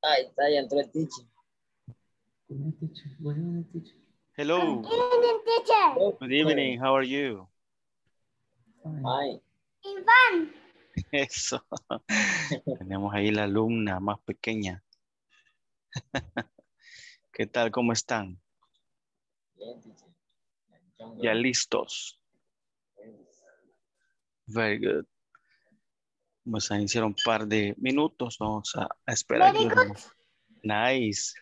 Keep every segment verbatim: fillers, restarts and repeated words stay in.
Ahí está, ya entró el teacher. Hello. Good evening, teacher. Good evening. How are you? Fine. Iván. Eso. Tenemos ahí la alumna más pequeña. ¿Qué tal? ¿Cómo están? Bien, teacher. John Ya Gray. listos. Very good. Vamos a iniciar un par de minutos. Vamos a, a esperar Very que... good. Nice.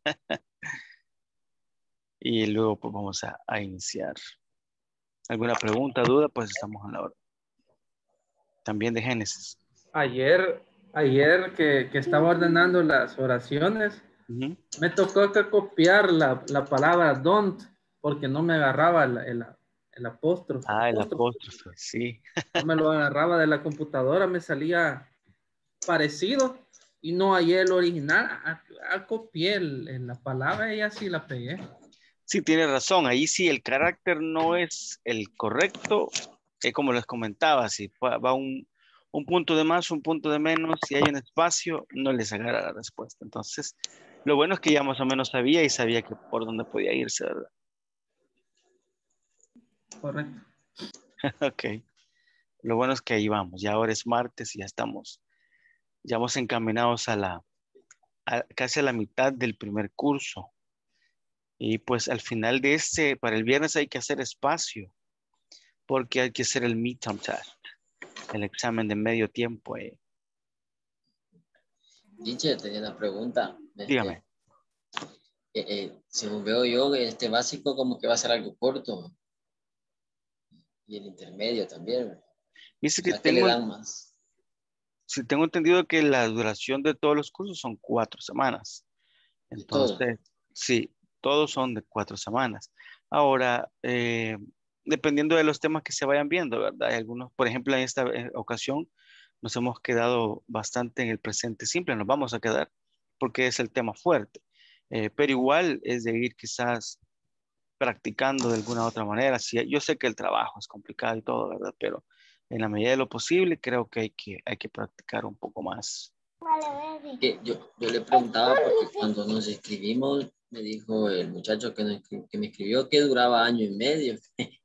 Y luego pues vamos a, a iniciar. ¿Alguna pregunta, duda? Pues estamos a la hora. También de Génesis. Ayer, ayer que, que estaba ordenando las oraciones, Ujú. me tocó que copiar la, la palabra don't, porque no me agarraba el, el, el apóstrofe. Ah, el apóstrofe. apóstrofe, sí. No me lo agarraba de la computadora, me salía parecido y no hallé el original. A, a- copié el- el- la palabra y así la pegué. Sí, tiene razón. Ahí sí el carácter no es el correcto. Eh, como les comentaba, si va va un, un punto de más, un punto de menos, si hay un espacio, no les agarra la respuesta. Entonces, lo bueno es que ya más o menos sabía y sabía que por dónde podía irse, ¿verdad? Correcto. Ok. Lo bueno es que ahí vamos. Ya ahora es martes y ya estamos, ya vamos encaminados a la, a- casi a la mitad del primer curso. Y pues al final de este, para el viernes hay que hacer espacio, porque hay que hacer el midterm test, el examen de medio tiempo. eh. Teacher, tenía una pregunta. Este, Dígame. eh, eh, según veo yo, este básico como que va a ser algo corto. Y el intermedio también. Dice O que sea, que le tengo, dan más. si tengo entendido que la duración de todos los cursos son cuatro semanas. De todo. Entonces, sí, todos son de cuatro semanas. Ahora, eh, dependiendo de los temas que se vayan viendo, ¿verdad? Hay algunos, por ejemplo, en esta eh, ocasión nos hemos quedado bastante en el presente simple, nos vamos a quedar porque es el tema fuerte. Eh, pero igual es de ir quizás practicando de alguna otra manera. Sí, yo sé que el trabajo es complicado y todo, ¿verdad? Pero en la medida de lo posible creo que hay que, hay que practicar un poco más. Que yo, yo le preguntaba porque cuando nos escribimos, me dijo el muchacho que, nos escri- que me escribió que duraba año y medio.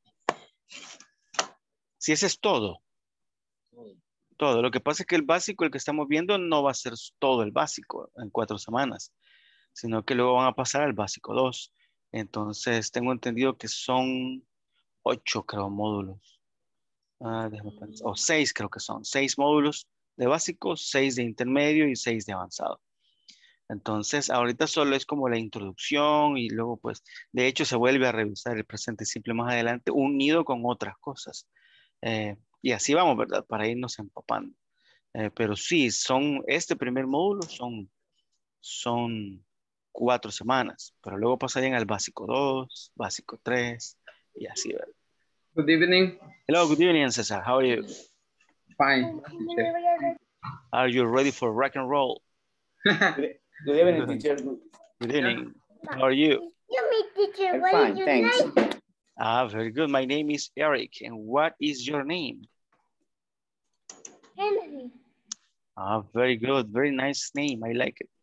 Si ese es todo, todo. Lo que pasa es que el básico, el que estamos viendo, no va a ser todo el básico en cuatro semanas, sino que luego van a pasar al básico dos. Entonces, tengo entendido que son ocho, creo, módulos. Ah, déjame pensar. O seis, creo que son. Seis módulos de básico, seis de intermedio y seis de avanzado. Entonces, ahorita solo es como la introducción y luego, pues, de hecho, se vuelve a revisar el presente simple más adelante, unido con otras cosas. Eh, y así vamos, ¿verdad? Para irnos empapando. Eh, pero sí, son, este primer módulo son, son cuatro semanas, pero luego pasarían al básico dos, básico tres y así, ¿verdad? Good evening. Hello, good evening, Cesar. How are you? Fine. Are you ready for rock and roll? Good evening, Good, teacher. good evening. How are you? You meet teacher. I'm What fine, is your thanks. name? Ah, very good. My name is Eric. And what is your name? Henry. Ah, very good. Very nice name. I like it.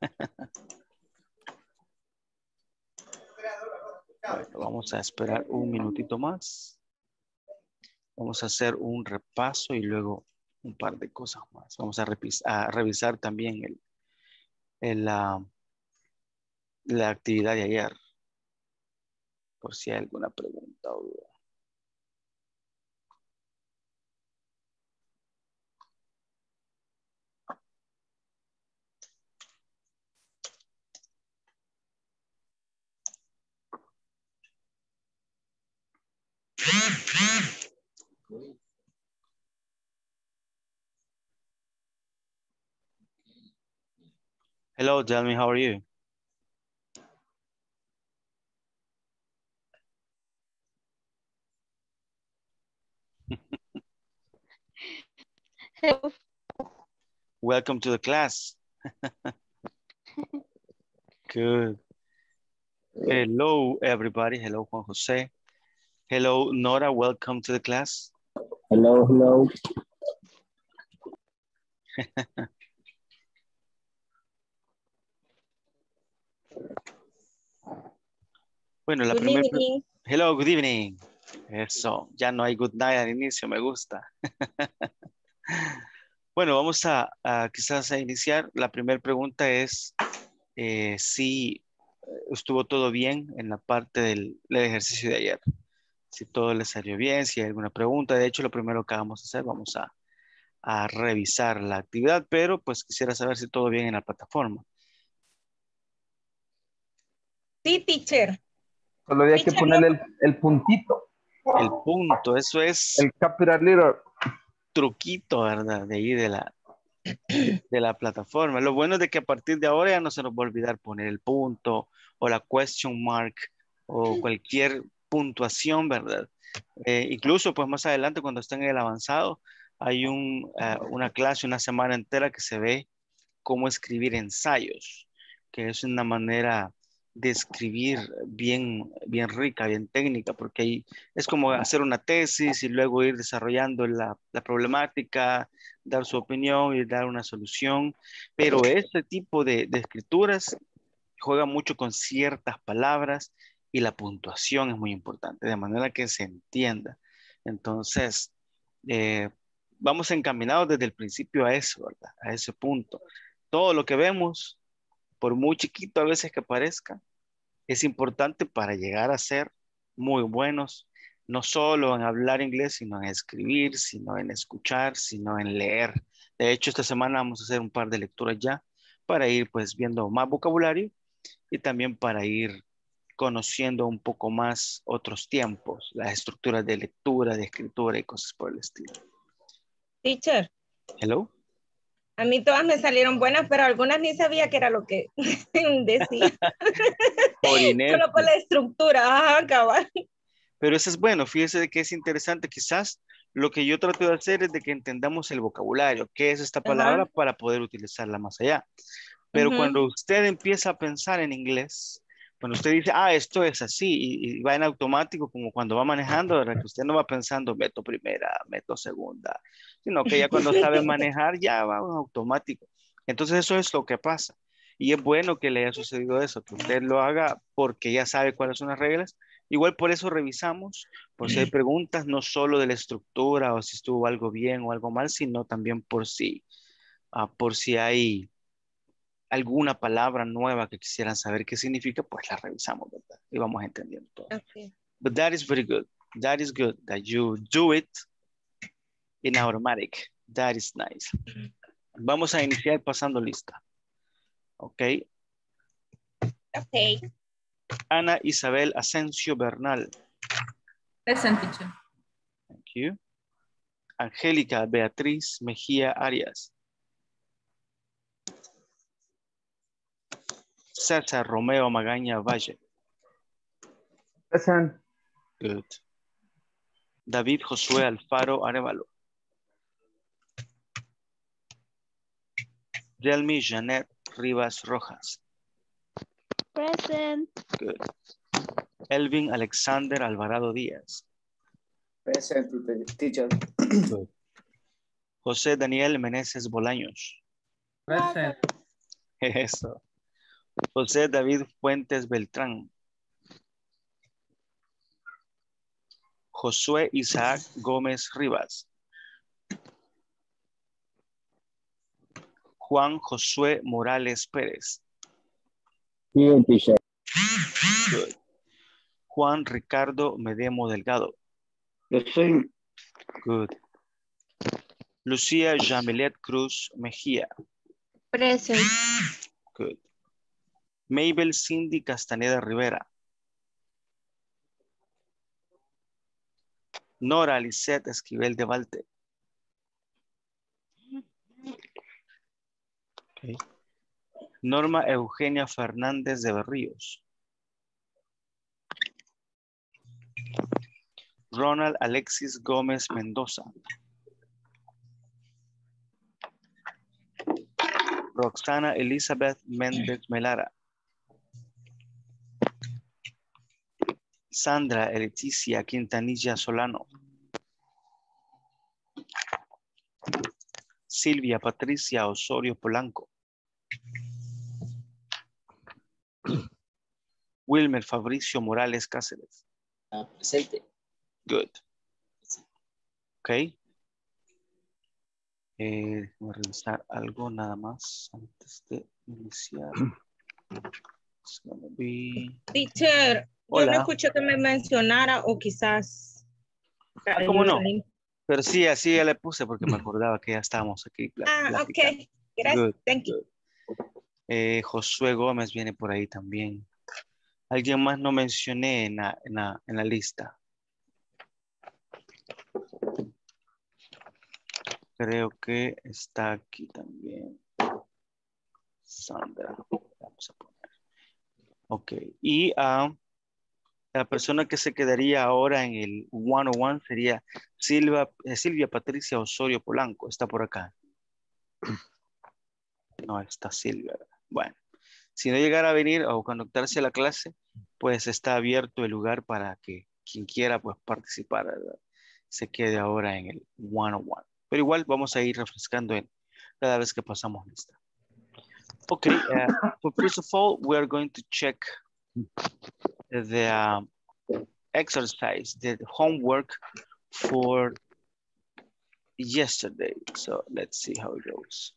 Bueno, vamos a esperar un minutito más. Vamos a hacer un repaso y luego un par de cosas más. Vamos a, repis- a revisar también el, el, la, la actividad de ayer, por si hay alguna pregunta o duda. Hello, tell me, how are you? Hello. Welcome to the class. Good. Hello, everybody. Hello, Juan Jose. Hello, Nora. Welcome to the class. Hello, hello. Bueno, la Good primera... evening. Hello, good evening. Eso, ya no hay good night al inicio, me gusta. Bueno, vamos a, a quizás a iniciar. La primera pregunta es eh, si estuvo todo bien en la parte del, del ejercicio de ayer. Si todo le salió bien, si hay alguna pregunta. De hecho, lo primero que vamos a hacer, vamos a, a revisar la actividad, pero pues quisiera saber si todo bien en la plataforma. Sí, teacher. Solo había que Teacher, ponerle no- el, el puntito, El punto, eso es el capital letter. truquito, ¿verdad? De ahí de la, de la plataforma. Lo bueno es de que a partir de ahora ya no se nos va a olvidar poner el punto o la question mark o cualquier puntuación, ¿verdad? Eh, incluso pues más adelante cuando estén en el avanzado hay un, eh, una clase, una semana entera que se ve cómo escribir ensayos, que es una manera de escribir bien, bien rica, bien técnica, porque ahí es como hacer una tesis y luego ir desarrollando la, la problemática, dar su opinión y dar una solución. Pero este tipo de, de escrituras juega mucho con ciertas palabras y la puntuación es muy importante, de manera que se entienda. Entonces, eh, vamos encaminados desde el principio a eso, ¿verdad? A ese punto. Todo lo que vemos, por muy chiquito a veces que parezca, es importante para llegar a ser muy buenos, no solo en hablar inglés, sino en escribir, sino en escuchar, sino en leer. De hecho, esta semana vamos a hacer un par de lecturas ya para ir pues viendo más vocabulario y también para ir conociendo un poco más otros tiempos, las estructuras de lectura, de escritura y cosas por el estilo. Teacher, Hello. a mí todas me salieron buenas, pero algunas ni sabía qué era lo que decía. Por Solo por inercia. la estructura. Ajá, cabal. Pero eso es bueno, fíjese de que es interesante. Quizás lo que yo trato de hacer es de que entendamos el vocabulario, qué es esta palabra Ajá. para poder utilizarla más allá. Pero Ujú. cuando usted empieza a pensar en inglés, cuando usted dice, ah, esto es así, y, y va en automático, como cuando va manejando, ¿verdad? Que usted no va pensando, meto primera, meto segunda, sino que ya cuando sabe manejar, ya va en automático. Entonces eso es lo que pasa. Y es bueno que le haya sucedido eso, que usted lo haga porque ya sabe cuáles son las reglas. Igual por eso revisamos, por si hay preguntas, no solo de la estructura o si estuvo algo bien o algo mal, sino también por si, ah, por si hay alguna palabra nueva que quisieran saber qué significa, pues la revisamos, ¿verdad? Y vamos entendiendo todo. Okay. But that is very good. That is good that you do it in automatic. That is nice. Vamos a iniciar pasando lista. Ok. Okay. Ana Isabel Asensio Bernal. Present, teacher. Thank you. Angélica Beatriz Mejía Arias. César Romeo Magaña Valle. Present. Good. David Josué Alfaro Arevalo. Delmi Janet Rivas Rojas. Present. Good. Elvin Alexander Alvarado Díaz. Present, teacher. Good. José Daniel Meneses Bolaños. Present. Eso. José David Fuentes Beltrán. Josué Isaac Gómez Rivas. Juan Josué Morales Pérez. Bien, teacher. Good. Juan Ricardo Medemo Delgado. Present. Good. Lucía Jamilet Cruz Mejía. Present. Good. Mabel Cindy Castaneda Rivera. Nora Lisette Esquivel de Valte. Okay. Norma Eugenia Fernández de Berríos. Ronald Alexis Gómez Mendoza. Roxana Elizabeth Méndez Melara. Sandra Leticia Quintanilla Solano. Silvia Patricia Osorio Polanco. Wilmer Fabricio Morales Cáceres. Ah, presente. Good. Ok. Eh, voy a revisar algo nada más antes de iniciar. It's gonna be... Teacher, yo no Hola. escuché que me mencionara o quizás... Ah, ¿cómo no? Pero sí, así ya le puse porque me acordaba que ya estábamos aquí. pla- Ah, platicando. ok. Gracias. Good, Thank you. good. Eh, Josué Gómez viene por ahí también. ¿Alguien más no mencioné en la, en la, en la lista? Creo que está aquí también. Sandra. Vamos a poner. Ok. Y ah, la persona que se quedaría ahora en el one oh one sería Silvia, eh, Silvia Patricia Osorio Polanco. Está por acá. No, está Silvia. Bueno, si no llegara a venir o conectarse a la clase, pues está abierto el lugar para que quien quiera pues participar, ¿verdad? Se quede ahora en el one oh one. Pero igual vamos a ir refrescando en cada vez que pasamos lista. Ok, uh, so first of all, we are going to check the um, exercise, the homework for yesterday. So let's see how it goes.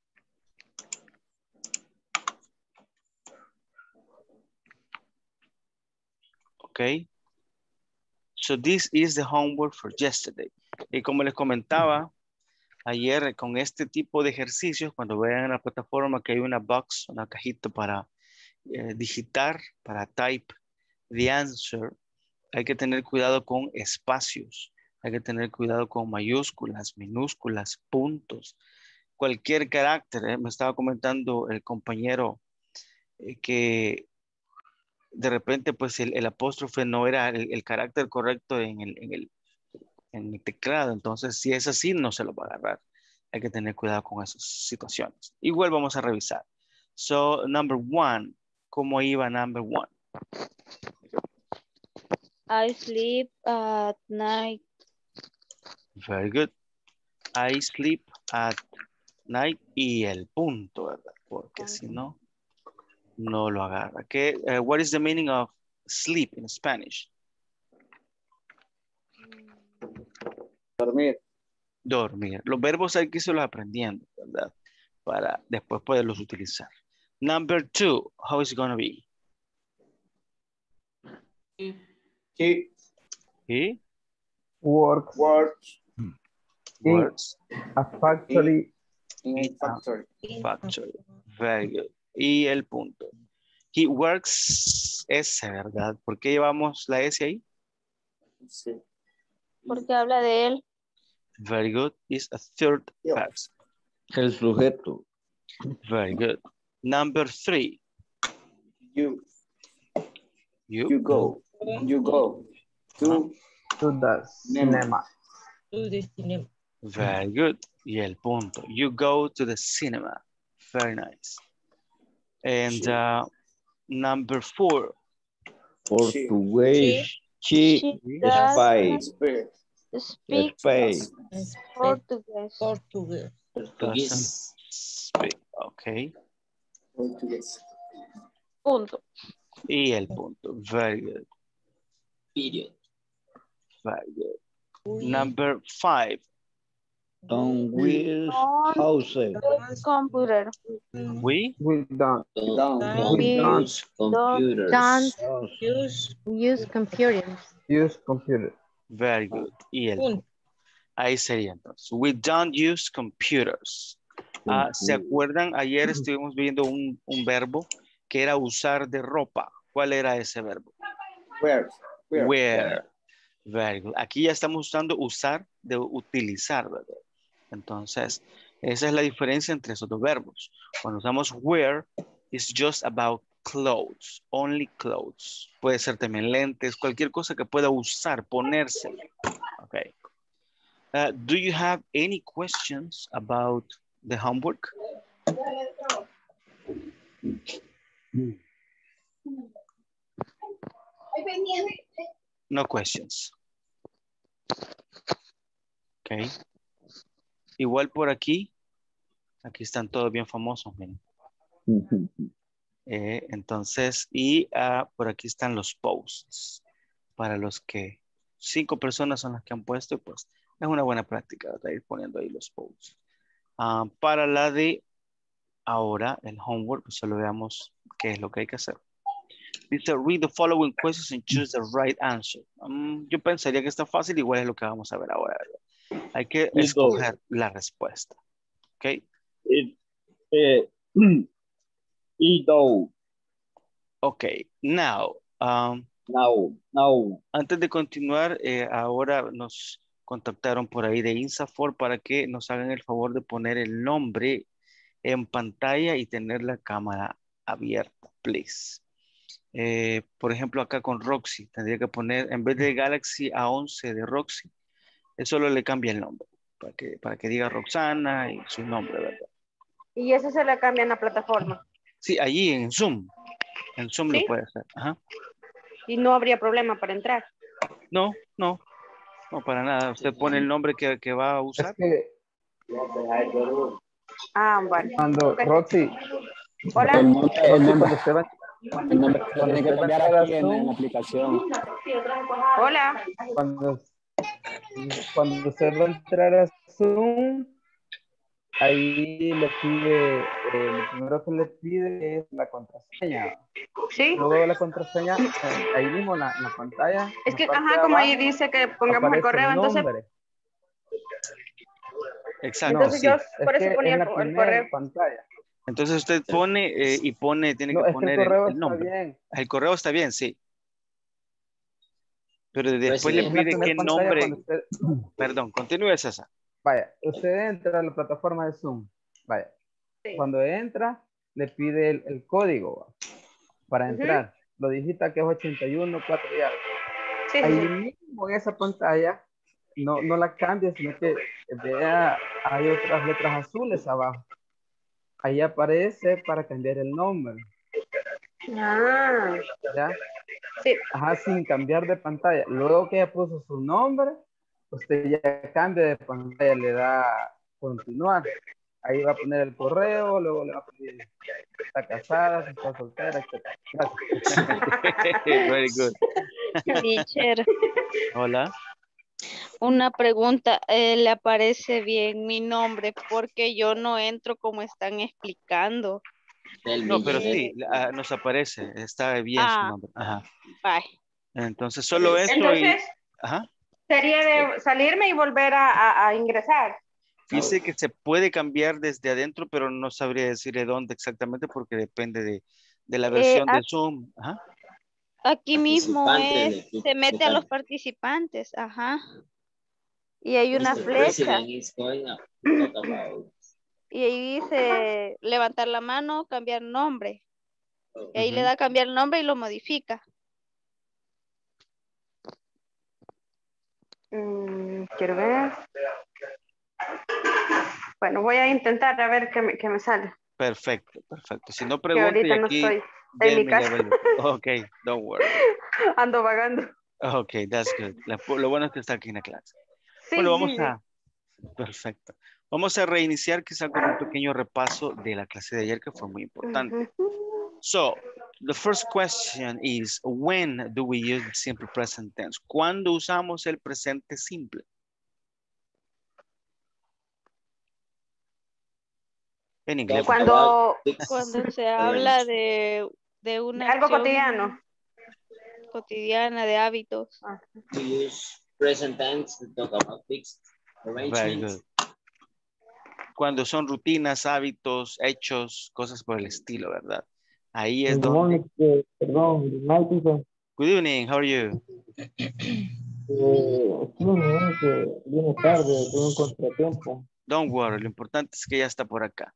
Okay. So this is the homework for yesterday. Y como les comentaba ayer, con este tipo de ejercicios, cuando vean en la plataforma que hay una box, una cajita para eh, digitar, para type the answer, hay que tener cuidado con espacios, hay que tener cuidado con mayúsculas, minúsculas, puntos, cualquier carácter. ¿eh? Me estaba comentando el compañero eh, que de repente pues el, el apóstrofe no era el, el carácter correcto en el, en, el, en el teclado. Entonces si es así no se lo va a agarrar. Hay que tener cuidado con esas situaciones. Igual vamos a revisar. So number one, ¿cómo iba number one? I sleep at night. Very good. I sleep at night y el punto, ¿verdad? Porque si no, no lo agarra. ¿Qué? Uh, what is the meaning of sleep in Spanish? Dormir. Dormir. Los verbos hay que irse aprendiendo, ¿verdad? Para después poderlos utilizar. Number two, how is it going to be? He He works, works works a factory. In in a factory. a factory. Very good. Y el punto. He works S, ¿verdad? ¿Por qué llevamos la S ahí? Sí. Porque habla de él. Very good. Is a third Yo. person. El sujeto. Very good. Number three. You, You, you go. You go to, To the cinema. To the cinema. Very good. Y el punto. You go to the cinema. Very nice. And uh, number four. She- Portugués. She She Yes. does Speak. not speak Spain. Portuguese. Portuguese. Doesn't Portugués. speak. Okay. Portuguese. Punto. Y el punto. Very good. Period. Very good. Number five. On wheels On houses. computer. We We don't. Down. Don't We use computers. don't use use computers. Use computer. Very good. Y el Punto. ahí sería entonces. We don't use computers. Ah, ¿se acuerdan? Ayer estuvimos viendo un, un verbo que era usar de ropa. ¿Cuál era ese verbo? Where? Where? Wear. Very good. Aquí ya estamos usando usar de utilizar, ¿verdad? Entonces, esa es la diferencia entre esos dos verbos. Cuando usamos wear, it's just about clothes, only clothes. Puede ser también lentes, cualquier cosa que pueda usar, ponerse. Okay. Uh, do you have any questions about the homework? No questions. Okay. Igual por aquí. Aquí están todos bien famosos, miren. Eh, entonces, y ah, por aquí están los posts. Para los que cinco personas son las que han puesto, pues es una buena práctica, ¿verdad? Ir poniendo ahí los posts. Ah, para la de ahora, el homework, pues solo veamos qué es lo que hay que hacer. Dice, read the following questions and choose the right answer. Um, yo pensaría que está fácil, igual es lo que vamos a ver ahora, ¿verdad? Hay que escoger la respuesta. ¿Ok? It, eh, Edo. Ok, now, um, Now, now. antes de continuar, eh, ahora nos contactaron por ahí de INSAFOR para que nos hagan el favor de poner el nombre en pantalla y tener la cámara abierta, please. Eh, por ejemplo, acá con Roxy, tendría que poner, en vez de Galaxy A once de Roxy, eso solo le cambia el nombre, para que, para que diga Roxana y su nombre, ¿verdad? Y eso se le cambia en la plataforma. Sí, allí en Zoom, en Zoom ¿Sí? lo puede hacer. Ajá. Y no habría problema para entrar. No, no, no para nada. Usted pone el nombre que, que va a usar. Es que Ah, vale. cuando Ok. Roxy, Hola. El nombre, el Roxy, nombre, cuando usted va, el nombre se cuando tiene que usted va a cambiar entrar a aquí en, en la Zoom, aplicación. Hola. cuando, cuando usted va a entrar a Zoom, ahí le pide, eh, lo primero que le pide es la contraseña. Sí. Luego de la contraseña, eh, ahí mismo en la, en la pantalla, en Es la que, parte ajá, de como ahí abajo, dice que pongamos el aparece correo, el entonces, nombre. Exacto, No, entonces sí. yo es por eso que ponía es el, la el primera correo. pantalla. Entonces usted pone eh, y pone, tiene que No, es que el poner el, correo el está nombre. bien. El correo está bien, sí. Pero después le Es la pide primera qué pantalla nombre. cuando usted, Perdón, continúe, César. vaya, usted entra a la plataforma de Zoom. Vaya, Sí. cuando entra, le pide el, el código ¿va? Para Ujú. entrar. Lo digita que es ochenta y uno, cuatro y algo. Sí, sí, Ahí sí. mismo en esa pantalla, no, no la cambia, sino que vea, hay otras letras azules abajo. Ahí aparece para cambiar el nombre, Ah, ¿ya? sí. Ajá, sin cambiar de pantalla. Luego que ya puso su nombre, usted ya cambia de pantalla, le da continuar. Ahí va a poner el correo, luego le va a pedir si está casada, si está soltera, etcétera. Gracias. Very good. Teacher, Hola. una pregunta. eh, ¿Le aparece bien mi nombre? Porque yo no entro como están explicando. Del No, pero billete. sí, ah, nos aparece. Está bien su Ah, nombre. Ajá. bye. Entonces solo eso y... Entonces, Ajá. sería de salirme y volver a, a- a ingresar. Dice que se puede cambiar desde adentro, pero no sabría decirle dónde exactamente porque depende de, de la Eh, versión de ac- Zoom. Ajá. aquí mismo Participante es, del equipo. se mete a los participantes, ajá. Y hay una mister flecha. President is going up to talk about. Y ahí dice levantar la mano, cambiar nombre. Y ahí le Ujú. da cambiar nombre y lo modifica. Mm, quiero ver. Bueno, voy a intentar a ver qué me, qué me sale. Perfecto, perfecto. Si no Que pregunte y ahorita no aquí estoy en mi denme la casa. availability. Ok, don't worry. Ando vagando. Ok, that's good. La- lo bueno es que está aquí en la clase. Sí, Bueno, sí, vamos sí. a... Perfecto. Vamos a reiniciar quizá con un pequeño repaso de la clase de ayer que fue muy importante. Ujú. So, the first question is, when do we use the simple present tense? ¿Cuándo usamos el presente simple? En inglés. Talk por about Cuando fixed Cuando se habla de, de una algo acción cotidiano. cotidiana, de hábitos. Ah. to use present tense to talk about fixed Very arrangements. good. Cuando son rutinas, hábitos, hechos, cosas por el estilo, ¿verdad? Ahí es donde... Perdón, Michael, Good evening, how are you? viene tarde, tuve un contratiempo. Don't worry, lo importante es que ya está por acá.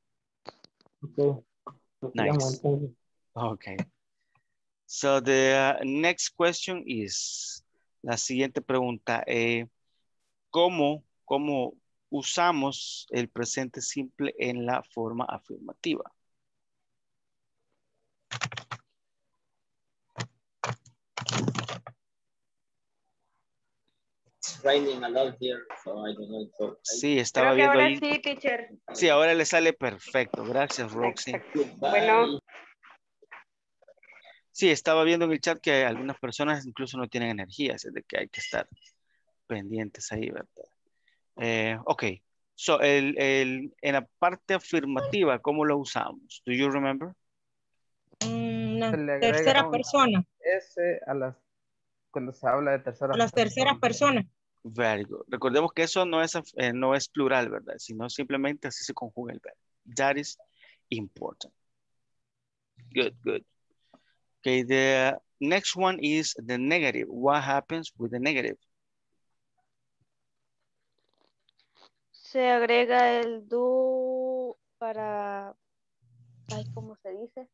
Nice. Okay. So the uh, next question is, la siguiente pregunta, eh, ¿cómo, ¿cómo usamos el presente simple en la forma afirmativa? It's raining a lot here, so I don't know. So Sí, estaba Creo que viendo ahora ahí. sí, teacher. Sí, ahora le sale perfecto. Gracias, Roxy. Exacto. Goodbye. Bueno. Sí, estaba viendo en el chat que algunas personas incluso no tienen energía, así de que hay que estar pendientes ahí, ¿verdad? Eh, ok, so, el, el, en la parte afirmativa, ¿cómo lo usamos? Do you remember? Una Se le agrega tercera un persona, S a las, cuando se habla de a terceras las terceras personas. personas. Very good. Recordemos que eso no es, eh, no es plural, ¿verdad? Sino simplemente así se conjuga el verbo. That is important. Good, good. Okay, the next one is the negative. What happens with the negative? Se agrega el do para, ay, ¿cómo se dice?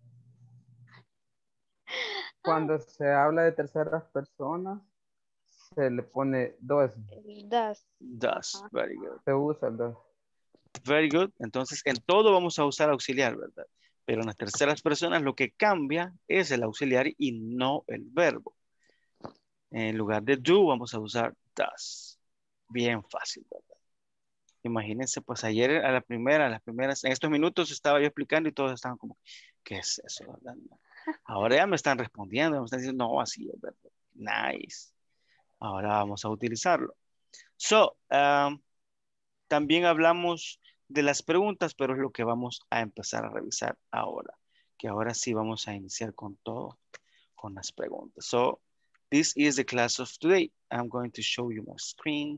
Cuando se habla de terceras personas, se le pone dos. El das. Does. Ajá. Very good. Se usa el dos. Very good. Entonces, en todo vamos a usar auxiliar, ¿verdad? Pero en las terceras personas lo que cambia es el auxiliar y no el verbo. En lugar de do, vamos a usar does. Bien fácil, ¿verdad? Imagínense, pues ayer a la primera, a las primeras, en estos minutos estaba yo explicando y todos estaban como, ¿qué es eso, verdad? Ahora ya me están respondiendo, me están diciendo, no, así es, ¿verdad? Nice. Ahora vamos a utilizarlo. So, um, también hablamos de las preguntas, pero es lo que vamos a empezar a revisar ahora. Que ahora sí vamos a iniciar con todo, con las preguntas. So, this is the class of today. I'm going to show you my screen.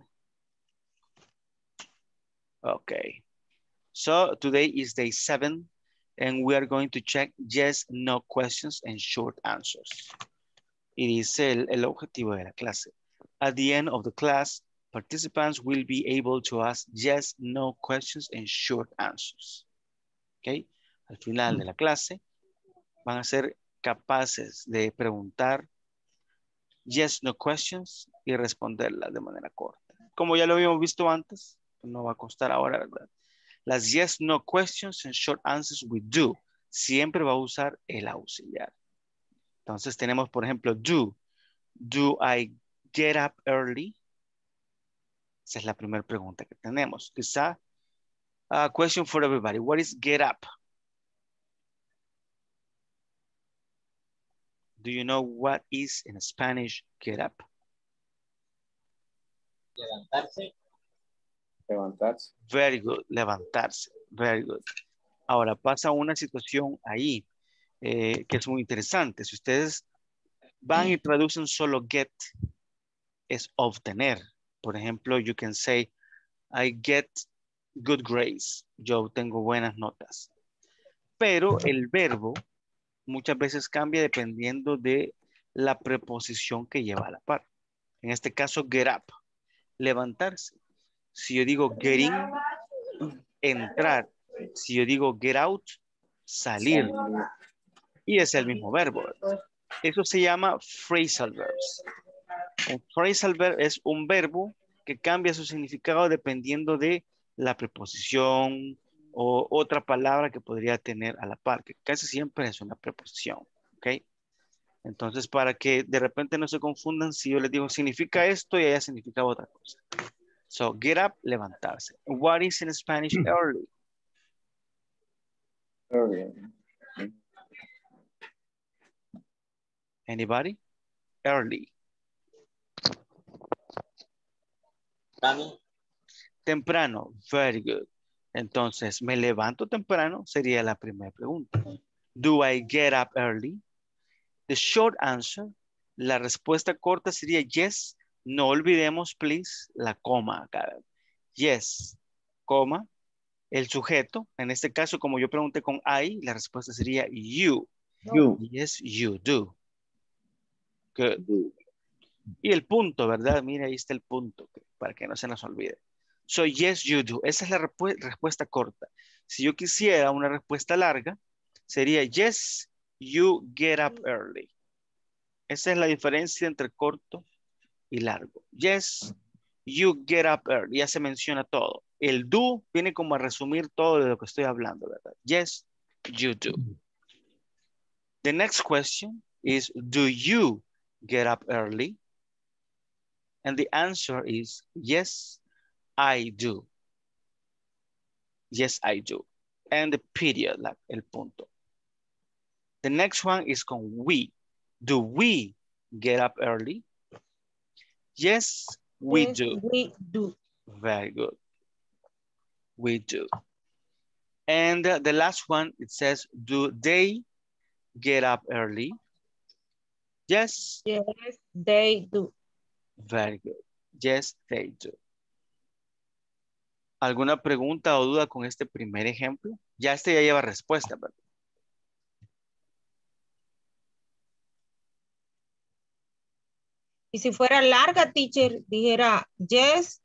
Okay. So, today is day seven, and we are going to check yes, no questions and short answers. Y dice el, el objetivo de la clase. At the end of the class, participants will be able to ask yes, no questions and short answers. ¿Ok? Al final de la clase van a ser capaces de preguntar yes, no questions y responderlas de manera corta. Como ya lo habíamos visto antes, no va a costar ahora, ¿verdad? Las yes, no questions and short answers we do. Siempre va a usar el auxiliar. Entonces tenemos, por ejemplo, do. Do I get up early? Esa es la primera pregunta que tenemos. Quizá, uh, question for everybody. What is get up? Do you know what is in Spanish get up? Levantarse. Levantarse. Very good. Levantarse. Very good. Ahora pasa una situación ahí eh, que es muy interesante. Si ustedes van y traducen solo get, es obtener. Por ejemplo, you can say, I get good grades. Yo tengo buenas notas. Pero el verbo muchas veces cambia dependiendo de la preposición que lleva a la par. En este caso, get up, levantarse. Si yo digo get in, entrar. Si yo digo get out, salir. Y es el mismo verbo, ¿verdad? Eso se llama phrasal verbs. Un phrasal verb es un verbo que cambia su significado dependiendo de la preposición o otra palabra que podría tener a la par, que casi siempre es una preposición, ¿ok? Entonces, para que de repente no se confundan, si yo les digo significa esto y ella significa otra cosa. So, get up, levantarse. What is in Spanish early? Early. Anybody? Early. Temprano. Temprano. Very good. Entonces, ¿me levanto temprano? Sería la primera pregunta. Do I get up early? The short answer, la respuesta corta sería yes. No olvidemos, please, la coma acá. Yes, coma. El sujeto, en este caso, como yo pregunté con I, la respuesta sería you. You. Yes, you do. Good. Y el punto, ¿verdad? Mira, ahí está el punto, para que no se nos olvide. So, yes, you do. Esa es la respu- respuesta corta. Si yo quisiera una respuesta larga, sería yes, you get up early. Esa es la diferencia entre corto y largo. Yes, you get up early. Ya se menciona todo. El do viene como a resumir todo de lo que estoy hablando, ¿verdad? Yes, you do. The next question is, do you get up early? And the answer is, yes, I do. Yes, I do. And the period, like el punto. The next one is con we. Do we get up early? Yes, we Yes, do. we do. Very good. We do. And uh, the last one, it says, do they get up early? Yes. Yes, they do. Very good. Yes, they do. ¿Alguna pregunta o duda con este primer ejemplo? Ya este ya lleva respuesta, ¿verdad? Y si fuera larga, teacher, dijera yes.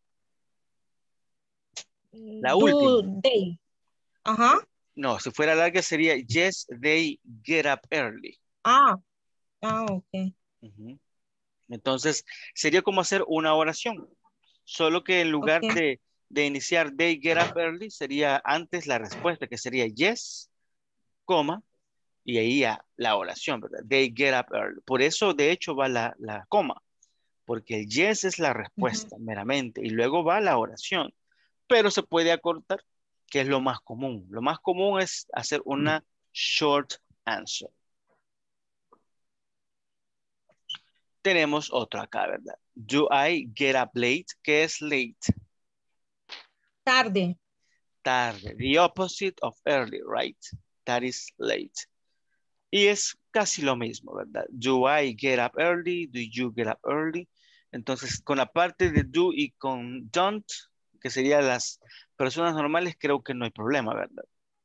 La do última. they. Ajá. No, si fuera larga sería yes, they get up early. Ah, ah, ok. Uh-huh. Entonces, sería como hacer una oración. Solo que en lugar Ok. de, de iniciar they get up early, sería antes la respuesta, que sería yes, coma, y ahí ya la oración, ¿verdad? They get up early. Por eso, de hecho, va la, la coma. Porque el yes es la respuesta, Ujú. meramente. Y luego va la oración. Pero se puede acortar, que es lo más común. Lo más común es hacer una short answer. Tenemos otro acá, ¿verdad? Do I get up late? ¿Qué es late? Tarde. Tarde. The opposite of early, right? That is late. Y es casi lo mismo, ¿verdad? Do I get up early? Do you get up early? Entonces, con la parte de do y con don't, que serían las personas normales, creo que no hay problema, ¿verdad?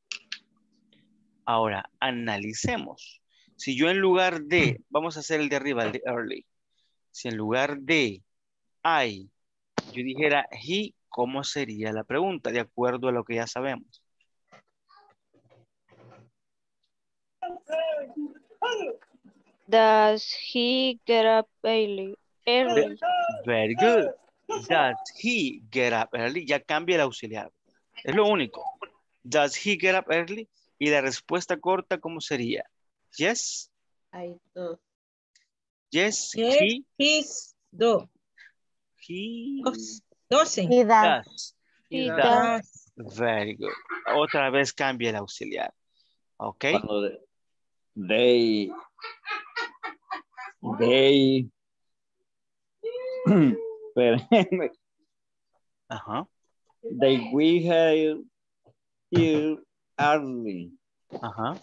Ahora, analicemos. Si yo en lugar de, vamos a hacer el de arriba, el de early. Si en lugar de I, yo dijera he, ¿cómo sería la pregunta? De acuerdo a lo que ya sabemos. Does he get up early? Early. Very good. Does he get up early? Ya cambia el auxiliar. Es lo único. Does he get up early? Y la respuesta corta, ¿cómo sería? Yes. I do. Yes, Yes, he. he's do. He doce. He does. does. He does. does. Very good. Otra vez cambia el auxiliar. Ok. Cuando de- they, they, espérenme. Ajá. they we have here early. Ajá.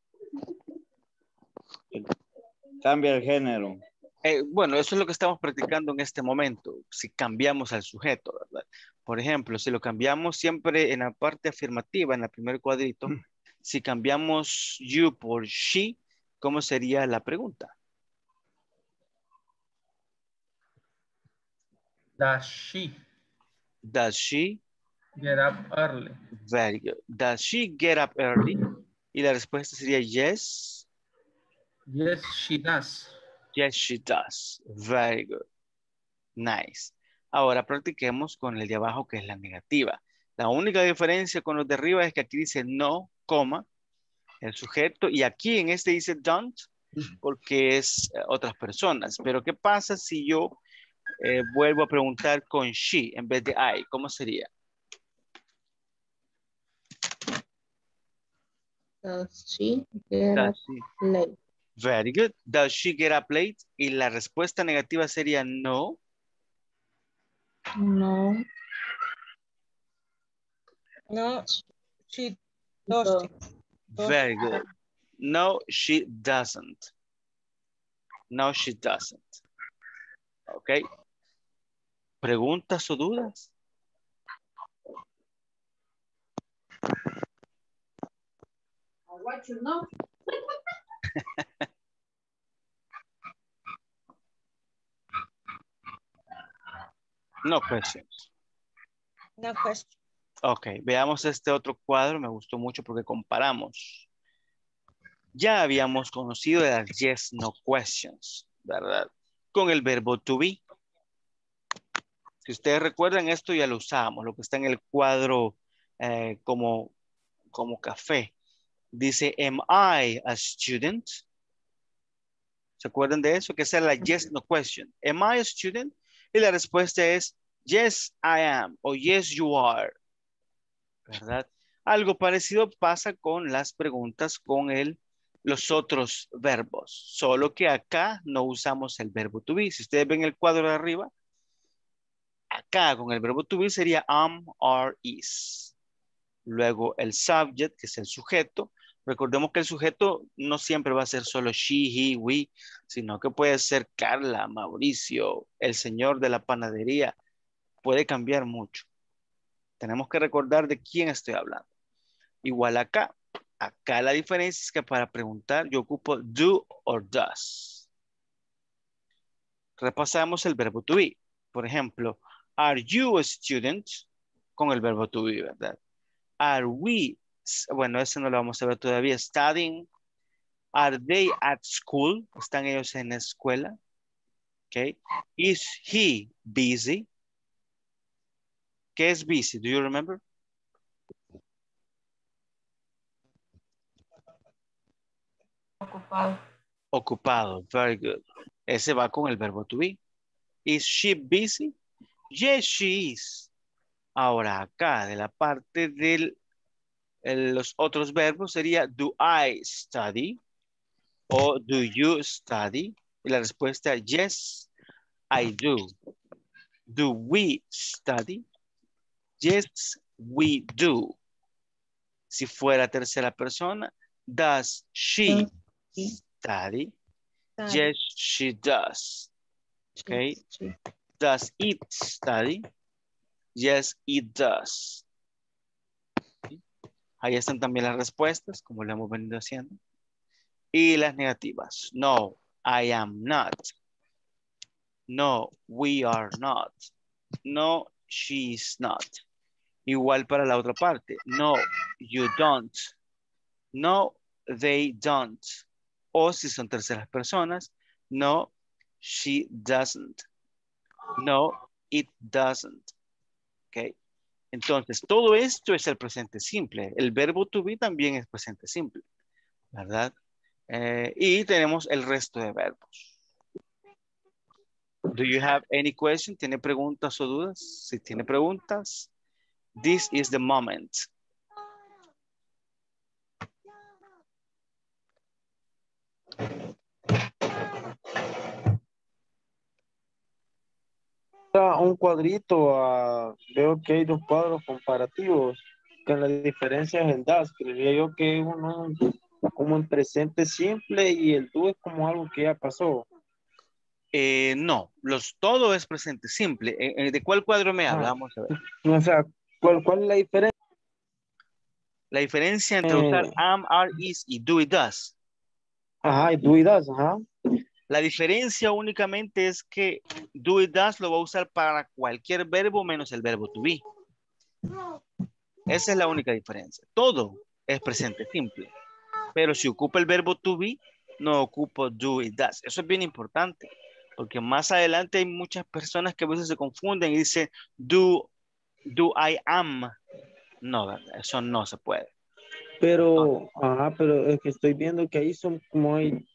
Cambia el género. Eh, bueno, eso es lo que estamos practicando en este momento. Si cambiamos al sujeto, ¿verdad? Por ejemplo, si lo cambiamos siempre en la parte afirmativa, en el primer cuadrito, si cambiamos you por she, ¿cómo sería la pregunta? Does she Does she? get up early? Very good. Does she get up early? Y la respuesta sería yes. Yes, she does. Yes, she does. Very good. Nice. Ahora practiquemos con el de abajo, que es la negativa. La única diferencia con los de arriba es que aquí dice no, coma, el sujeto, y aquí en este dice don't, porque es eh, otras personas. Pero ¿qué pasa si yo eh, vuelvo a preguntar con she en vez de I? ¿Cómo sería? Does she get up Does she? late? Very good. Does she get up late? Y la respuesta negativa sería no. No. No, she doesn't. Very good. No, she doesn't. No, she doesn't. Ok. ¿Preguntas o dudas? What you know? No questions. No question. Ok, veamos este otro cuadro. Me gustó mucho porque comparamos. Ya habíamos conocido las yes, no questions, ¿verdad? Con el verbo to be. Si ustedes recuerdan, esto ya lo usábamos, lo que está en el cuadro eh, como, como café. Dice, am I a student? ¿Se acuerdan de eso? Que esa es la yes, no question. Am I a student? Y la respuesta es, yes, I am, o yes, you are. ¿Verdad? Algo parecido pasa con las preguntas con el los otros verbos, solo que acá no usamos el verbo to be. Si ustedes ven el cuadro de arriba, acá con el verbo to be sería am, are, is. Luego el subject, que es el sujeto. Recordemos que el sujeto no siempre va a ser solo she, he, we, sino que puede ser Carla, Mauricio, el señor de la panadería. Puede cambiar mucho. Tenemos que recordar de quién estoy hablando. Igual acá. Acá la diferencia es que para preguntar yo ocupo do or does. Repasamos el verbo to be. Por ejemplo, are you a student? Con el verbo to be, ¿verdad? Are we, bueno, eso no lo vamos a ver todavía, studying. Are they at school? ¿Están ellos en la escuela? Okay. Is he busy? ¿Qué es busy? Do you remember? Ocupado. Ocupado. Very good. Ese va con el verbo to be. Is she busy? Yes, she is. Ahora acá, de la parte de los otros verbos sería do I study? O do you study? Y la respuesta es yes, I do. Do we study? Yes, we do. Si fuera tercera persona, does she study? Yes, she does. Okay. Does it study? Yes, it does. Ahí están también las respuestas, como lo hemos venido haciendo. Y las negativas. No, I am not. No, we are not. No, she is not. Igual para la otra parte. No, you don't. No, they don't. O si son terceras personas. No, she doesn't. No, it doesn't. Ok. Entonces, todo esto es el presente simple. El verbo to be también es presente simple. ¿Verdad? Eh, y tenemos el resto de verbos. Do you have any question? ¿Tiene preguntas o dudas? Si tiene preguntas, this is the moment. Un cuadrito, uh, veo que hay dos cuadros comparativos, que la diferencia es el das. Creería yo que uno es como en presente simple y el do es como algo que ya pasó. Eh, no, los todo es presente simple. Eh, ¿De cuál cuadro me habla? Ah, Vamos a ver. o sea, ¿cuál, cuál es la diferencia? La diferencia entre Eh, usar am, are, is y do y does. Ajá, y do y das, ajá. La diferencia únicamente es que do y does lo va a usar para cualquier verbo menos el verbo to be. Esa es la única diferencia. Todo es presente simple. Pero si ocupa el verbo to be, no ocupa do y does. Eso es bien importante. Porque más adelante hay muchas personas que a veces se confunden y dicen do, do I am. No, ¿verdad? Eso no se puede. Pero, ajá, pero es que estoy viendo que ahí son como hay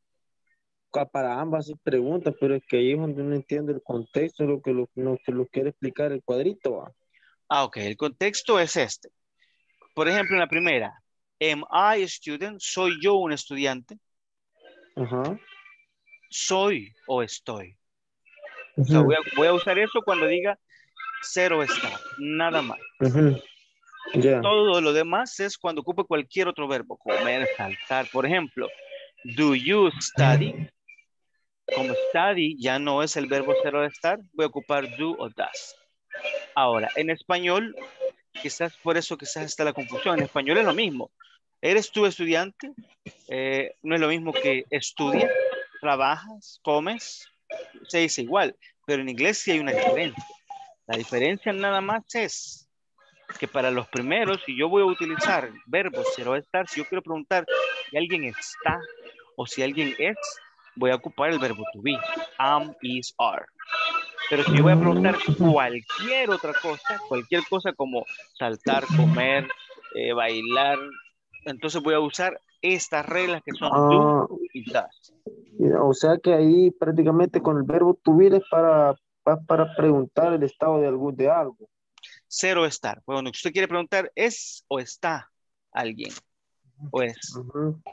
para ambas preguntas, pero es que ahí es donde no entiendo el contexto, lo que lo, lo que lo quiere explicar el cuadrito. ¿Va? Ah, ok. El contexto es este. Por ejemplo, en la primera, am I a student? ¿Soy yo un estudiante? Ajá. ¿Soy o estoy? Uh-huh. O sea, voy a, voy a usar eso cuando diga cero está, nada más. Uh-huh. Yeah. Todo lo demás es cuando ocupe cualquier otro verbo, comer, saltar. Por ejemplo, do you study? Como study ya no es el verbo cero de estar, voy a ocupar do o does. Ahora, en español, quizás por eso quizás está la confusión. En español es lo mismo. ¿Eres tú estudiante? Eh, no es lo mismo que estudias, trabajas, comes. Se dice igual, pero en inglés sí hay una diferencia. La diferencia nada más es que para los primeros, si yo voy a utilizar verbos cero de estar, si yo quiero preguntar si alguien está o si alguien es, voy a ocupar el verbo to be. Am, is, are. Pero si yo voy a preguntar cualquier otra cosa, cualquier cosa como saltar, comer, eh, bailar, entonces voy a usar estas reglas que son uh, do y does. O sea que ahí prácticamente con el verbo to be es para, para preguntar el estado de, algún, de algo. Cero estar. Bueno, usted quiere preguntar, ¿es o está alguien? O es. Uh-huh.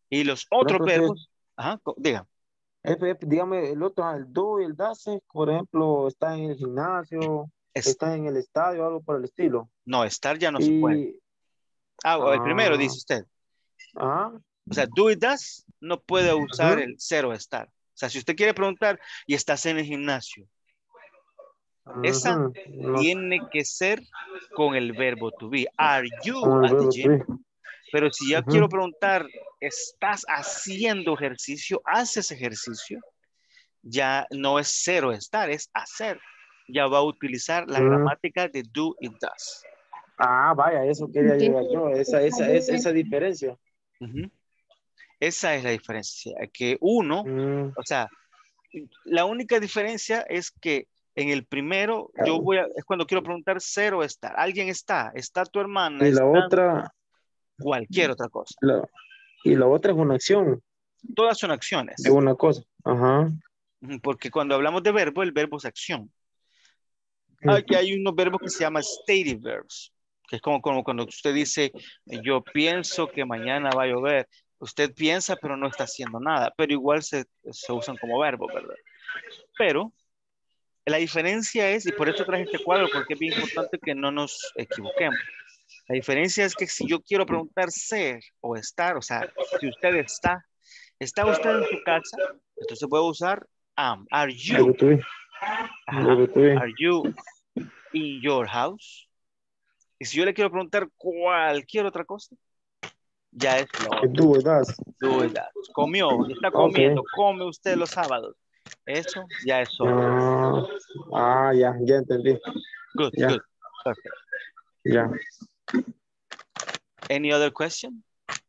Y los Por otros ejemplo, verbos, ajá, co- diga. Eh, eh, dígame, el otro, el do y el dace, por ejemplo, está en el gimnasio, Es, está en el estadio, algo por el estilo. no, estar ya no se puede. Y, Ah, o el primero ah, dice usted. ah, O sea, do y does no puede usar ajá, el cero estar. O sea, si usted quiere preguntar y estás en el gimnasio, esa ajá, no, tiene que ser con el verbo to be. Are you con el at the verbo to gym? be. Pero si ya Ajá. quiero preguntar, ¿estás haciendo ejercicio? ¿Haces ejercicio? Ya no es cero estar, es hacer. Ya va a utilizar la Mm. gramática de do y does. Ah, vaya, eso quería Ok. llegar yo, esa, esa, esa, esa diferencia. Ujú. Esa es la diferencia. Que uno, Mm. o sea, la única diferencia es que en el primero, yo voy a, es cuando quiero preguntar cero estar. ¿Alguien está? ¿Está tu hermana? Y la ¿Está otra, cualquier otra cosa? la, y la otra es una acción, Todas son acciones. es una cosa. Ajá. Ujú, porque cuando hablamos de verbo, el verbo es acción. Mm. Aquí hay unos verbos que se llaman stative verbs, que es como, como cuando usted dice, yo pienso que mañana va a llover. Usted piensa, pero no está haciendo nada, pero igual se, se usan como verbo, ¿verdad? Pero la diferencia es, y por eso traje este cuadro, porque es bien importante que no nos equivoquemos. La diferencia es que si yo quiero preguntar ser o estar, o sea, si usted está, ¿está usted en su casa? Entonces voy a usar am. Are you? Verbo to be. Ajá. Verbo to be. Are you in your house? Y si yo le quiero preguntar cualquier otra cosa, ya es lo El do y das. do it that. Comió, está Ok. comiendo, come usted los sábados. Eso ya es solo. Ah, ah, ya, ya entendí. Good, Ya, good. Perfect. ya. Any other question?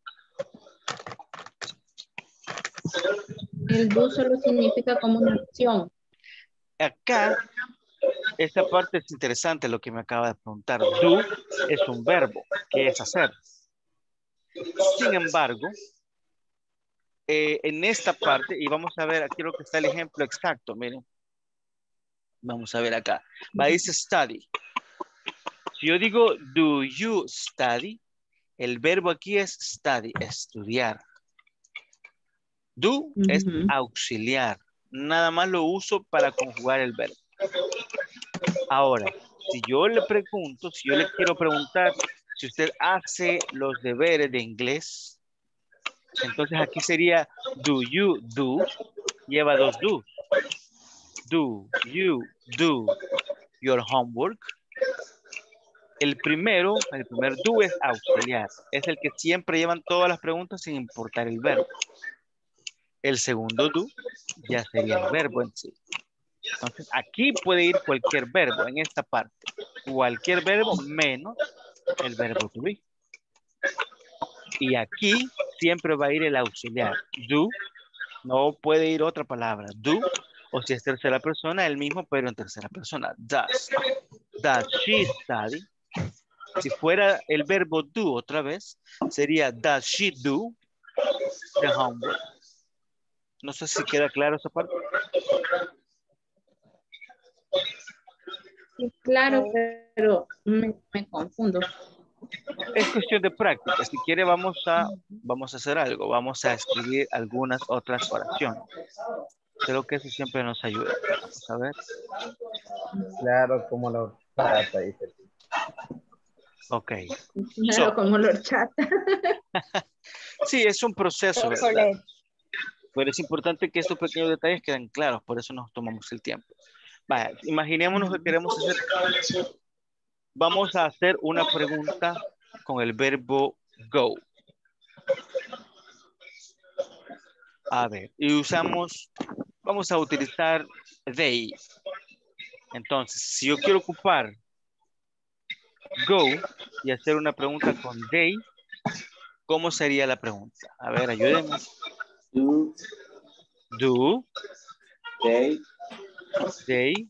El do solo significa como una acción. Acá, esta parte es interesante lo que me acaba de preguntar. Do es un verbo, que es hacer. Sin embargo, eh, en esta parte, y vamos a ver, aquí lo que está el ejemplo exacto, miren. Vamos a ver acá. Va, dice study. Si yo digo, do you study? El verbo aquí es study, estudiar. Do uh-huh. es auxiliar. Nada más lo uso para conjugar el verbo. Ahora, si yo le pregunto, si yo le quiero preguntar si usted hace los deberes de inglés, entonces aquí sería do you do, lleva dos do. Do you do your homework? El primero, el primer do es auxiliar. Es el que siempre llevan todas las preguntas sin importar el verbo. El segundo do ya sería el verbo en sí. Entonces, aquí puede ir cualquier verbo en esta parte. Cualquier verbo menos el verbo to be. Y aquí siempre va a ir el auxiliar. Do, no puede ir otra palabra. Do, o si es tercera persona, el mismo, pero en tercera persona. Does. Does she study? Si fuera el verbo do otra vez, sería does she do the homework? No sé si queda claro esa parte. Sí, claro, pero me, me confundo. Es cuestión de práctica. Si quiere vamos a, vamos a hacer algo. Vamos a escribir algunas otras oraciones. Creo que eso siempre nos ayuda. Vamos a ver. Claro, como la horchata, dice. Ok. Claro, So, como la horchata. sí, es un proceso, ¿verdad? Pero es importante que estos pequeños detalles queden claros. Por eso nos tomamos el tiempo. Vaya, imaginémonos que queremos hacer. Vamos a hacer una pregunta con el verbo go. A ver, y usamos, vamos a utilizar they. Entonces, si yo quiero ocupar go y hacer una pregunta con they, ¿cómo sería la pregunta? A ver, ayúdenme. Do. Do. They. They.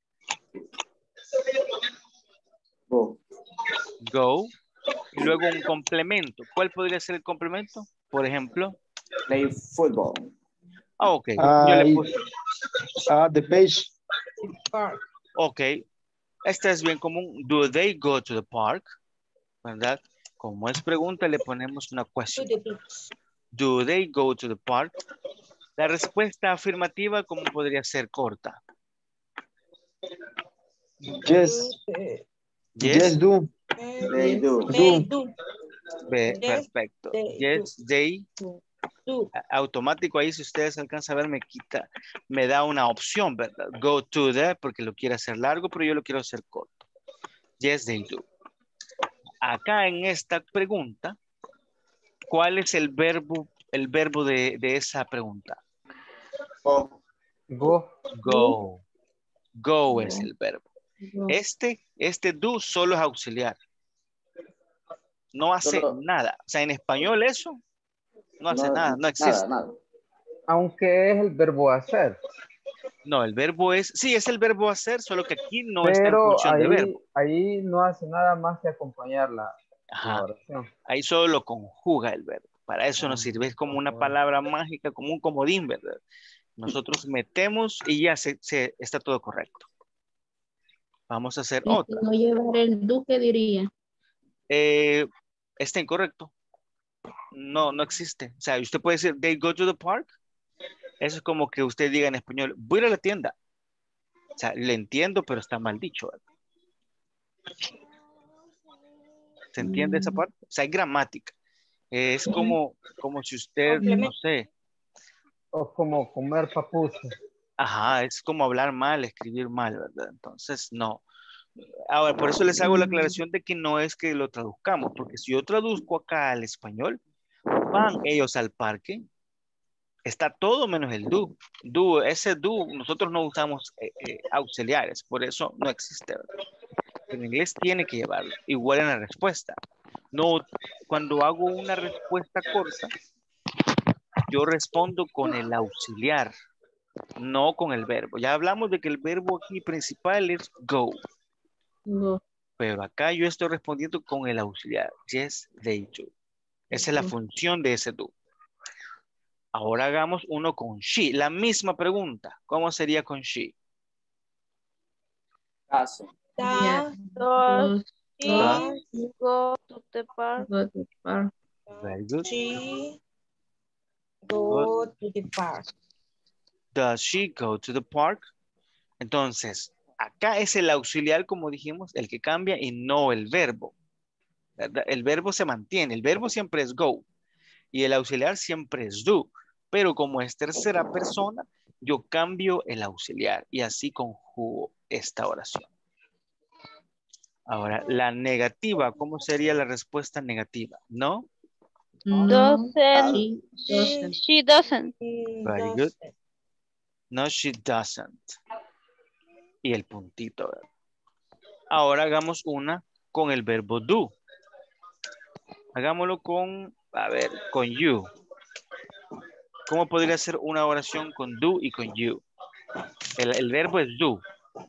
Go. Go. Y luego un complemento. ¿Cuál podría ser el complemento? Por ejemplo. Play football. Ah, ok. Uh, Yo le puse. Uh, the page. Ok. Esta es bien común. Do they go to the park? ¿Verdad? Como es pregunta, le ponemos una question. Do they go to the park? La respuesta afirmativa, ¿cómo podría ser corta? Yes. Yes. Yes, do. They do. They do. Be- Yes, perfecto. they Yes, they. do. A- Automático ahí, si ustedes alcanzan a ver, me quita, me da una opción, ¿verdad? Go to the, porque lo quiere hacer largo, pero yo lo quiero hacer corto. Yes, they do. Acá en esta pregunta, ¿cuál es el verbo, el verbo de, de esa pregunta? Go. Go. Go. Go es el verbo. Go. Este, este do solo es auxiliar. No hace Solo- nada. O sea, en español eso no hace No, nada, no existe. Nada, nada. Aunque es el verbo hacer. No, el verbo es, sí, es el verbo hacer, solo que aquí no está en Pero función de ahí, verbo. ahí no hace nada más que acompañar la, la Ajá. oración. Ahí solo lo conjuga el verbo. Para eso nos sirve, es como una palabra mágica, como un comodín, ¿verdad? Nosotros metemos y ya se, se- está todo correcto. Vamos a hacer Y si otra. no llevar el do, ¿qué diría? Eh, está incorrecto. No, no existe. O sea, usted puede decir, they go to the park. Eso es como que usted diga en español, voy a ir a la tienda. O sea, le entiendo, pero está mal dicho, ¿verdad? ¿Se entiende esa Mm. parte? O sea, hay gramática. Eh, es como, como si usted, no sé, O como comer papuso. ajá, es como hablar mal, escribir mal, ¿verdad? Entonces, no. Ahora, por eso les hago la aclaración de que no es que lo traduzcamos, porque si yo traduzco acá al español, van ellos al parque, está todo menos el do. Do, ese do, nosotros no usamos eh, eh, auxiliares, por eso no existe, ¿verdad? En inglés tiene que llevarlo, igual en la respuesta. No, cuando hago una respuesta corta, yo respondo con el auxiliar, no con el verbo. Ya hablamos de que el verbo aquí principal es go. Go. Pero acá yo estoy respondiendo con el auxiliar. Yes, they do. Esa es la función de ese do. Ahora hagamos uno con she. La misma pregunta. ¿Cómo sería con she? Doesn't. Da, Does she Does. go to the park? Go to the park. Very good. she go to the park. Does she go to the park? Entonces, acá es el auxiliar, como dijimos, el que cambia y no el verbo. ¿Verdad? El verbo se mantiene. El verbo siempre es go. Y el auxiliar siempre es do. Pero como es tercera persona, yo cambio el auxiliar y así conjugo esta oración. Ahora, la negativa, ¿cómo sería la respuesta negativa? ¿No? No, Doesn't. she doesn't. She doesn't. Very good. No, she doesn't. Y el puntito, ¿verdad? Ahora hagamos una con el verbo do. Hagámoslo con, a ver, con you. ¿Cómo podría ser una oración con do y con you? El, el verbo es do.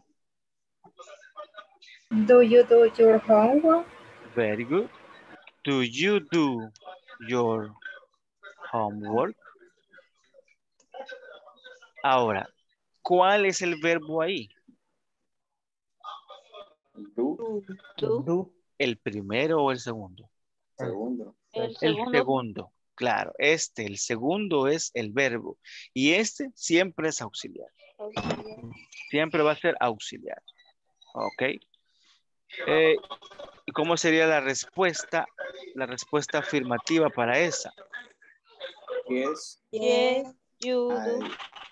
Do you do your homework? Very good. Do you do your homework? Ahora, ¿cuál es el verbo ahí? Do. Do. Do. ¿El primero o el segundo? Segundo. El El segundo. segundo, claro. Este, el segundo es el verbo. Y este siempre es auxiliar. Siempre va a ser auxiliar. Ok. Eh, ¿y cómo sería la respuesta? La respuesta afirmativa para esa. Yes. Yes, you do.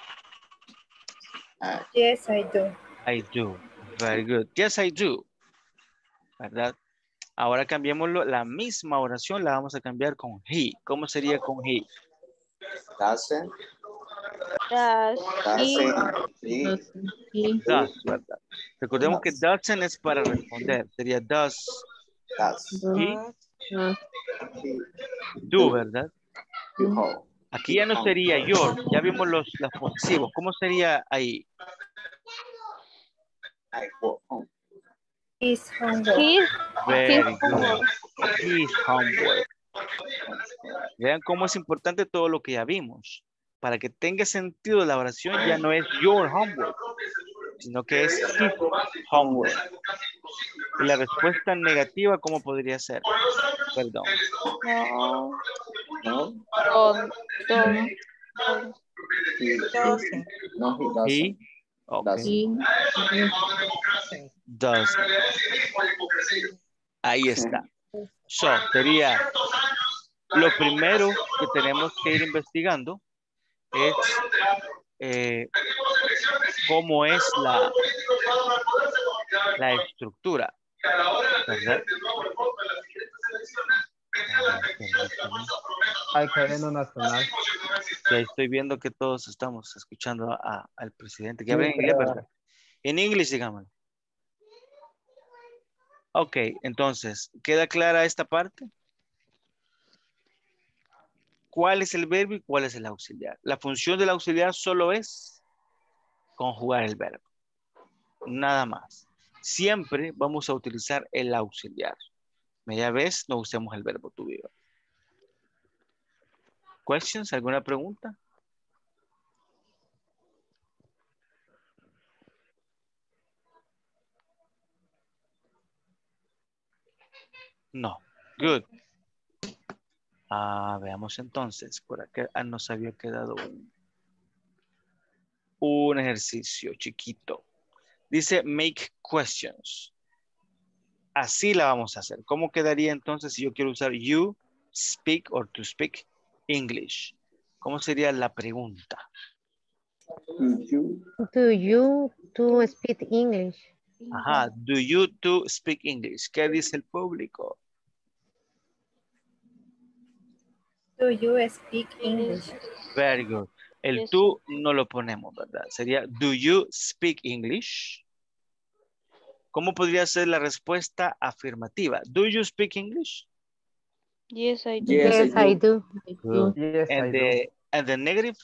I, Yes, I do. I do. Very good. Yes, I do. ¿Verdad? Ahora cambiémoslo. La misma oración la vamos a cambiar con he. ¿Cómo sería con he? doesn't. Does he? Doesn't. He. Doesn't he? Does, ¿verdad? Recordemos que Does. doesn't es para responder. Sería does Does. he Does He. do, ¿verdad? You home. Aquí ya no sería your. Ya vimos los, los posesivos. ¿Cómo sería ahí? I go home. His homework. His, Very his good. homework. His homework. Vean cómo es importante todo lo que ya vimos. Para que tenga sentido la oración ya no es your homework, sino que es his homework. Y la respuesta negativa, ¿cómo podría ser? Perdón. No. No. Don't. Don't. Don't. doce. No, he doesn't. He, okay, He does. Ahí está. So, sería lo primero que tenemos que ir investigando es eh, cómo es la, la estructura, ¿verdad? A ver, permítame. Hay cadena nacional. Ya estoy viendo que todos estamos escuchando a- al presidente. Que Sí, habla en inglés, pero- ¿verdad? En inglés, digamos. Ok, entonces, ¿queda clara esta parte? ¿Cuál es el verbo y cuál es el auxiliar? La función del auxiliar solo es conjugar el verbo. Nada más. Siempre vamos a utilizar el auxiliar. Media vez no usemos el verbo to be. Questions? ¿Alguna pregunta? No. Good. Ah, veamos entonces. Por acá ah, nos había quedado un, un ejercicio chiquito. Dice make questions. Así la vamos a hacer. ¿Cómo quedaría entonces si yo quiero usar you speak or to speak English? ¿Cómo sería la pregunta? Do you, Do you to speak English? Ajá. Do you to speak English? ¿Qué dice el público? Do you speak English? Very good. El Yes. tú no lo ponemos, ¿verdad? Sería do you speak English? ¿Cómo podría ser la respuesta afirmativa? Do you speak English? Yes, I do. Yes, Yes, I I do. do. I Good. do. Yes, I And do. the, and the negative?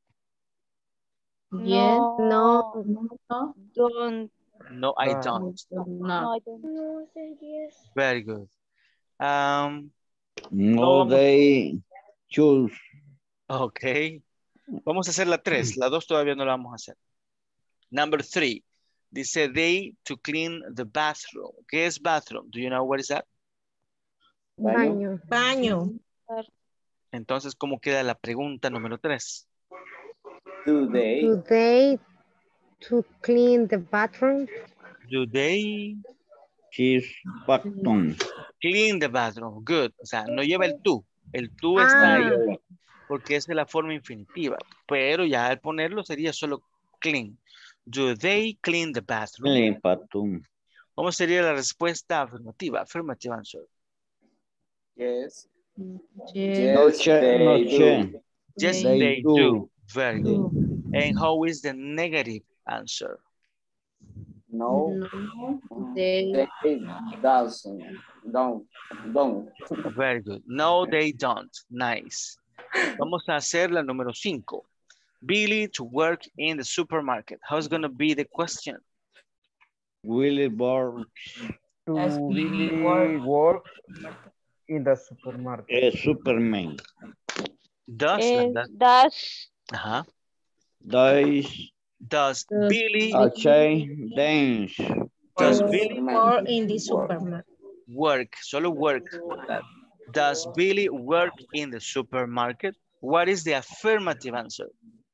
Yes, no, No. Don't. No, I Ah. don't. No, no. I don't. Very good. Um, No, vamos- they choose. ok. Vamos a hacer la tres. La dos todavía no la vamos a hacer. Number three. Dice they to clean the bathroom. ¿Qué es bathroom? Do you know what is that? Baño. Baño. Entonces, ¿cómo queda la pregunta número tres? Do they? Do they to clean the bathroom? Do they She's bathroom. clean the bathroom? Good. O sea, no lleva el tú. El tú está ahí Ah, porque es de la forma infinitiva. Pero ya al ponerlo sería solo clean. Do they clean the bathroom? Clean bathroom. ¿Cómo sería la respuesta afirmativa? Affirmative answer. Yes. yes, No Yes, che, no they che. do. Yes, They they, do. do. Very good. do. And how is the negative answer? No, No, they they doesn't. Don't. Don't. Very good. No, they don't. Nice. Vamos a hacer la número cinco. Billy to work in the supermarket. How's going to be the question? Willie Borg To Yes, really work. work in the supermarket. es Superman. Does, Eh, ¿verdad? does. Ajá. Does Does Does Billy, a chain dance. does Or- Billy or in the supermarket. work? Solo work, ¿verdad? Does Billy work in the supermarket? What is the affirmative answer?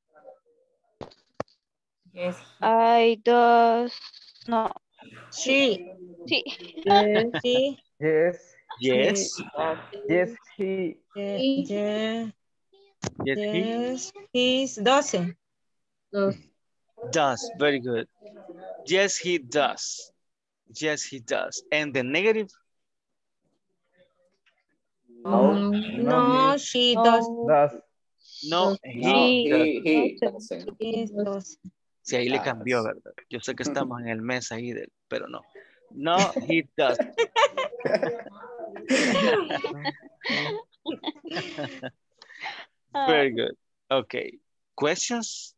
Yes. I does. No. She. Sí. yes, She. Yes, Yes. yes, he. Ye- ye- Yes, he Yes. He's doesn't. does does. Very good. Yes, he does. Yes, he does. And the negative? No. no, No, she does. Does. No, No, he does. he, he doesn't. He does. Sí, ahí le Ah, cambió, sí. ¿verdad? Yo sé que estamos en el mes ahí, del, pero no. No, he does. Very good. Okay. Questions?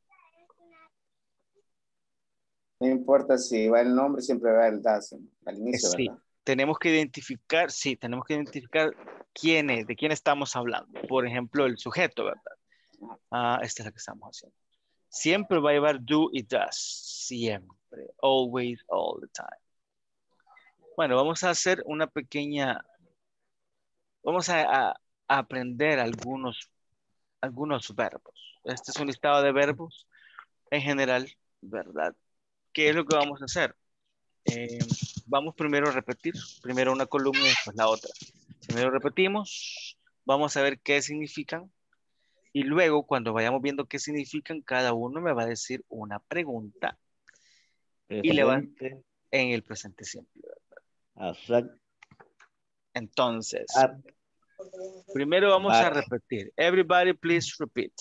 No importa si va el nombre, siempre va el doesn't al inicio, Sí. ¿verdad? Tenemos que identificar, sí, tenemos que identificar quién es, de quién estamos hablando. Por ejemplo, el sujeto, ¿verdad? Ah, esta es la que estamos haciendo. Siempre va a llevar do y does. Siempre. Always, all the time. Bueno, vamos a hacer una pequeña... Vamos a, a- a aprender algunos algunos verbos. Este es un listado de verbos en general, ¿verdad? ¿Qué es lo que vamos a hacer? Eh, vamos primero a repetir, primero una columna y después la otra. Primero repetimos, vamos a ver qué significan y luego cuando vayamos viendo qué significan, cada uno me va a decir una pregunta presente. Y le va en el presente simple, ¿verdad? Exacto. Entonces, At. primero vamos At. a repetir. Everybody please repeat.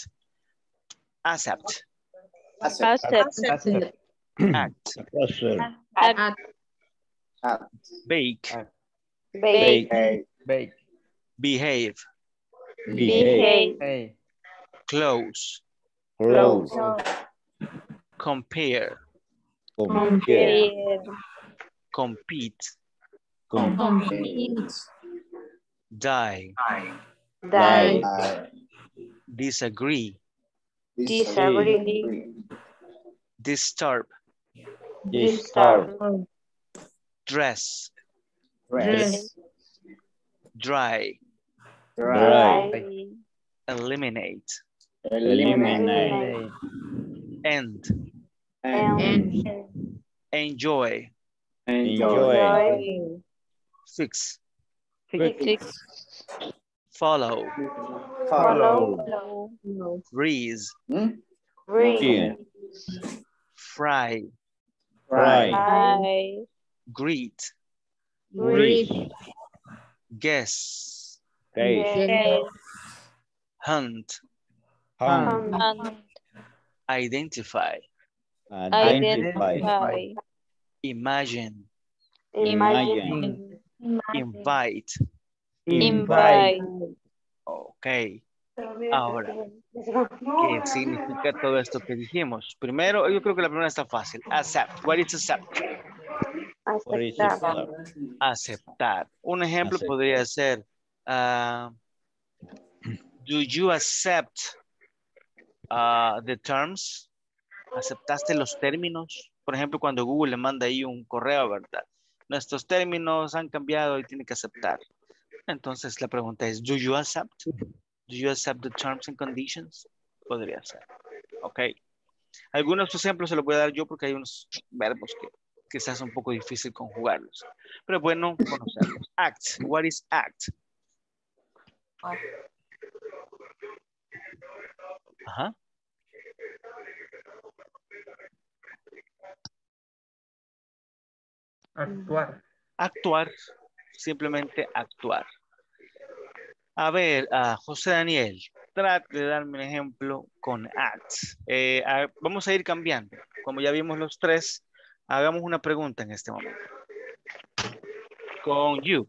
Accept. Accept. Accept. Act. Act. Act. Bake. Bake. Bake. Bake. Behave. Behave. Hey. Close. Close. Compare. Compare. Compete. Compete. Die. Die. Disagree. Disagree. Disturb. Disturb. Dress. Dress. Dry. Dry. Eliminate. Eliminate. End. End. Enjoy. Enjoy. Fix. Fix. Follow. Follow. Freeze. Freeze. Fry. Fry. Fry. Greet. Greet. Guess. Guess. Hunt. Hunt. Hunt. Identify. Identify. Imagine. Imagine. Invite. Invite. Ok. Ahora, ¿qué significa todo esto que dijimos? Primero, yo creo que la primera está fácil. Accept. What is accept? Aceptar. Aceptar. Un ejemplo Aceptar. podría ser, uh, do you accept uh, the terms? ¿Aceptaste los términos? Por ejemplo, cuando Google le manda ahí un correo, ¿verdad? Nuestros términos han cambiado y tiene que aceptar. Entonces la pregunta es, do you accept? Do you accept the terms and conditions? Podría ser. Ok. Algunos ejemplos se los voy a dar yo porque hay unos verbos que quizás es un poco difícil conjugarlos. Pero es bueno conocerlos. Act. What is act? Ajá. Actuar. Actuar. Simplemente actuar. A ver, uh, José Daniel, trate de darme un ejemplo con act. Eh, a, vamos a ir cambiando. Como ya vimos los tres, hagamos una pregunta en este momento. Con you.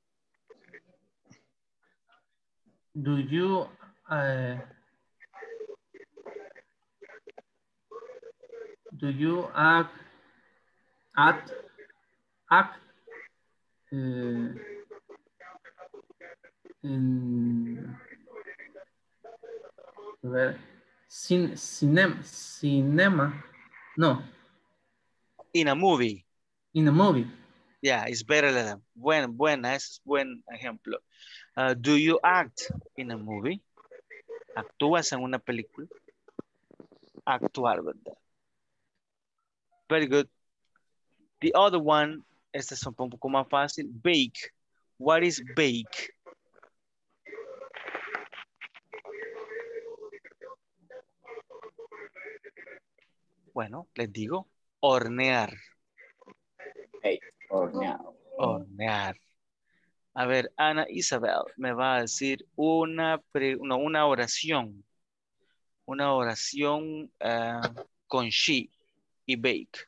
Do you uh, do you act act act uh, in a ver, cin, cinema cinema no In a movie. in a movie. Yeah, it's better than that. Buen, buena, ese es buen ejemplo. Uh, do you act in a movie? ¿Actúas en una película? Actuar, ¿verdad? Very good. The other one, este es un poco más fácil. Bake. What is bake? Bueno, les digo, hornear. Hey, hornear. Hornear. A ver, Ana Isabel me va a decir una, pre, no, una oración. Una oración uh, con she y bake.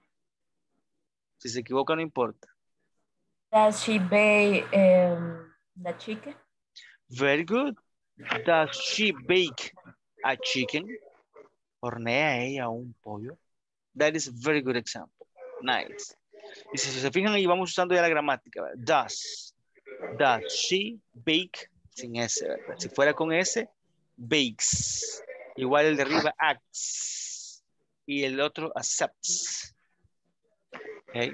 Si se equivoca no importa. Does she bake um, the chicken? Very good. Does she bake a chicken? ¿Hornea ella un pollo? That is a very good example. Nice. Y si se fijan ahí vamos usando ya la gramática. ¿Verdad? Does. Does she bake? Sin S, ¿verdad? Si fuera con S, bakes. Igual el de arriba, acts. Y el otro, accepts. Okay.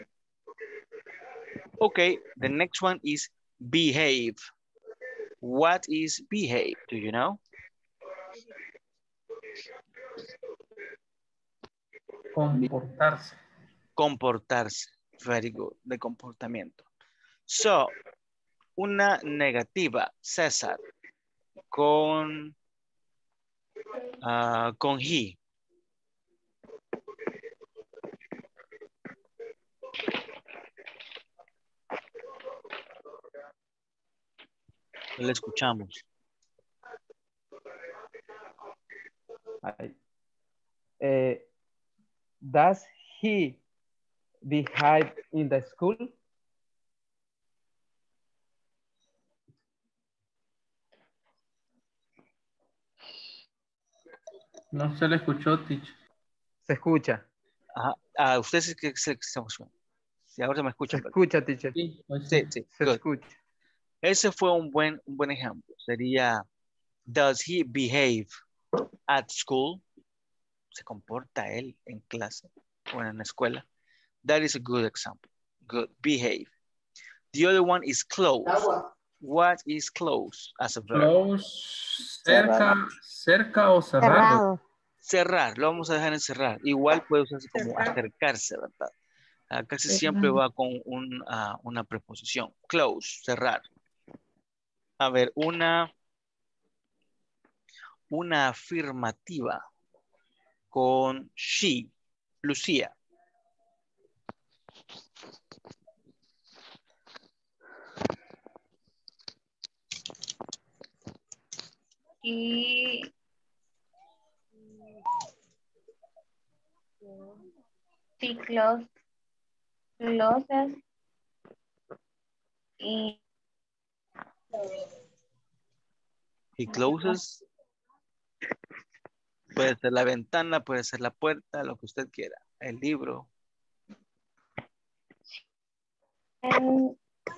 Okay, the next one is behave. What is behave? Do you know? Comportarse. Comportarse. Very good. De comportamiento. So, una negativa, César, con, uh, con he. Le escuchamos. Ahí. Eh, does he behave in the school? No se le escuchó, teacher. Se escucha. Ajá. Ah, usted sí que se estamos. Sí, ahora se me escucha. Se escucha, teacher. Sí, pues Sí, sí. sí. Se Good. escucha. Ese fue un buen, un buen ejemplo. Sería, does he behave at school? ¿Se comporta él en clase o en la escuela? That is a good example. Good. Behave. The other one is close. What is close as a verb? Close, cerca, cerca o cerrado. Cerrado. Cerrar, lo vamos a dejar en cerrar. Igual puede usarse como Cerrar. acercarse, ¿verdad? Ah, casi Cerrar. siempre va con un, ah, una preposición. Close, cerrar. A ver, una, una afirmativa con she, Lucía. Y sí, close, closes y He closes. Puede ser la ventana, puede ser la puerta, lo que usted quiera. El libro. en-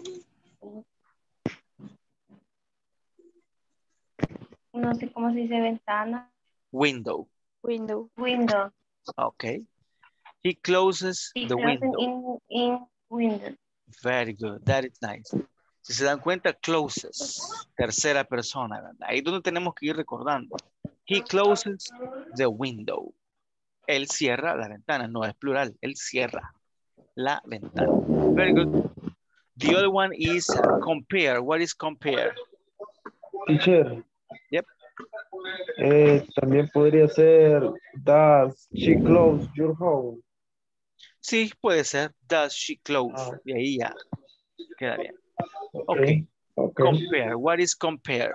no sé cómo se dice ventana. Window. Window. Window. Okay. He closes He the closes window. in, in window. Very good. That is nice. Si se dan cuenta, closes. Tercera persona, ¿verdad? Ahí es donde tenemos que ir recordando. He closes the window. Él cierra la ventana. No es plural. Él cierra la ventana. Very good. The other one is uh, compare. What is compare? Teacher. Yep. Eh, también podría ser, does she close your home? Sí, puede ser. Does she close? Ah. Y ahí ya queda bien. Ok. Okay. Ok. Compare. What is compare?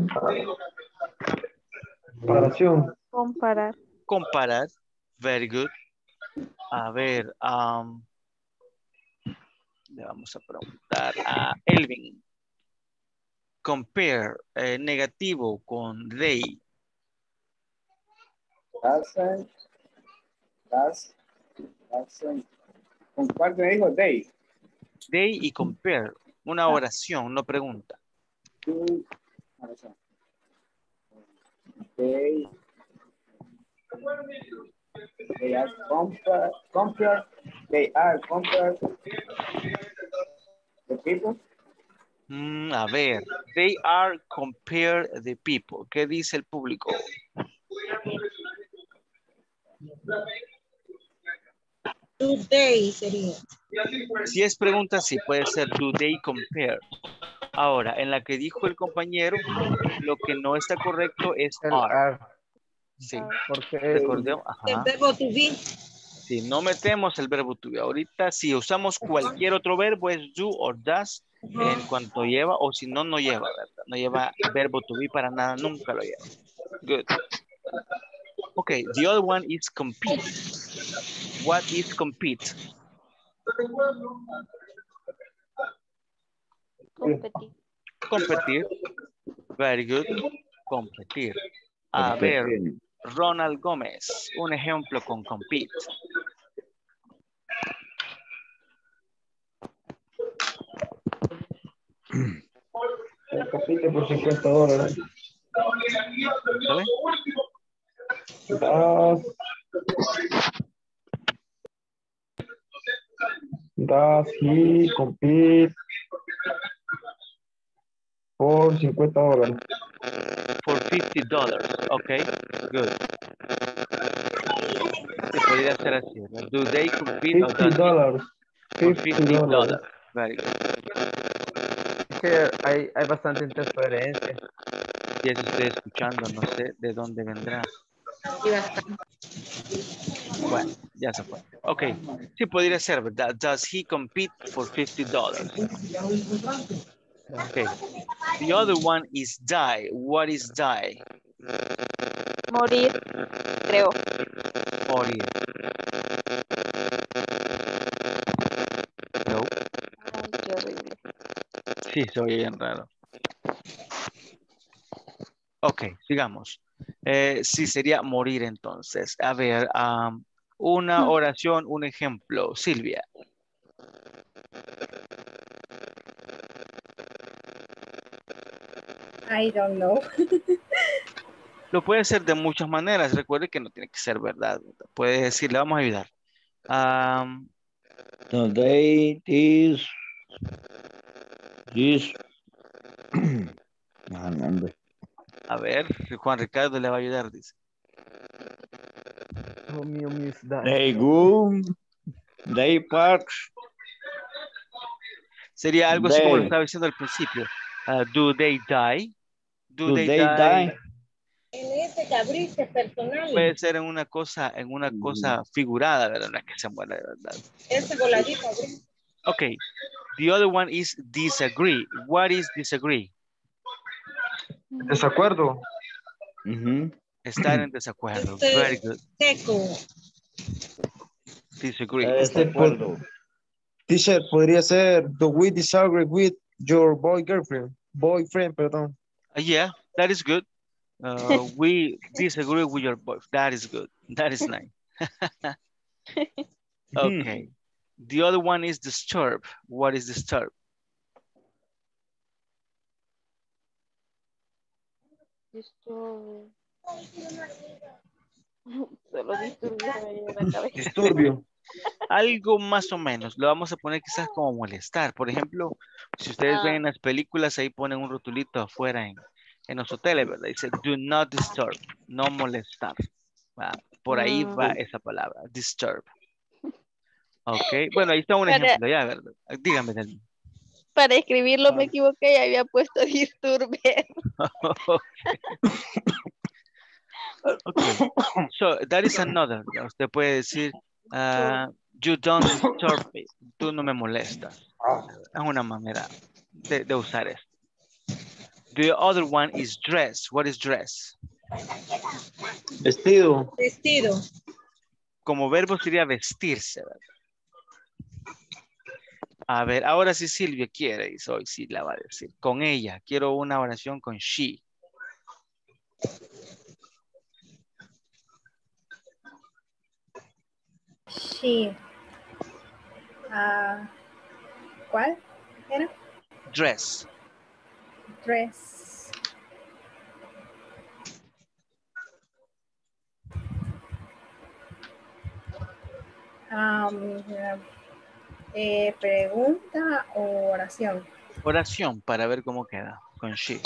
Comparación. Comparar. Comparar. Very good. A ver. Um, le vamos a preguntar a Elvin. Compare. Eh, negativo con they. Doesn't, does, doesn't. ¿Con cuál me dijo? They. They y compare. Una oración, no pregunta. Do, they, they are compare, compare, they are compare the people. Mm, a ver. They are compare the people. ¿Qué dice el público? Do they sería. Si es pregunta, sí, puede ser do they compare. Ahora, en la que dijo el compañero, lo que no está correcto es El are. are. Sí. Porque Recordemos, El ajá. verbo to be. Si no metemos el verbo to be. Ahorita, si usamos cualquier otro verbo, es do o does, en cuanto lleva, o si no, no lleva, ¿verdad? No lleva verbo to be para nada, nunca lo lleva. Good. Okay, the other one is compete. What is compete? Competir. Competir. Very good. Competir. A ver, Ronald Gómez, un ejemplo con compete. El compite por cincuenta dólares. ¿Sale? Does, does he compete por cincuenta dólares? For fifty dollars. Okay, good. Se podría podría ser así. ¿Verdad? Do they compete or fifty does he dollars. for fifty fifty dollars. dollars? Very good. Es que hay, hay bastante interferencia. Si eso estoy escuchando, no sé de dónde vendrá. Bueno, ya se fue. Ok, sí podría ser, ¿verdad? Does he compete for fifty dollars? Okay. The other one is die. What is die? Morir, creo. Morir. No. Ay, qué horrible. Sí, se oye bien raro. Ok, sigamos. Eh, sí, sería morir entonces. A ver, um, una oración, un ejemplo. Silvia. I don't know. Lo puede hacer de muchas maneras. Recuerde que no tiene que ser verdad. Puede decir, le vamos a ayudar. Um, The date is this. Ah, no, hombre. a ver, Juan Ricardo le va a ayudar, dice. Oh, mío, mío, is that. They go. They parks. Sería algo así como lo They. estaba diciendo al principio. Uh, do they die? Do, Do they, they die? die? En ese cabrice personal. Puede ser en una cosa, en una cosa figurada, ¿verdad? No es que se muera de verdad. Ese voladito, abril. Okay. The other one is disagree. What is disagree? Desacuerdo. Mm-hmm. Estar en desacuerdo. Este, Very good. Seco. Disagree. Este, Desacuerdo. Teacher, podría ser, do we disagree with your boy girlfriend? Boyfriend, perdón. Uh, yeah, that is good. Uh, we disagree with your boyfriend. That is good. That is nice. Okay. The other one is disturb. What is disturb? Disturb. Solo disturbio se me viene a la cabeza. Disturbio. Algo más o menos. Lo vamos a poner quizás como molestar. Por ejemplo, si ustedes Ah. ven en las películas, ahí ponen un rotulito afuera en, en los hoteles, ¿verdad? Dice, do not disturb. No molestar. ¿Va? Por ahí va Mm. esa palabra, disturb. Ok. Bueno, ahí está un Para- ejemplo, ya, ¿verdad? Dígame, Delmi. Para escribirlo me equivoqué y había puesto disturber. Okay. So that is another. Usted puede decir, uh, you don't disturb me. Tú no me molestas. Es una manera de, de usar esto. The other one is dress. What is dress? Vestido. Vestido. Como verbo sería vestirse, ¿verdad? A ver, ahora sí Silvia quiere, y hoy sí la va a decir. Con ella, quiero una oración con she. She. Ah, ¿cuál era? Dress. Dress. Um, eh, pregunta o oración. Oración para ver cómo queda con she.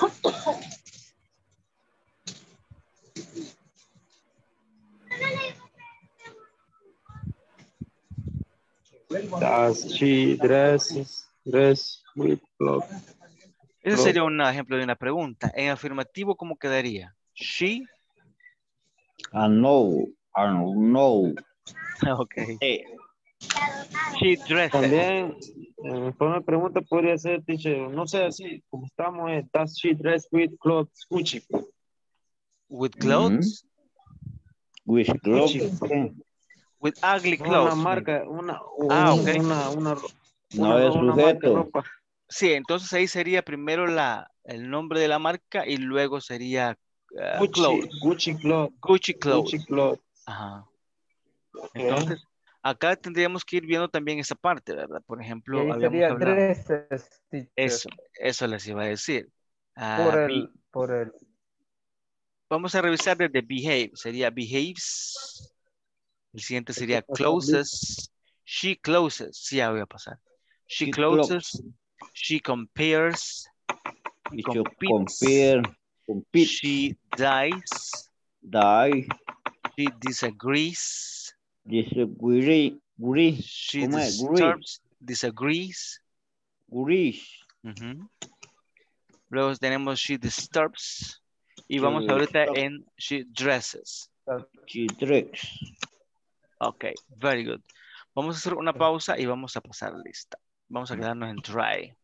Does she dresses, dress with clothes? Ese sería un ejemplo de una pregunta. En afirmativo, ¿cómo quedaría? She. I know. I know. Ok. She dresses. También, eh, por una pregunta podría ser, teacher, no sé, así como estamos, eh, does she dress with clothes Gucci? With clothes? With clothes. With ugly No, clothes. una marca, una, Ah, un- ok. una, una, No una, es una marca de sujeto. ropa. Sí, entonces ahí sería primero la, el nombre de la marca y luego sería uh, Gucci, clothes. Gucci clothes. Gucci clothes. Gucci clothes. Ajá. Okay. Entonces, acá tendríamos que ir viendo también esa parte, ¿verdad? Por Y ejemplo, ahí habíamos sería hablado. dresses, teacher. Eso, eso les iba a decir. Ah, Por be- el, por el. vamos a revisar desde behave. Sería behaves. El siguiente sería closes. She closes. Sí, ya voy a pasar. She She closes. She compares. Y yo Competes. compare. Compete. She dies. Die. She disagrees. Disagree. Agree. She ¿Cómo es? Agree. disturbs, disagrees. Agrees. Ujú. Luego tenemos she disturbs. Y She vamos ahorita disturbs. en she dresses. She drinks. Ok, very good. Vamos a hacer una pausa y vamos a pasar la lista. Vamos a quedarnos en dry.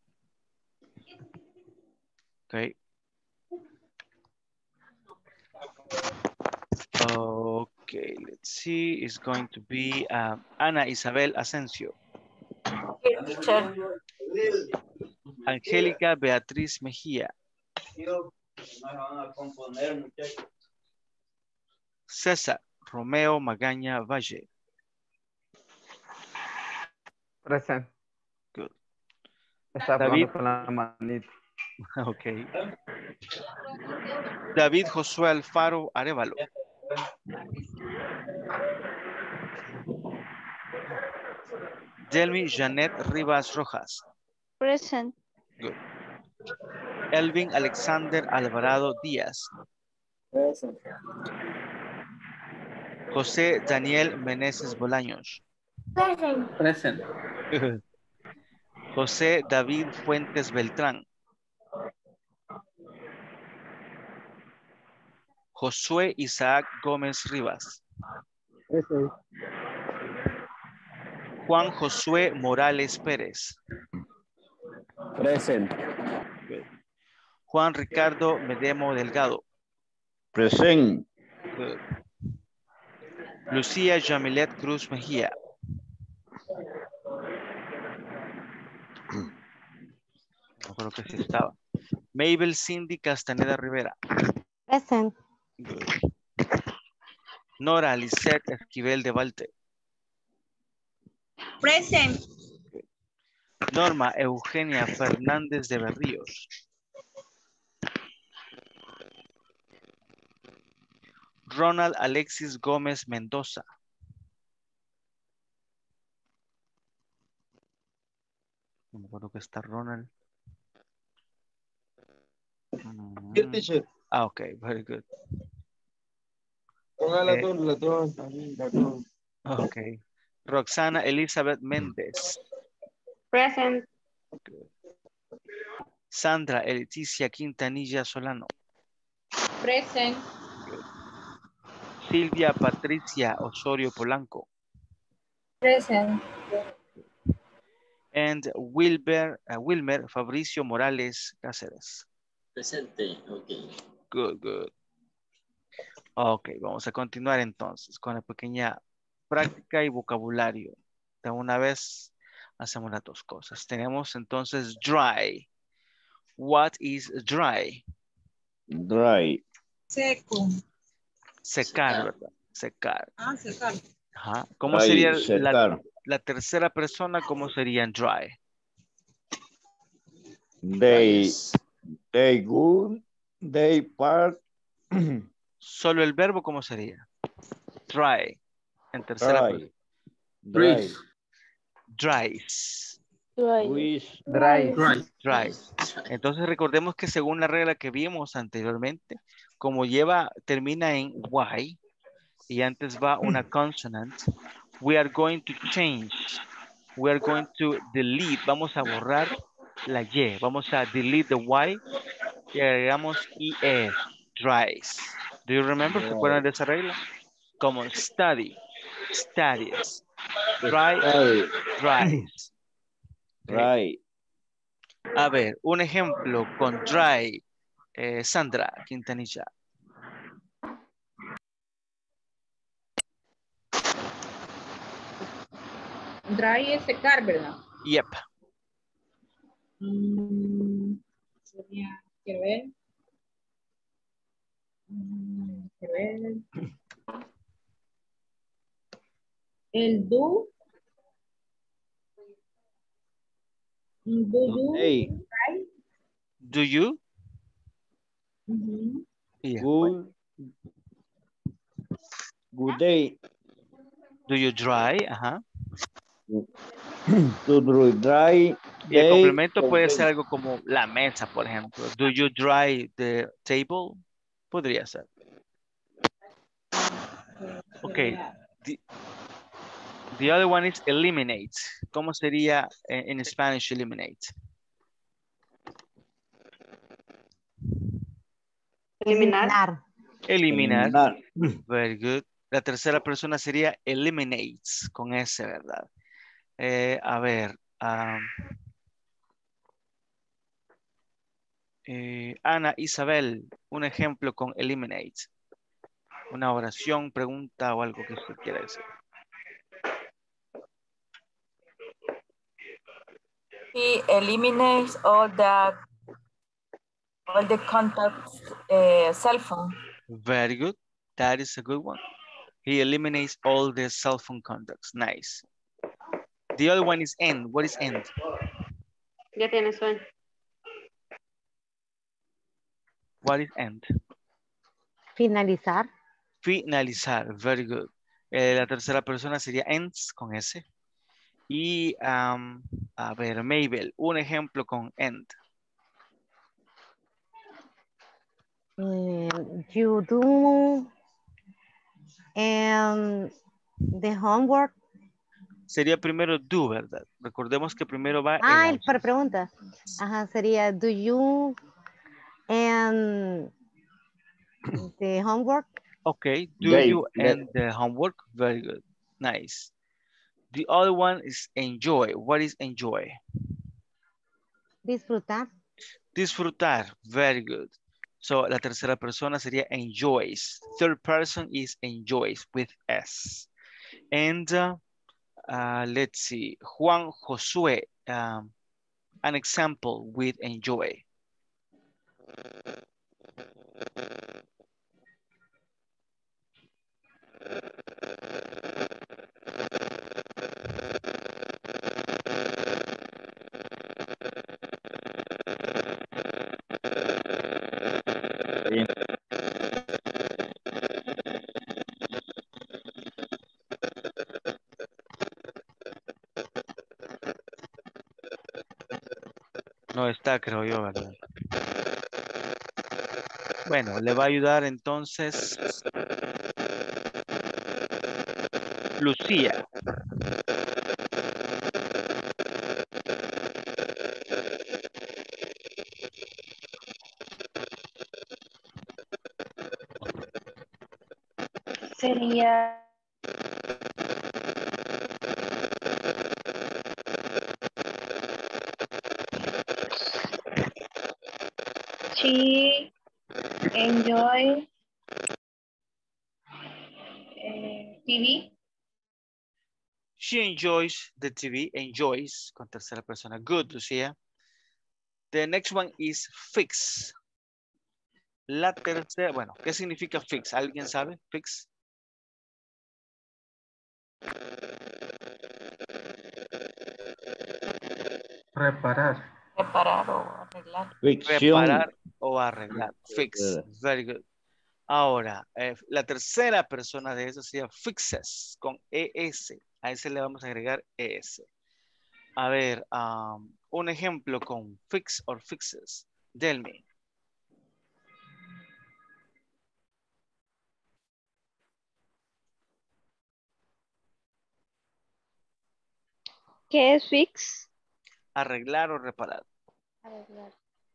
Ok. Okay, let's see. It's going to be uh, Ana Isabel Asensio. Teacher. Angélica Beatriz Mejía. César Romeo Magaña Valle. Present. Good. Está David. hablando con la manita. Ok. David Josué Alfaro Arevalo. Delmi Janet Rivas Rojas. Present. Good. Elvin Alexander Alvarado Díaz. Present. José Daniel Meneses Bolaños. Present. José David Fuentes Beltrán. Josué Isaac Gómez Rivas. Present. Juan Josué Morales Pérez. Present. Good. Juan Ricardo Medemo Delgado. Present. Good. Lucía Yamilet Cruz Mejía. No creo que sí estaba. Mabel Cindy Castaneda Rivera. Present. Good. Nora Lisette Esquivel de Valte. Present. Norma Eugenia Fernández de Berríos. Ronald Alexis Gómez Mendoza. No me acuerdo que está Ronald. Here, teacher. Ah, ok, very good. Ponga las Eh, dos, las dos, también, las dos. Ok. Roxana Elizabeth Méndez. Present. Sandra Leticia Quintanilla Solano. Present. Silvia Patricia Osorio Polanco. Present. And Wilber, uh, Wilmer Fabricio Morales Cáceres. Presente, ok. Good, good. Ok, vamos a continuar entonces con la pequeña práctica y vocabulario. De una vez hacemos las dos cosas. Tenemos entonces dry. What is dry? Dry. Seco. Secar, ¿verdad? Secar. Ah, secar. Ajá. ¿Cómo Dry, sería la, secar. la tercera persona? ¿Cómo sería en dry? They, they good, they part. Solo el verbo, ¿cómo sería? Dry. En tercera persona. Dry. Dry. Dries. Dries. Dry. Dries. Entonces recordemos que según la regla que vimos anteriormente, como lleva, termina en Y y antes va una consonant, we are going to change. We are going to delete. Vamos a borrar la Y. Vamos a delete the Y y agregamos I E. Dries. Do you remember? ¿Se acuerdan de esa regla? Como study. Studies. Dry. Dries. Dry. A ver, un ejemplo con dry. Eh, Sandra Quintanilla. Dry es secar, ¿verdad? Yep. Mm, sería, quiero ver. Mm, quiero ver. El do. Do you? Hey. Right? Do you? Mm-hmm. Yeah. Good. Good day. Do you dry? Ajá. To dry. dry Y el day, complemento puede day. ser algo como la mesa, por ejemplo. Do you dry the table? Podría ser. Ok. Di The other one is eliminate. ¿Cómo sería en, en Spanish eliminate? Eliminar. Eliminar. Eliminar. Very good. La tercera persona sería eliminates, con S, ¿verdad? Eh, a ver. um, eh, Ana, Isabel, un ejemplo con eliminate. Una oración, pregunta o algo que usted quiera decir. He eliminates all the all the contacts uh, cell phone. Very good. That is a good one. He eliminates all the cell phone contacts. Nice. The other one is end. What is end? Ya tiene sueño. What is end? Finalizar. Finalizar. Very good. Eh, la tercera persona sería ends con S. Y, um, a ver, Mabel, un ejemplo con end. Eh, you do um, the homework. Sería primero do, ¿verdad? Recordemos que primero va Ah, el el para pregunta. Ajá, sería do you and the homework. Okay, do They- you they- end the homework? Very good. Nice. The other one is enjoy. What is enjoy? Disfrutar. Disfrutar. Very good. So, la tercera persona sería enjoys. Third person is enjoys with S. And uh, uh, let's see. Juan Josué. Um, an example with enjoy. No está, creo yo, ¿verdad? Bueno, le va a ayudar entonces Lucía. Sería she enjoy eh, T V. She enjoys the T V. Enjoys con tercera persona. Good, Lucía. The next one is fix. La tercera, bueno, ¿qué significa fix? ¿Alguien sabe? Fix. Reparar. Reparar o arreglar. Ficción. Reparar o arreglar. Fix. Very good. Ahora, eh, la tercera persona de eso sería fixes con E S. A ese le vamos a agregar E S. A ver, um, un ejemplo con fix or fixes. Delmi. ¿Qué es fix? Arreglar o reparar. Arreglar.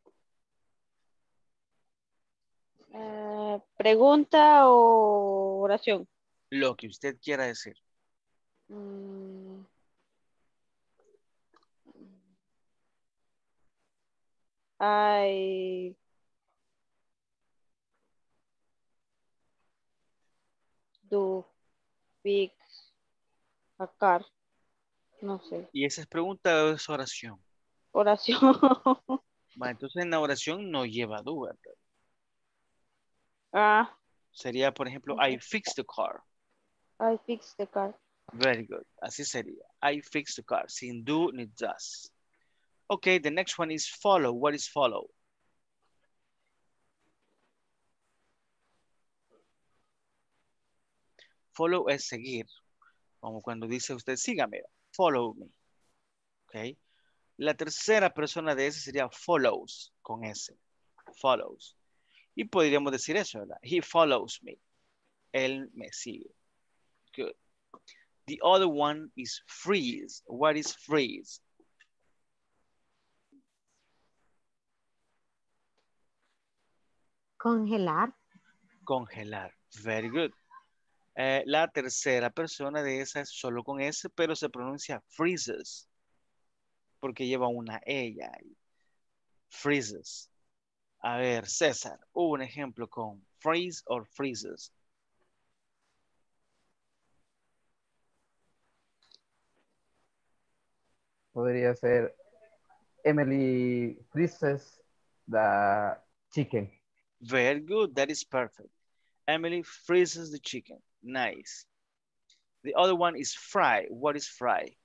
Eh, ¿pregunta o oración? Lo que usted quiera decir. Mm. I do fix a car. No sé. ¿Y esa es pregunta o es oración? Oración. Va, entonces en la oración no lleva do, ¿verdad? Ah. Sería, por ejemplo, I fixed the car. I fix the car. Very good. Así sería. I fixed the car. Sin do ni does. Okay, the next one is follow. What is follow? Follow es seguir. Como cuando dice usted, sígame. Follow me. Okay. La tercera persona de ese sería follows con S. Follows. Y podríamos decir eso, ¿verdad? He follows me. Él me sigue. Good. The other one is freeze. What is freeze? Congelar. Congelar. Very good. Eh, la tercera persona de esa es solo con S, pero se pronuncia freezes. Porque lleva una E ya ahí. Freezes. A ver, César, un ejemplo con freeze or freezes. Podría ser Emily freezes the chicken. Very good. That is perfect. Emily freezes the chicken. Nice. The other one is fry. What is fry?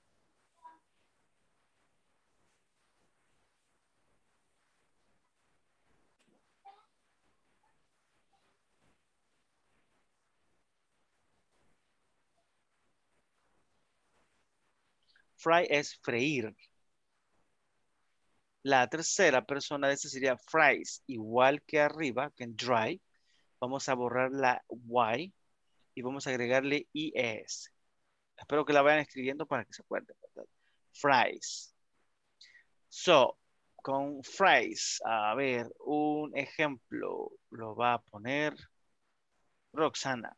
Fry es freír. La tercera persona de ese sería fries. Igual que arriba, que en dry. Vamos a borrar la Y y vamos a agregarle I E S. Espero que la vayan escribiendo para que se acuerden, ¿verdad? Fries. So, con fries, a ver, un ejemplo lo va a poner Roxana.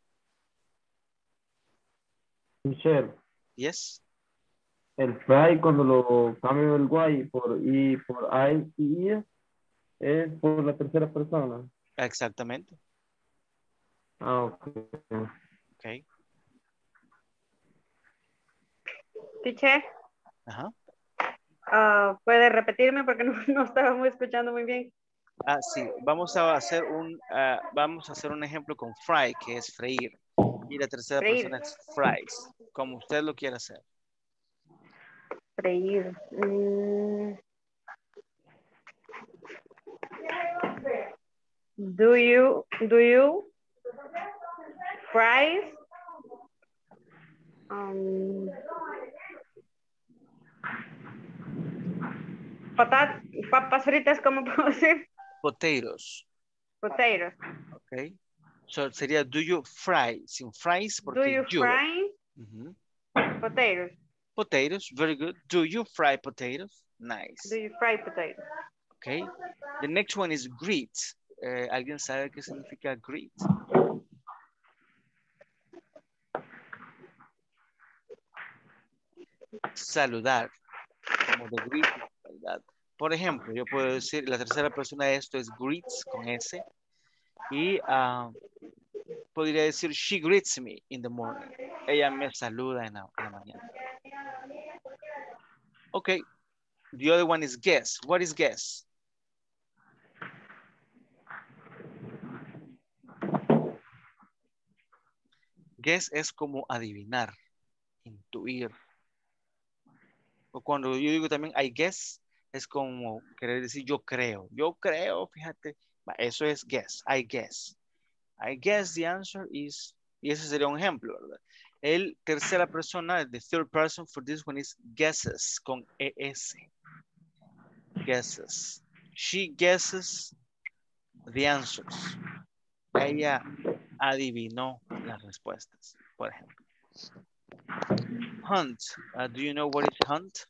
Michelle, Yes. el fry cuando lo cambio el Y por I, por I y I es por la tercera persona. Exactamente. Ah, ok. Ok. Teacher, Ajá. ah, ¿puede repetirme porque no, no estaba muy escuchando muy bien? Ah, sí. Vamos a hacer un, ah, vamos a hacer un ejemplo con fry, que es freír. Y la tercera Freír. persona es fries, como usted lo quiera hacer. Freír. Mm. Do you, do you fries? Um, patat, papas fritas, ¿cómo puedo decir? Potatoes. Potatoes. Ok. So, sería do you fry, sin fries, porque Do you you. fry Ujú. potatoes? Potatoes, very good. Do you fry potatoes? Nice. Do you fry potatoes? Okay. The next one is greet. Eh, ¿Alguien sabe qué significa greet? Saludar. Como de greeting, ¿verdad? Por ejemplo, yo puedo decir, la tercera persona de esto es greets con S. Y uh, podría decir, she greets me in the morning. Ella me saluda en la, en la mañana. Okay. The other one is guess. What is guess? Guess es como adivinar, intuir. O cuando yo digo también I guess, es como querer decir yo creo. Yo creo, fíjate. Eso es guess, I guess. I guess the answer is, y ese sería un ejemplo, ¿verdad? El tercera persona, the third person for this one is guesses, con E S. Guesses. She guesses the answers. Ella adivinó las respuestas, por ejemplo. Hunt. Uh, do you know what is hunt?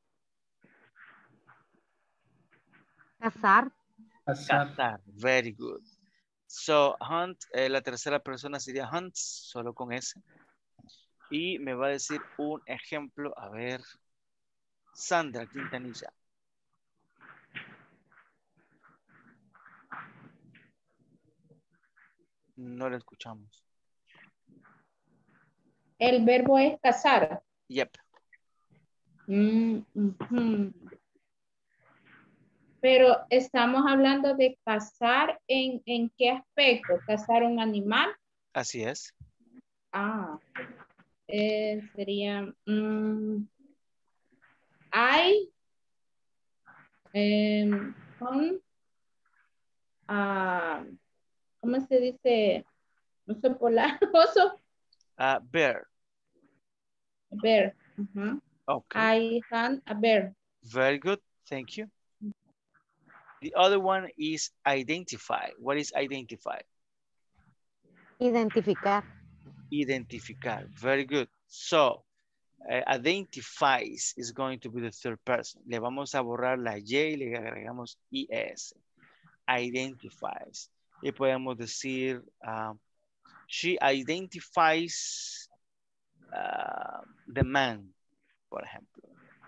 Cazar. Cazar. Very good. So, hunt, eh, la tercera persona sería hunts, solo con S. Y me va a decir un ejemplo. A ver. Sandra Quintanilla. No la escuchamos. El verbo es cazar. Yep. Mm, uh-huh. Pero estamos hablando de cazar en, en qué aspecto, cazar un animal. Así es. Ah, eh, sería um, I um, con, uh, ¿cómo se dice? No sé, polar, oso. Uh, bear. Bear. Uh-huh. Okay. I hunt a bear. Very good. Thank you. The other one is identify. What is identify? Identificar. Identificar. Very good. So, uh, identifies is going to be the third person. Le vamos a borrar la Y y le agregamos es. Identifies. Y podemos decir, uh, she identifies uh, the man, por ejemplo.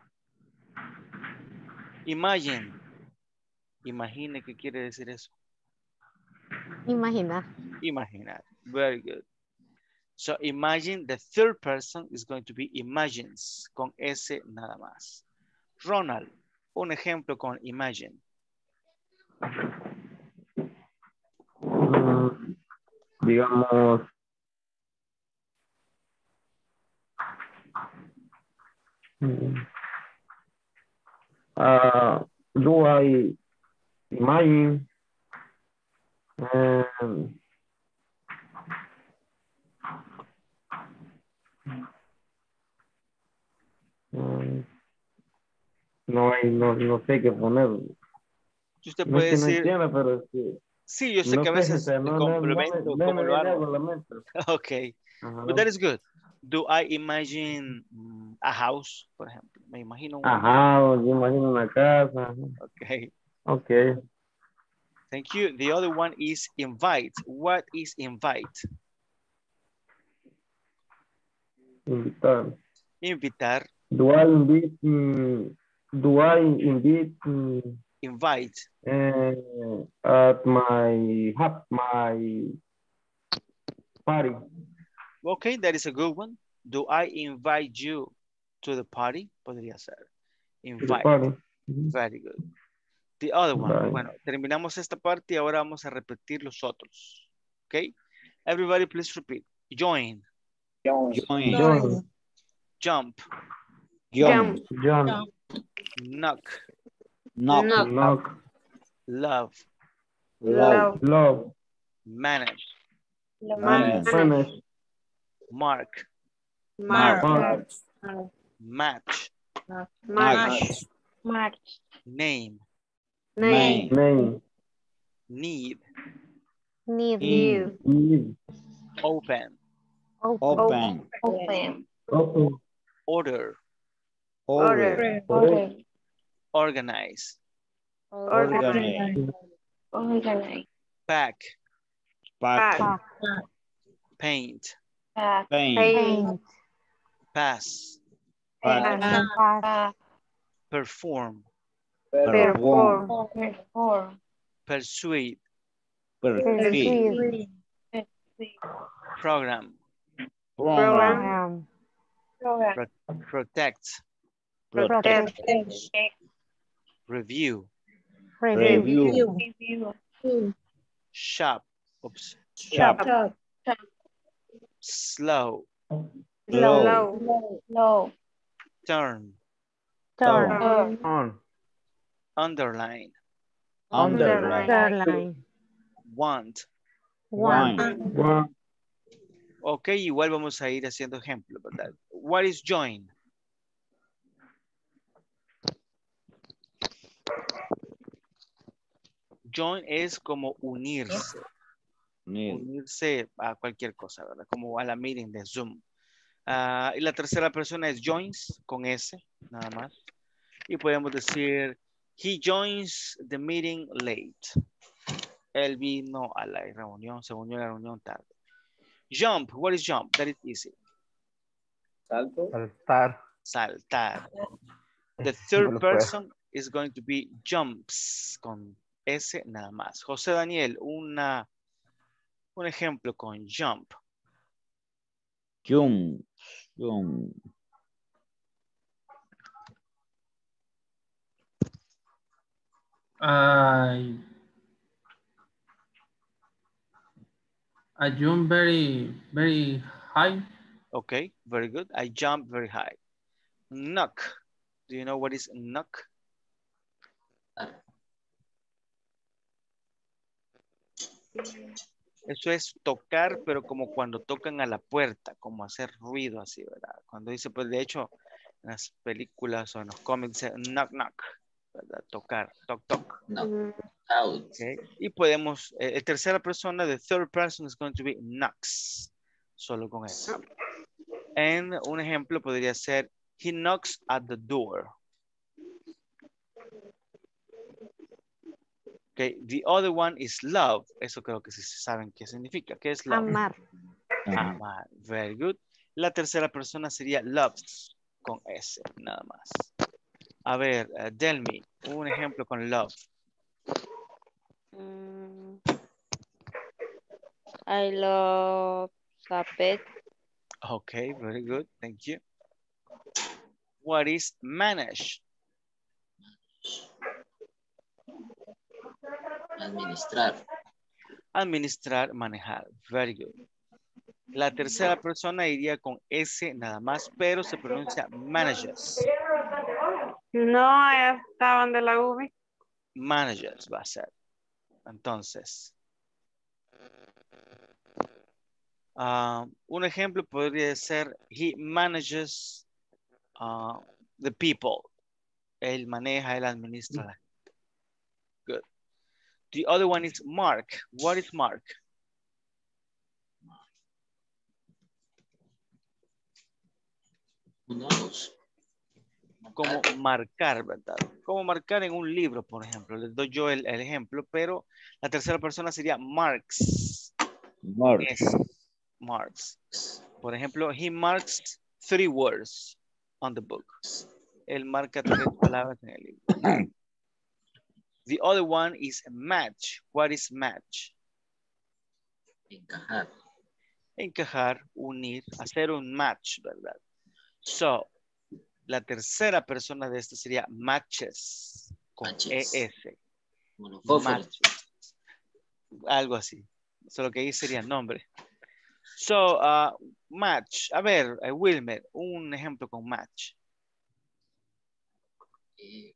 Imagine. Imagine, ¿qué quiere decir eso? Imaginar. Imaginar. Very good. So imagine, the third person is going to be imagines, con S nada más. Ronald, un ejemplo con imagine. Mm, digamos, mm, uh, do I imagine um, mm, no hay, no, no sé qué poner. Usted No es puede que no decir, entienda, pero es que sí, yo sé no que a sé, o veces sea, el no, no, no, me- complemento, no ¿cómo me lo viene algo a hago? la mente. Ok, Ajá. but that is good. Do I imagine mm, a house, por ejemplo? Me imagino una Ajá, o yo imagino una casa. Ajá. Okay, Ok. thank you. The other one is invite. What is invite? Invitar. Invitar, Do I invite, mm, do I invite mm, invite. eh, at my hap, my party? Okay, that is a good one. Do I invite you to the party? Podría ser. To the Invite. party. Mhm. Very good. The other one. Right. Bueno, terminamos esta parte y ahora vamos a repetir los otros. Okay? Everybody please repeat. Join. Join. Join. Jump. Jump. Jump. Knock. Knock. Knock. Love. Love. Love. Manage. Manage. Finish. Mark. Mark. Mark. Match. Match. March. Name. Name. Name. Need. Need. Need. Need. Open. Open. Open. Open. Order. Order. Order. Organize. Organize. Organize. Pack. Pack. Paint. Pack. Paint. Paint. Pass. Pass. Pass. Perform. Perform. Perform. Persuade. Persuade. Persuade. Program. Program. Program. Pro- protect. Protect. Protect. Review. Review. Review. Shop. Oops. Shop. Slow. Low. Low. Low. Turn. Turn. On. Underline. Underline. Underline. Want. One. One. Ok, igual vamos a ir haciendo ejemplos, ¿verdad? What is join? Join es como unirse. Need. Unirse a cualquier cosa, ¿verdad? Como a la meeting de Zoom. Ah, y la tercera persona es joins, con S, nada más. Y podemos decir, he joins the meeting late. Él vino a la reunión, se unió a la reunión tarde. Jump, what is jump? That is easy. Salto. Saltar. Saltar. The No third lo puedo. person is going to be jumps, con S nada más. José Daniel, una, un ejemplo con jump. Jump. Jump. I I jump very very high. Okay, very good. I jump very high. Knock. Do you know what is knock? Eso es tocar, pero como cuando tocan a la puerta, como hacer ruido así, ¿verdad? Cuando dice, pues de hecho, en las películas o en los cómics dice knock knock, ¿verdad? Tocar, toc toc. No. Out. Okay. Y podemos, eh, tercera persona, the third person is going to be knocks. solo con S. En un ejemplo podría ser, he knocks at the door. Okay, the other one is love. Eso creo que sí saben qué significa. ¿Qué es love? Amar. Amar. Very good. La tercera persona sería loves, con S, nada más. A ver, uh, Delmi, un ejemplo con love. Mm, I love a pet. Okay, very good. Thank you. What is manage? Administrar. Administrar, manejar. Very good. La tercera persona iría con S nada más, pero se pronuncia managers. No, ya estaban de la U V. Managers va a ser. Entonces, uh, un ejemplo podría ser, he manages uh, the people. Él maneja, él administra la gente. Good. The other one is Mark. What is Mark? Who knows? Como marcar, ¿verdad? Como marcar en un libro, por ejemplo. Les doy yo el, el ejemplo, pero la tercera persona sería marks. Mark. Yes, marks. Por ejemplo, he marks three words on the book. Él marca tres palabras en el libro. The other one is match. What is match? Encajar. Encajar, unir, hacer un match, ¿verdad? So, la tercera persona de esto sería matches, con Matches. E S. Monofósforo. Matches. Algo así. Solo que ahí sería nombre. So, uh, match. A ver, uh, Wilmer, un ejemplo con match. Eh,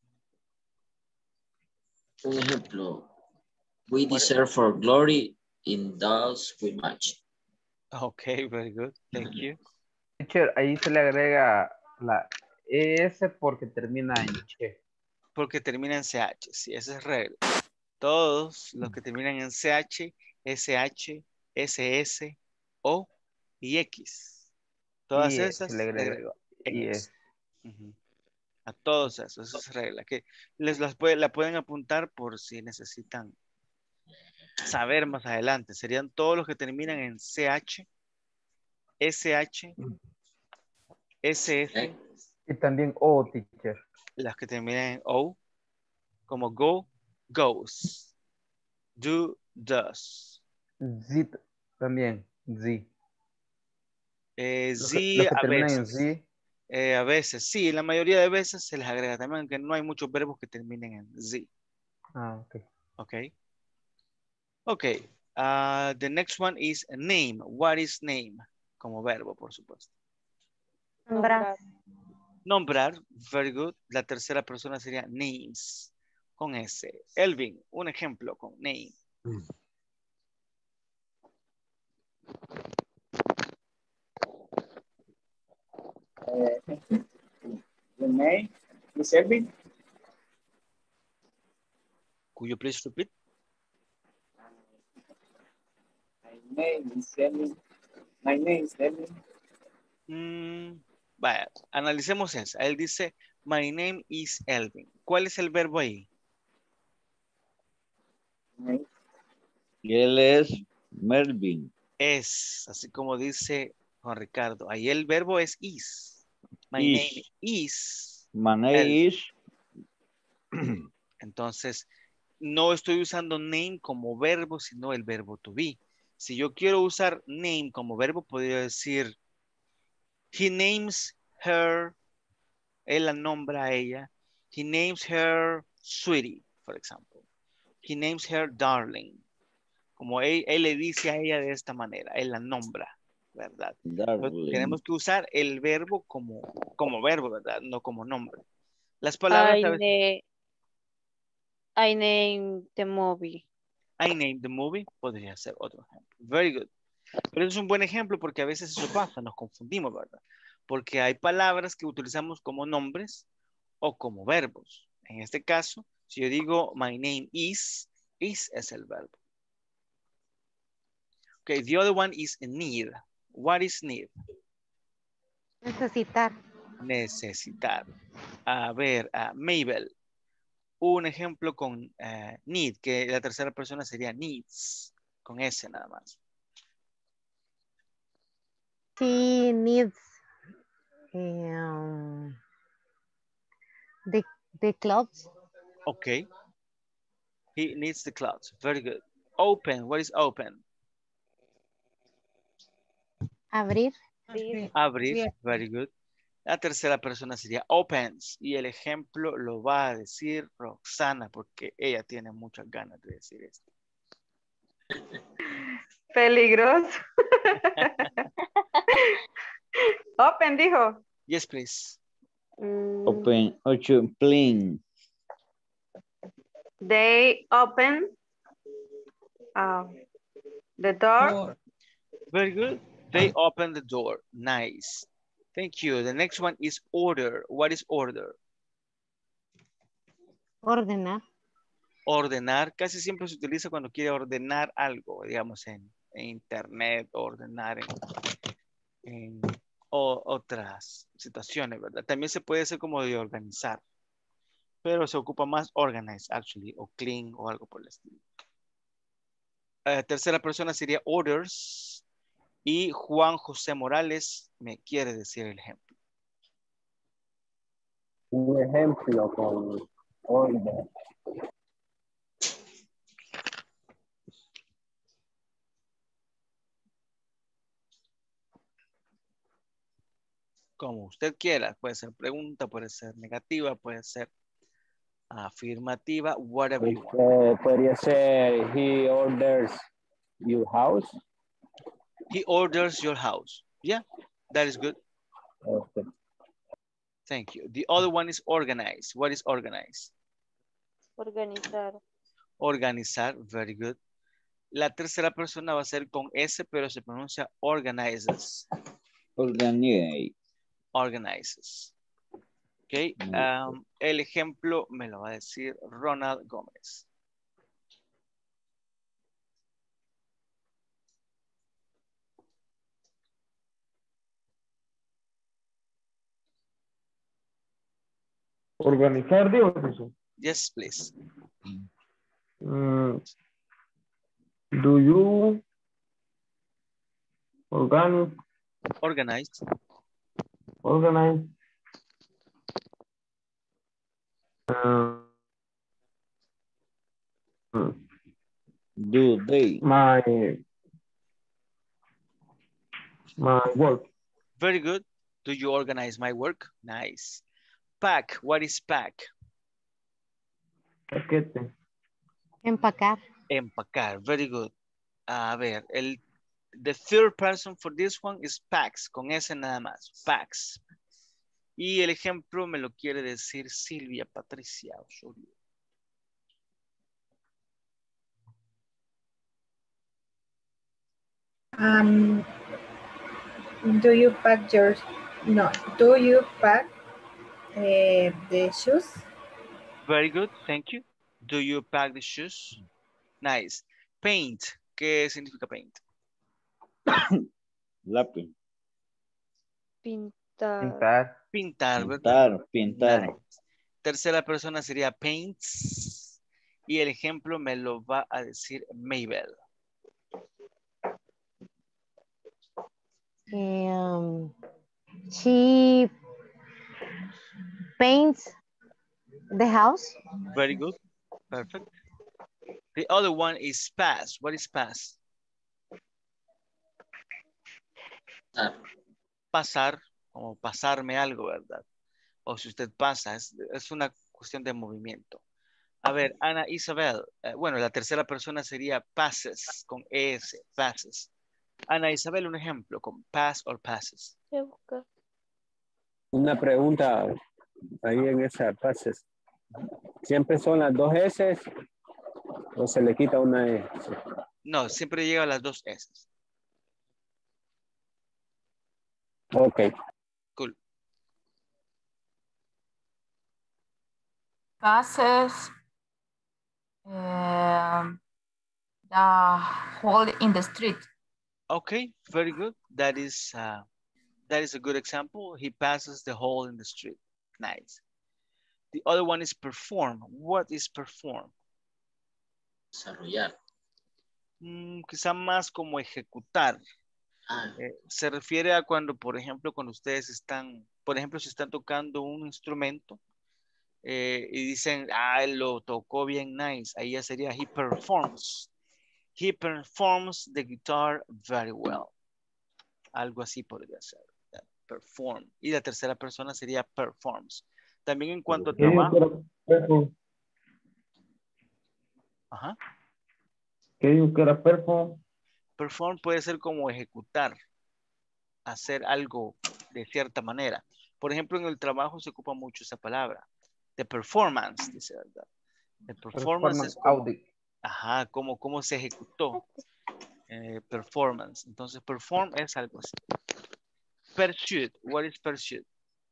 un ejemplo. We deserve for glory in those we match. Okay, very good. Thank you. Teacher, ahí se le agrega la E S porque termina en che. Porque termina en C H. Sí, esa es regla. Todos los que terminan en C H, S H, S S, O y X. Todas Y esas se le agrega agrego y X. es. Ujú. A todos esos, esa es regla. Que les las puede, la pueden apuntar por si necesitan saber más adelante. Serían todos los que terminan en C H, S H, S S, Y también O, teacher. las que terminan en O, como go, goes, do, does. Z también. Z. Eh, Los Z que, los que a terminan en veces. Z. Eh, a veces, sí, la mayoría de veces se les agrega también, aunque no hay muchos verbos que terminen en Z. Ah, ok. Ok. Ok. Uh, the next one is name. What is name? Como verbo, por supuesto. Nombrar. Nombrar. Very good. La tercera persona sería names. Con S. Elvin, un ejemplo con name. Uh, the name is Elvin. Could you please repeat? My name is Elvin. My name is Elvin. Mm, vaya, analicemos esa. Él dice, my name is Elvin. ¿Cuál es el verbo ahí? Y él es Melvin. Es, así como dice Juan Ricardo. Ahí el verbo es is. My Is. name is. My name Elvin. is. Entonces, no estoy usando name como verbo, sino el verbo to be. Si yo quiero usar name como verbo, podría decir, he names her, él la nombra a ella. He names her sweetie, por ejemplo. He names her darling. Como él, él le dice a ella de esta manera, él la nombra, ¿verdad? Entonces, tenemos que usar el verbo como, como verbo, ¿verdad? No como nombre. Las palabras I, a veces... na- I name the movie. I name the movie, podría ser otro ejemplo. Very good. Pero es un buen ejemplo porque a veces eso pasa, nos confundimos, ¿verdad? Porque hay palabras que utilizamos como nombres o como verbos. En este caso, si yo digo my name is, is es el verbo. Okay, the other one is need. What is need? Necesitar. Necesitar. A ver, uh, Mabel. Un ejemplo con uh, need, que la tercera persona sería needs, con S nada más. She needs um, the, the clothes. Okay. He needs the clothes. Very good. Open. What is open? Abrir. Abrir. Very good. La tercera persona sería opens. Y el ejemplo lo va a decir Roxana porque ella tiene muchas ganas de decir esto. Peligroso. Open, dijo. Yes, please. Mm, Open, open, plain. They open uh, the door. Very good. They open the door. Nice. Thank you. The next one is order. What is order? Ordenar. Ordenar. Casi siempre se utiliza cuando quiere ordenar algo, digamos en, en internet, ordenar en, en o, otras situaciones, ¿verdad? También se puede hacer como de organizar, pero se ocupa más organize, actually, o clean o algo por el estilo. Uh, tercera persona sería orders. Y Juan José Morales me quiere decir el ejemplo. Un ejemplo con orden. Como usted quiera. Puede ser pregunta, puede ser negativa, puede ser afirmativa, whatever you want. Este, podría ser he orders your house. He orders your house. Yeah, that is good. Okay. Thank you. The other one is organize. What is organize? Organizar. Organizar, very good. La tercera persona va a ser con S, pero se pronuncia organizes. Organize. Organizes. Ok. Um, el ejemplo me lo va a decir Ronald Gómez. Organizar, digo, eso. Yes, please. Mm, do you organize? Organize. Organize. Uh, Do they? My my work. Very good. Do you organize my work? Nice. Pack. What is pack? Paquete. Empacar. Empacar. Very good. A ver, el the third person for this one is packs, con S nada más. Packs. Y el ejemplo me lo quiere decir Silvia Patricia Osorio. Um, do you pack your, no, do you pack uh, the shoes? Very good, thank you. Do you pack the shoes? Nice. Paint. ¿Qué significa paint? Lápiz. Pintar. Pintar. Pintar, ¿verdad? Pintar, pintar. Nice. Tercera persona sería paints. Y el ejemplo me lo va a decir Mabel. Um, she paints the house. Very good. Perfect. The other one is pass. What is pass? Pasar, como pasarme algo, ¿verdad? O si usted pasa, es, es una cuestión de movimiento. A ver, Ana Isabel. Eh, bueno, la tercera persona sería passes, con E S, passes. Ana Isabel, un ejemplo, con pass or passes. Una pregunta ahí en esa pases. ¿Siempre son las dos S o se le quita una S? No, siempre llega a las dos S. Ok. Cool. Passes um, the hole in the street. Okay, very good. That is uh, that is a good example. He passes the hole in the street. Nice. The other one is perform. What is perform? Desarrollar. Mm, quizá más como ejecutar. Ah, Eh, se refiere a cuando, por ejemplo, cuando ustedes están, por ejemplo, si están tocando un instrumento eh, y dicen, ah, él lo tocó bien nice. Ahí ya sería he performs. He performs the guitar very well. Algo así podría ser. Perform. Y la tercera persona sería performs. También en cuanto a ¿Qué digo que trabajo. era perform? Ajá. ¿Qué digo que era perform? Perform puede ser como ejecutar. Hacer algo de cierta manera. Por ejemplo, en el trabajo se ocupa mucho esa palabra. The performance, dice, ¿verdad? The performance Performance es como, audit. ajá, como cómo se ejecutó. Eh, performance. Entonces, perform es algo así. Pursuit. What is pursuit?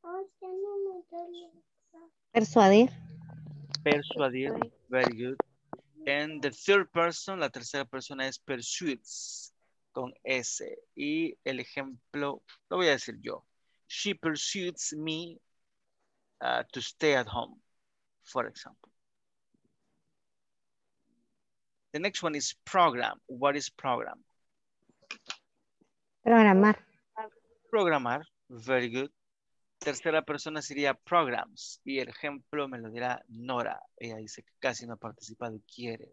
Persuadir. Persuadir. Very good. And the third person, la tercera persona es pursuits con S. Y el ejemplo, lo voy a decir yo. She pursues me uh, to stay at home, for example. The next one is program. What is program? Programar. Programar. Very good. Tercera persona sería programs. Y el ejemplo me lo dirá Nora. Ella dice que casi no ha participado y quiere.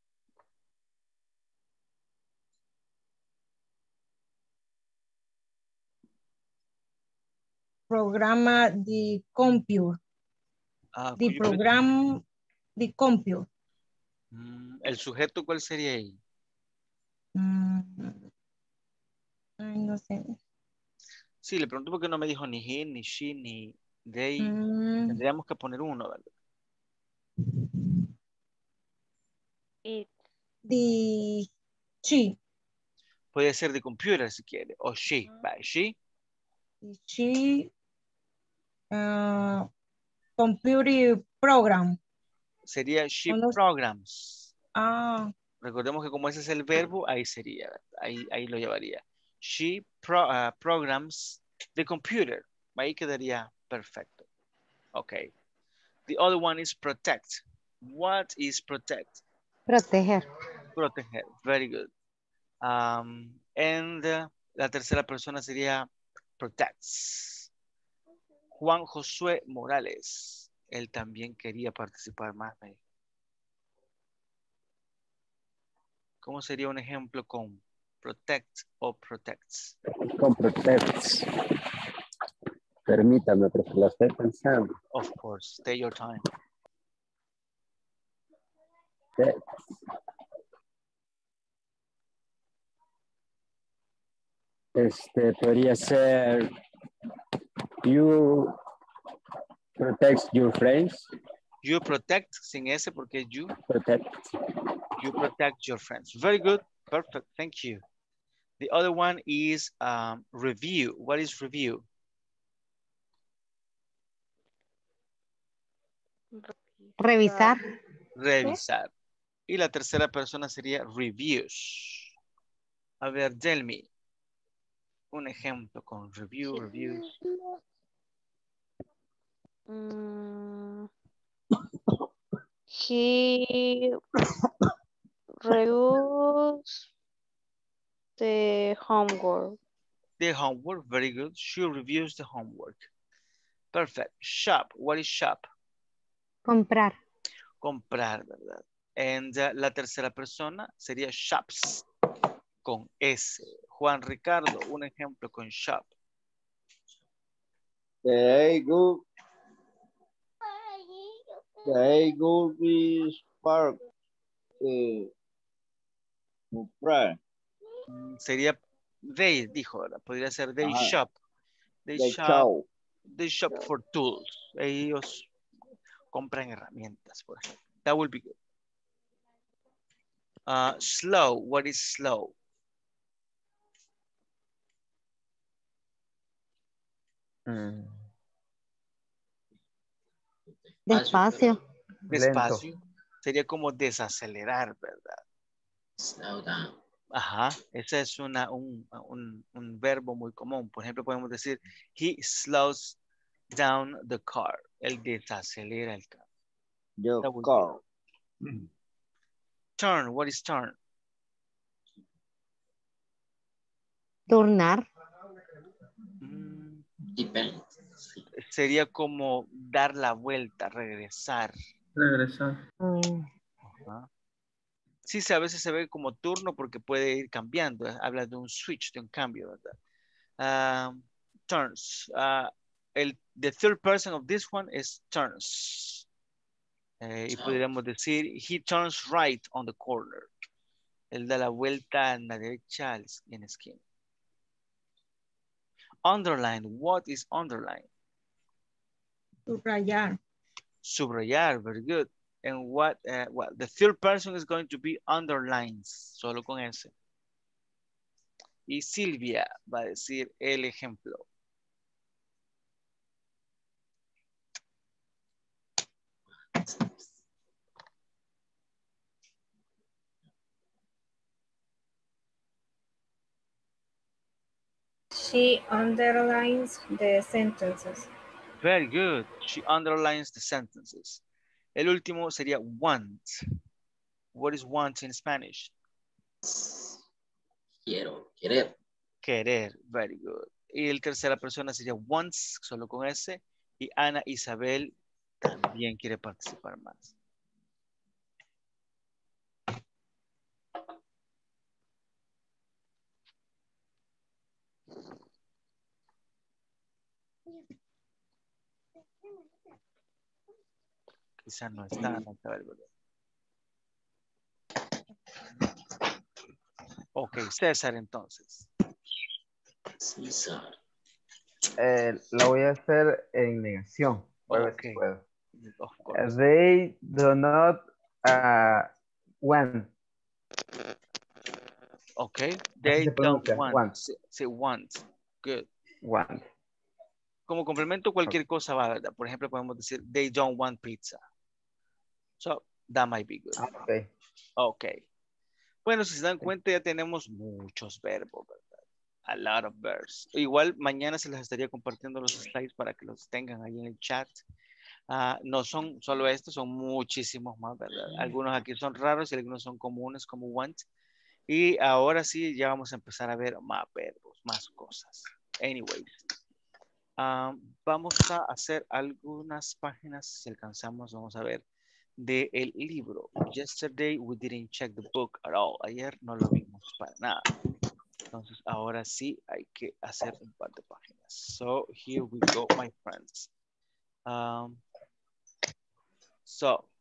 Programa the computer. Uh, The program the computer. Mm, ¿el sujeto cuál sería ahí? Mm, ay, no sé. Sí, le pregunto porque no me dijo ni he, ni she, ni they. Mm. Tendríamos que poner uno, ¿verdad? It. The she. Puede ser de computer si quiere. O she. By she. She uh, computer program. Sería she No, programs. Ah. Recordemos que como ese es el verbo, ahí sería. Ahí, ahí lo llevaría. She pro, uh, programs the computer. Ahí quedaría perfecto. Okay. The other one is protect. What is protect? Proteger. Proteger. Very good. Um, and uh, la tercera persona sería protects. Juan Josué Morales. Él también quería participar más. ¿Eh? ¿Cómo sería un ejemplo con protect o protects? Con protects. Permítame, porque lo estoy pensando. Of course, take your time. Protects. Este podría ser you protect your friends. You protect, sin S porque es you. Protect. You protect your friends. Very good. Perfect. Thank you. The other one is um, review. What is review? Revisar. Revisar. Y la tercera persona sería reviews. A ver, tell me. Un ejemplo con review, reviews. Mm, he reviews the homework. The homework, very good. She reviews the homework. Perfect. Shop. What is shop? Comprar. Comprar, ¿verdad? And uh, la tercera persona sería shops con S. Juan Ricardo, un ejemplo con shop. They go. They go this park. Eh, comprar. Sería they, dijo, ¿verdad? Podría ser they Ajá. shop. They, They shop. show. They shop for tools. Ellos compran herramientas, por ejemplo. That will be good. Uh, slow. What is slow? Mm. Despacio. Despacio. Sería como desacelerar, ¿verdad? Slow down. Ajá, ese es una, un, un, un verbo muy común. Por ejemplo, podemos decir, he slows down the car. Él desacelera el carro. Your That would car. be- Turn, what is turn? Turnar. Mm, Depende. sería como dar la vuelta, regresar. Regresar. Mm. Ajá. Sí, sí, a veces se ve como turno porque puede ir cambiando. eh, Habla de un switch, de un cambio, ¿verdad? Um, turns. Uh, el, the third person of this one is turns. Eh, y podríamos decir, he turns right on the corner. Él da la vuelta en la derecha al- en la esquina. Underline. What is underline? Subrayar. Subrayar. Very good. And what, uh, well, the third person is going to be underlines. Solo con ese. Y Silvia va a decir el ejemplo. She underlines the sentences. Very good. She underlines the sentences. El último sería want. What is want in Spanish? Quiero, querer. Querer. Very good. Y el tercera persona sería wants, solo con S. Y Ana Isabel también quiere participar más. Quizá no está Ana Isabel, ¿verdad? Ok, César entonces. César. Eh, la voy a hacer en negación. Voy a ver Ok. si puedo. Of course. They do not uh, want. Ok. Así They se don't pronuncia, want. want. Say, say want. Good. Want. Como complemento cualquier cosa va, ¿verdad? Por ejemplo, podemos decir they don't want pizza. So, that might be good. Ok. Ok. Bueno, si se dan cuenta ya tenemos muchos verbos, ¿verdad? A lot of verbs. Igual mañana se les estaría compartiendo los slides para que los tengan ahí en el chat. Uh, no son solo estos, son muchísimos más, ¿verdad? Algunos aquí son raros y algunos son comunes como want. Y ahora sí, ya vamos a empezar a ver más verbos, más cosas. Anyways. Um, vamos a hacer algunas páginas, si alcanzamos, vamos a ver, del libro. Yesterday we didn't check the book at all. Ayer no lo vimos para nada. Entonces, ahora sí hay que hacer un par de páginas. So, here we go, my friends. Um, so,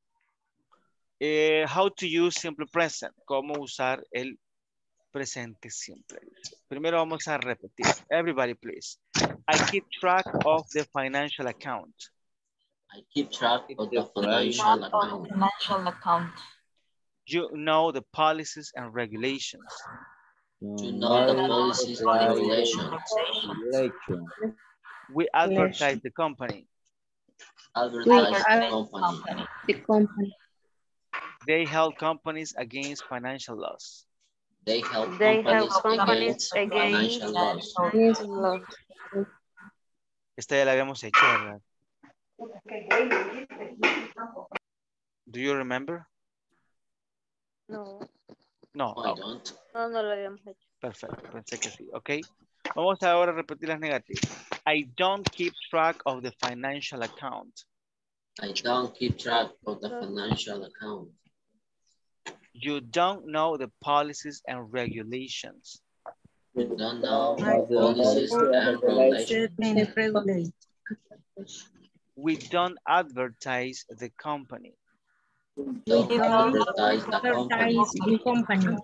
eh, how to use simple present. Cómo usar el presente simple. Primero vamos a repetir. Everybody, please. I keep track of the financial account. I keep track of the financial account. Financial account. You know the policies and regulations. You know the policies and regulations. Election. We advertise the company. Advertise the company. The company. They help companies against financial loss. They help They help companies companies against against financial loss. Yes, loss. Esta ya la habíamos hecho, ¿verdad? Do you remember? No, No. I Okay. don't. no, no lo habíamos hecho. Perfecto, pensé que sí. Ok. Vamos ahora a repetir las negativas. I don't keep track of the financial account. I don't keep track of the financial account. You don't know the policies and regulations. You don't know I the policies and regulations. And regulate. We don't advertise the company. Don't don't advertise the company. Advertise the company.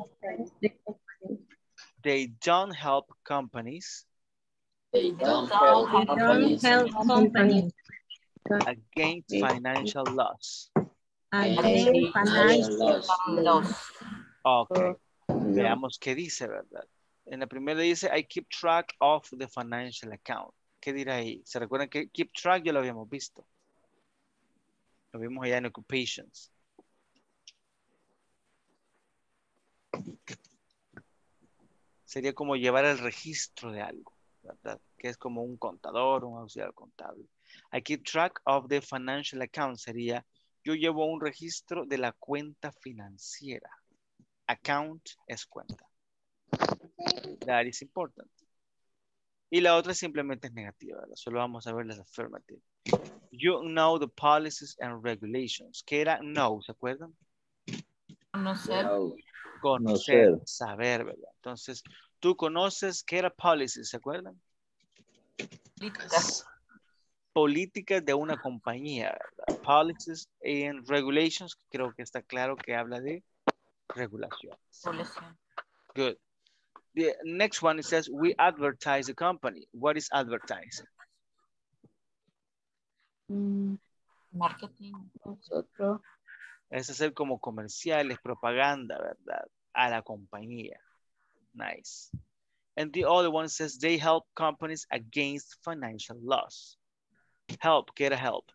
They don't help companies They don't help Don't companies help company against financial loss. against against financial financial loss. Ok. Veamos qué dice, ¿verdad? En la primera dice, I keep track of the financial account. ¿Qué dirá ahí? ¿Se recuerdan que keep track ya lo habíamos visto? Lo vimos allá en occupations. sería como llevar el registro de algo, ¿verdad? Que es como un contador, un auxiliar contable. I keep track of the financial account sería, yo llevo un registro de la cuenta financiera. Account es cuenta. That is important. Y la otra simplemente es negativa, ¿verdad? Solo vamos a ver las affirmative. You know the policies and regulations. ¿Qué era know? ¿Se acuerdan? Conocer. Conocer, Conocer. saber, ¿verdad? Entonces, tú conoces qué era policies, ¿se acuerdan? Políticas. Políticas de una compañía, ¿verdad? Policies and regulations, creo que está claro que habla de regulación. Regulación. Good. The next one, it says, we advertise the company. What is advertising? Mm, marketing. Nosotros. Es hacer como comerciales, propaganda, ¿verdad? A la compañía. Nice. And the other one says, they help companies against financial loss. Help, ¿qué era help?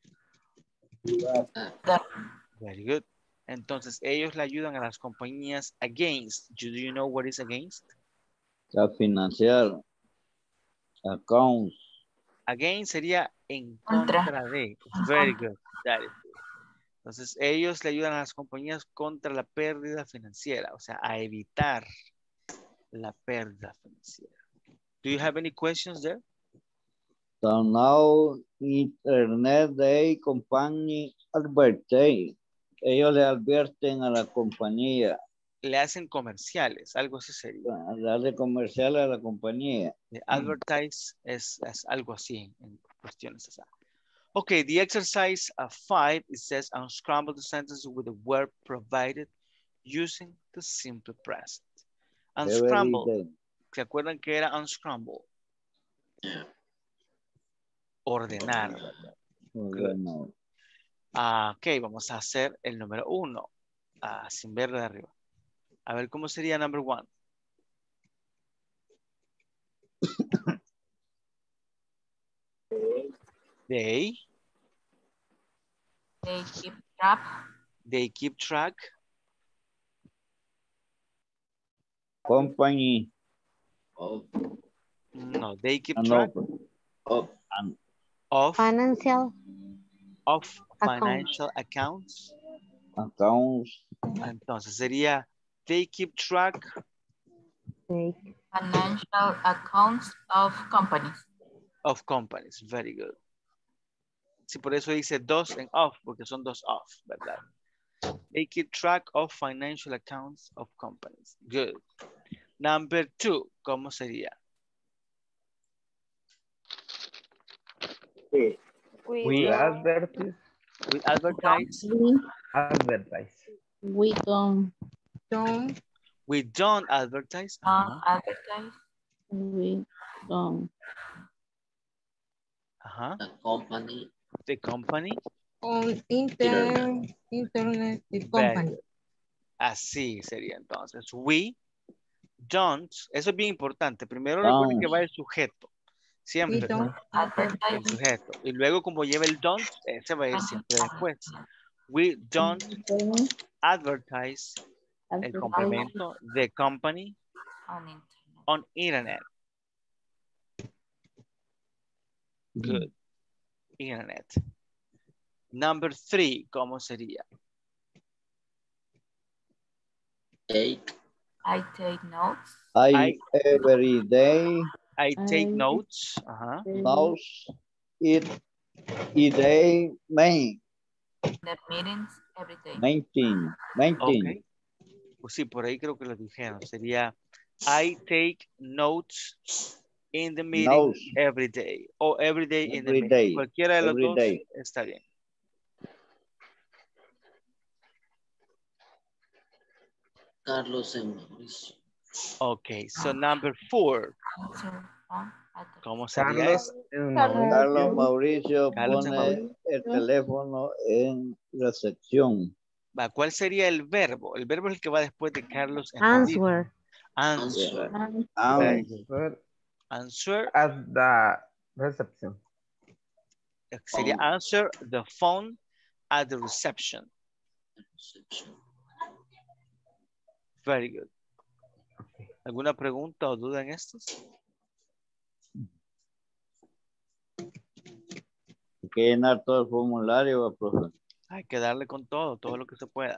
Very good. Entonces, ellos le ayudan a las compañías against. Do you know what is against? A financiar. Accounts. Against sería en Contra. contra de. Very good. That is good. Entonces, ellos le ayudan a las compañías contra la pérdida financiera, o sea, a evitar la pérdida financiera. Do you have any questions there? So now Internet Day Company advertise. Ellos le advierten a la compañía. Le hacen comerciales, algo así sería. Darle comercial a la compañía. The advertise es, es algo así en cuestiones. Así. Okay, the exercise uh, five, it says unscramble the sentences with the word provided using the simple present. Unscramble. ¿Se acuerdan que era unscramble? Ordenar, ¿verdad? Ordenar. Ah, ok, vamos a hacer el número uno, ah, sin verlo de arriba. A ver, ¿cómo sería number one? They. They keep track. They keep track. Company. Of. No, they keep And track. Of. Of. Financial. Of financial accounts. Accounts. Entonces sería, they keep track. Financial accounts of companies. Of companies, very good. Sí, por eso dice dos en of, porque son dos of, ¿verdad? They keep track of financial accounts of companies. Good. Number two, ¿cómo sería? We, We advertise. We advertise. We advertise. We don't. Don't. We don't advertise. Uh, advertise. We don't. Uh-huh. The company. The company. On inter, internet, the company. Así sería entonces. We don't. Eso es bien importante. Primero Don't. recuerden que va el sujeto. Siempre. We don't El sujeto. Y luego como lleva el don't, ese va a ir siempre después. We don't advertise. El complemento. The company. On internet. On internet. Good. Internet. Number three, ¿cómo sería? Take. I take notes. I, I every day. I take I- notes. Ajá. Notes. It. It day. Main. The meetings every day. Nineteen. Nineteen. Okay. Pues sí, por ahí creo que lo dijeron. Sería I take notes in the meeting Notes. every day. O every day in the Every meeting. day. Cualquiera de los Every dos day. está bien. Carlos and Mauricio. Okay, so number four. Answer phone at the- ¿Cómo sería Carlos, eso? en Carlos Mauricio. Mauricio Carlos pone Mauricio. el teléfono en recepción. Va, ¿cuál sería el verbo? El verbo es el que va después de Carlos en Mauricio. Answer. Answer. Ah, Very good. Answer Answer. at the reception. Sería answer the phone at the reception. Reception. Very good. ¿Alguna pregunta o duda en estos? Hay que llenar todo el formulario, profe. Hay que darle con todo, todo lo que se pueda.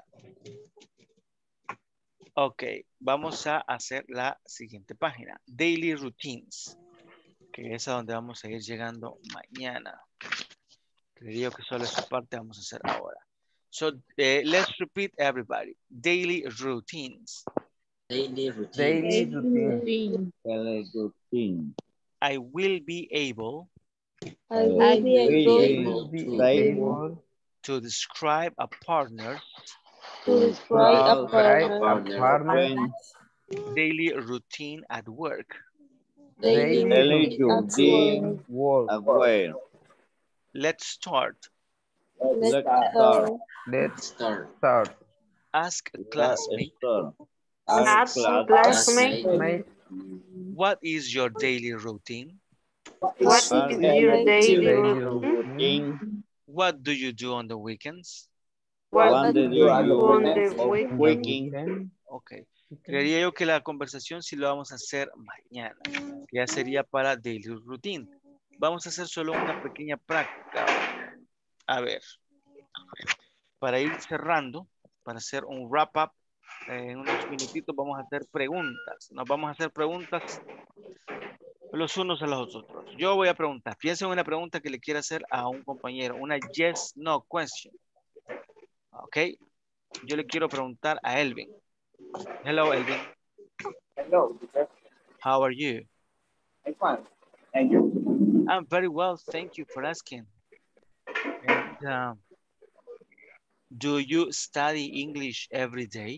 Ok, vamos a hacer la siguiente página. Daily routines, que es a donde vamos a ir llegando mañana. Creo que solo esa parte vamos a hacer ahora. So, uh, let's repeat everybody. Daily routines. Daily routine. Daily routine. Daily routine. I will be able I will be able will be be able to describe a partner to describe a describe a partner partner daily routine at work. daily Daily routine routine at work. work. at work. Let's start. Let's Let's start. start. Let's Start. start. Ask a Let's classmate, start. Ask Ask classmate. Classmate. what is your daily routine? What What is What is is your your daily Daily routine? routine? What do you do on the weekends? What What do do you you do on the do for weekend? weekend? Ok. Creería yo que la conversación sí lo vamos a hacer mañana. Que ya sería para daily routine. Vamos a hacer solo una pequeña práctica. A ver. Para ir cerrando, para hacer un wrap up, eh, en unos minutitos vamos a hacer preguntas. Nos vamos a hacer preguntas los unos a los otros. Yo voy a preguntar. Piensen en una pregunta que le quiera hacer a un compañero. Una yes, no question. Ok. Yo le quiero preguntar a Elvin. Hello, Elvin. Hello, teacher. How are you? I'm fine. And you? I'm very well. Thank you for asking. And, um, do you study English every day?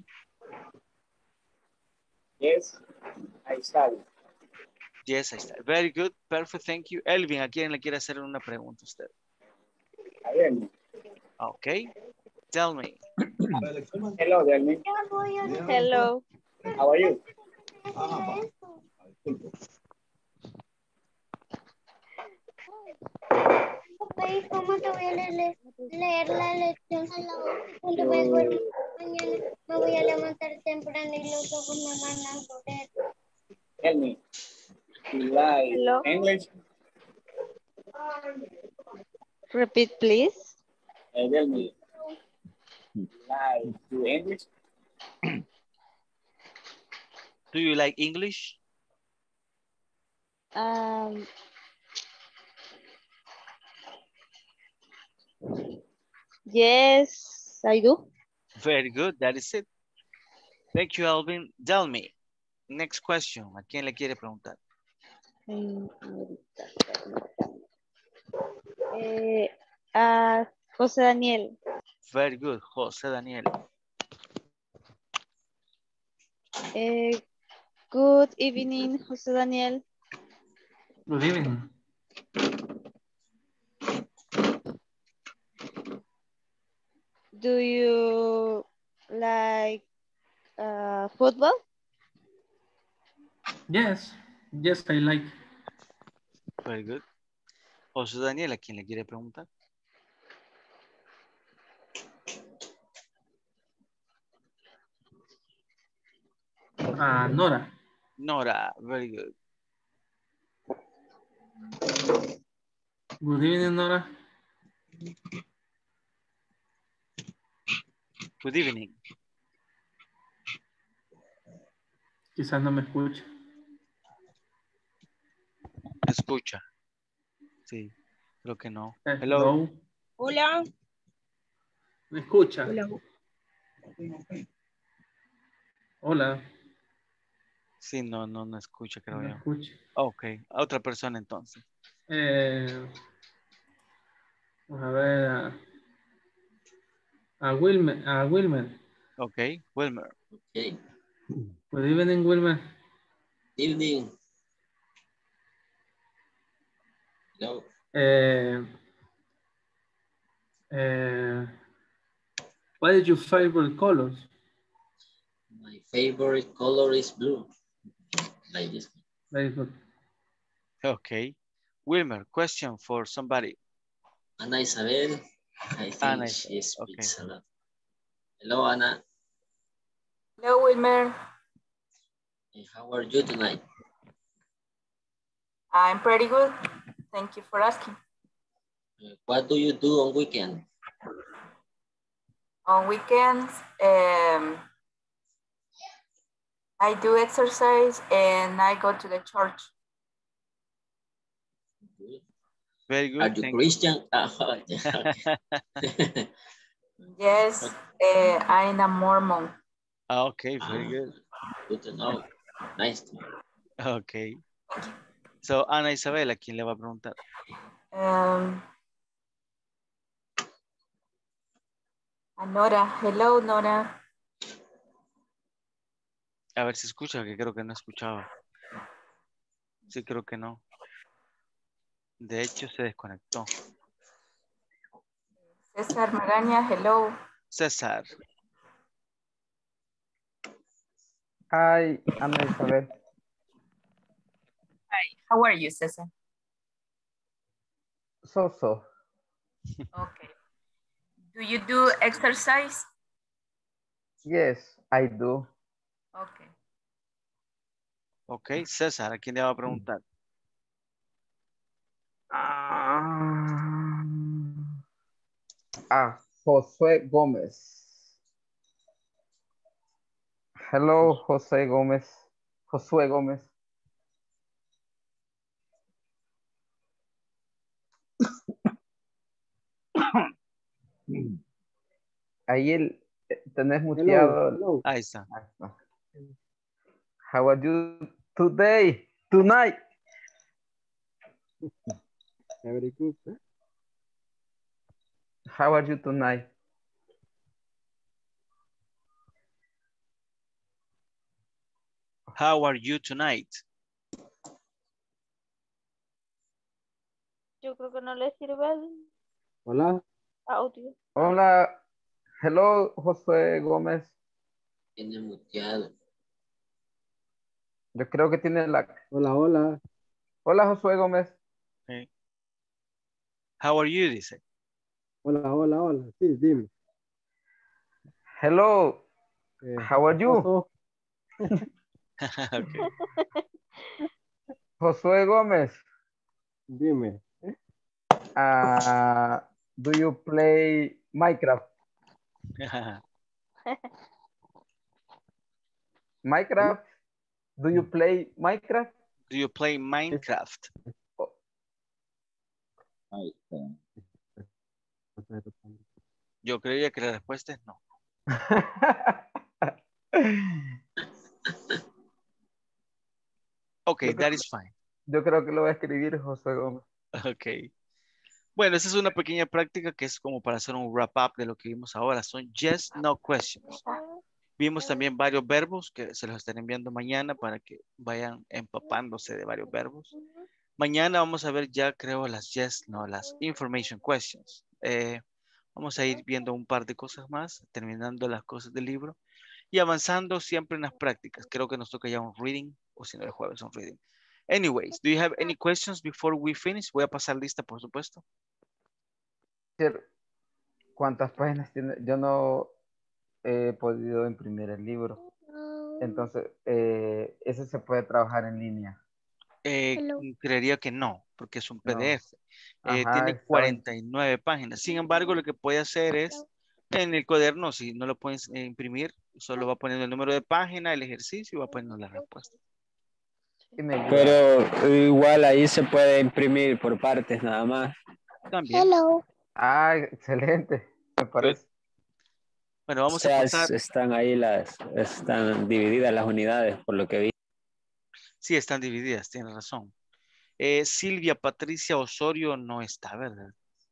Yes, I study. Yes, I study. Very good. Perfect. Thank you. Elvin, ¿a quién le quiere hacer una pregunta usted? I am. Okay. Tell me. Hello, Delmi. Hello. How are you? ¿Y cómo te voy a leer, leer la lección a la hora? Cuando me duermo mañana me voy a levantar temprano y los ojos me van a doler. Tell me. You like Hello. English? Repeat, please. Uh, tell me. You like to English? Do you like English? Um, yes, I do. Very good. That is it. Thank you, Elvin. Tell me. Next question. ¿A quién le quiere preguntar? Mm, ahorita, permítame. Eh, a José Daniel. Very good. José Daniel. Eh, good evening, José Daniel. Good evening. Do you like uh, football? Yes, yes, I like. Very good. José Daniel, ¿a quién le quiere preguntar? Ah, Nora. Nora, very good. Good evening, Nora. Good evening. Quizás no me escucha. Escucha. Sí, creo que no. Eh, Hello. hello. Hola. ¿Me escucha? Hola. Hola. Sí, no, no, no escucha, creo No yo. escucha. Ok, a otra persona entonces. Eh, vamos a ver a, a Wilmer. A Wilmer. Ok, Wilmer. Okay. Good evening, Wilmer. Evening. Hello. Eh, eh, what is your favorite colors? My favorite color is blue. Like this. Very good. Okay. Wilmer, question for somebody. Ana Isabel. I think Ana she Isabel, speaks okay. a lot. Hello, Ana. Hello, Wilmer. And how are you tonight? I'm pretty good. Thank you for asking. Uh, what do you do on weekend? On weekends, um, I do exercise and I go to the church. Very good. Are you thank Christian? Oh, yeah, okay. Yes, uh, I'm a Mormon. Okay, very good. Good to know. Nice to know. Okay. So, Ana Isabel, ¿a quién le va a preguntar? Um, Nora, hello Nora. A ver si escucha, que creo que no escuchaba. Sí, creo que no. De hecho, se desconectó. César Magaña, hello. César. Hi, Ana Isabel. Hi, how are you, César? So, so. Okay. Do you do exercise? Yes, I do. Okay. Ok, César, ¿a quién le va a preguntar? Ah, ah, Josué Gómez. Hello, José Gómez. Josué Gómez. Ahí el, tenés muteado. hello. Ahí está. Ahí está. How are you today? Tonight? Very good. ¿eh? How are you tonight? How are you tonight? Yo creo que no le sirve el Hola. audio. Hola. Hello, Josué Gómez. Tiene muteado. Yo creo que tiene la... Hola, hola. Hola, Josué Gómez. Sí. How are you, dice. Hola, hola, hola. Sí, dime. Hello. Eh, How are you? pasó? Okay. Josué Gómez. Dime. Uh, do you play Minecraft? Minecraft? Do you play Minecraft? Do you play Minecraft? Ahí está. Yo creía que la respuesta es no. Ok, Yo that creo, is fine. yo creo que lo va a escribir José Gómez. Ok. Bueno, esa es una pequeña práctica que es como para hacer un wrap up de lo que vimos ahora. Son yes, no questions. Vimos también varios verbos que se los estaré enviando mañana para que vayan empapándose de varios verbos. Mañana vamos a ver ya, creo, las yes, no, las information questions. Eh, vamos a ir viendo un par de cosas más, terminando las cosas del libro y avanzando siempre en las prácticas. Creo que nos toca ya un reading, o si no el jueves un reading. Anyways, do you have any questions before we finish? Voy a pasar lista, por supuesto. ¿Cuántas páginas tiene? Yo no he podido imprimir el libro. Entonces, eh, ese se puede trabajar en línea. Eh, creería que no, porque es un P D F. No. Eh, Ajá, tiene está cuarenta y nueve páginas. Sin embargo, lo que puede hacer es, en el cuaderno, si no lo puedes eh, imprimir, solo va poniendo el número de página, el ejercicio y va poniendo la respuesta. Pero igual ahí se puede imprimir por partes nada más. También. Hello. Ah, excelente, me parece. Bueno, vamos o sea, a pasar. Están ahí las, están divididas las unidades, por lo que vi. Sí, están divididas, tienes razón. Eh, Silvia Patricia Osorio no está, ¿verdad?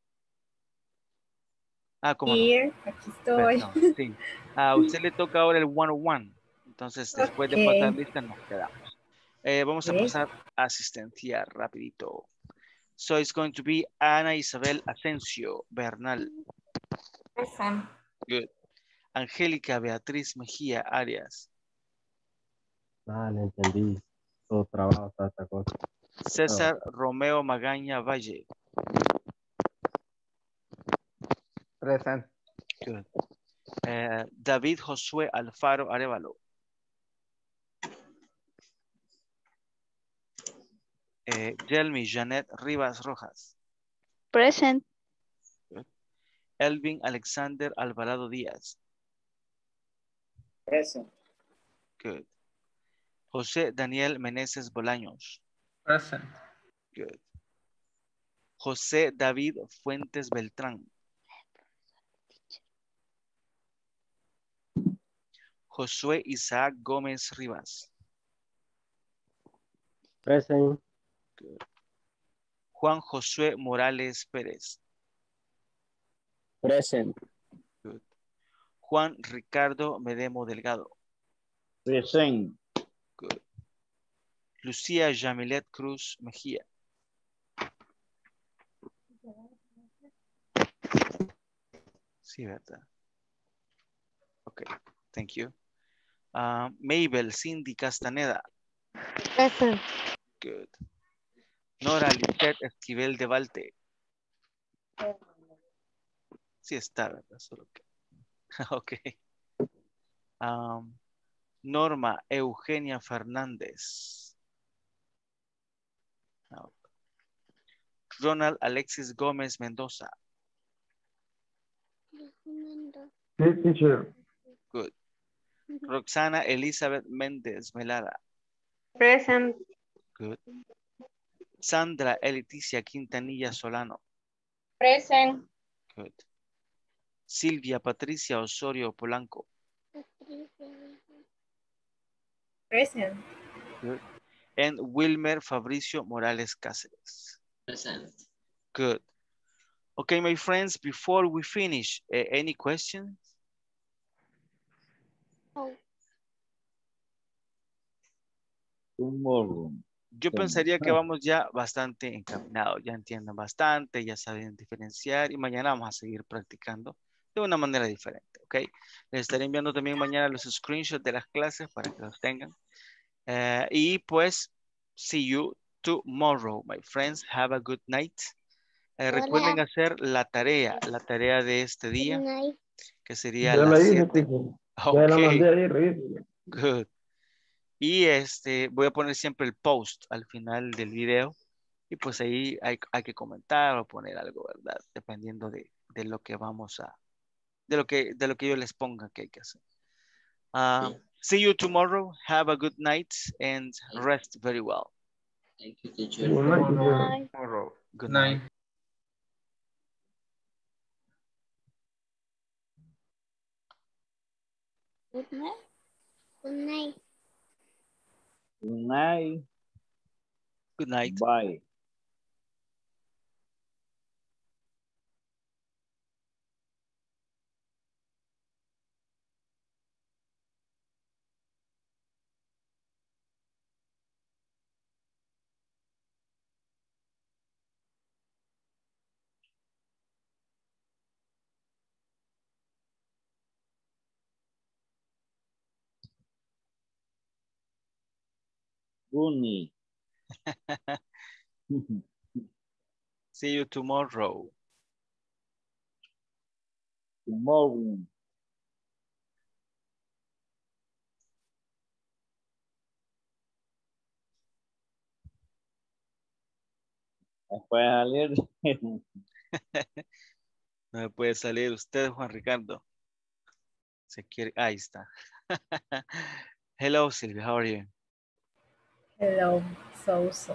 Ah, ¿cómo Here, no? aquí estoy. Perdón, sí. A usted le toca ahora el one oh one. Entonces, después de Ok. pasar lista, nos quedamos. Eh, vamos Ok. a pasar a asistencia rapidito. So, it's going to be Ana Isabel Asensio Bernal. Present. Good. Angélica Beatriz Mejía Arias. Ah, le entendí. Todo trabajo, toda esta cosa. César Romeo Magaña Valle. Present. Good. Eh, David Josué Alfaro Arevalo. Eh, Yelmi Janet Rivas Rojas. Present. Good. Elvin Alexander Alvarado Díaz. Present. Good. José Daniel Meneses Bolaños. Present. Good. José David Fuentes Beltrán. Josué Isaac Gómez Rivas. Present. Good. Juan Josué Morales Pérez. Present. Good. Juan Ricardo Medemo Delgado. Present. Good. Lucía Yamilet Cruz Mejía. Sí, ¿verdad? Ok, thank you. Uh, Mabel Cindy Castaneda. Present. Good. Nora Lisette Esquivel de Valte. Sí está, ¿verdad? Solo que... ok. Um, Norma Eugenia Fernández. No. Ronald Alexis Gómez Mendoza. Sí, teacher. Good. Roxana Elizabeth Méndez Melada. Present. Good. Sandra Eliticia Quintanilla Solano. Present. Good. Silvia Patricia Osorio Polanco. Present. Good. And Wilmer Fabricio Morales Cáceres. Present. Good. Okay, my friends, before we finish, uh, any questions? Tomorrow. Yo pensaría que vamos ya bastante encaminados, ya entienden bastante, ya saben diferenciar y mañana vamos a seguir practicando de una manera diferente, ¿ok? Les estaré enviando también mañana los screenshots de las clases para que los tengan. Uh, y pues, see you tomorrow, my friends. Have a good night. Uh, recuerden hacer la tarea, la tarea de este día, que sería Ya las la hice, siete. teacher. Ya la Ok, mandé ahí, revísela. good. Y este, voy a poner siempre el post al final del video. Y pues ahí hay, hay que comentar o poner algo, ¿verdad? Dependiendo de, de lo que vamos a, de lo que, de lo que yo les ponga que hay que hacer. Uh, see you tomorrow. Have a good night and rest very well. Thank you, teacher. Good night, teacher. Tomorrow. Good Night. night. Good night. Good night. Good night. Good night. Bye. Good See you tomorrow. Tomorrow. Puede salir. No me puede salir usted, Juan Ricardo. Se quiere, ahí está. Hello, Silvia, how are you? Hello, so, so.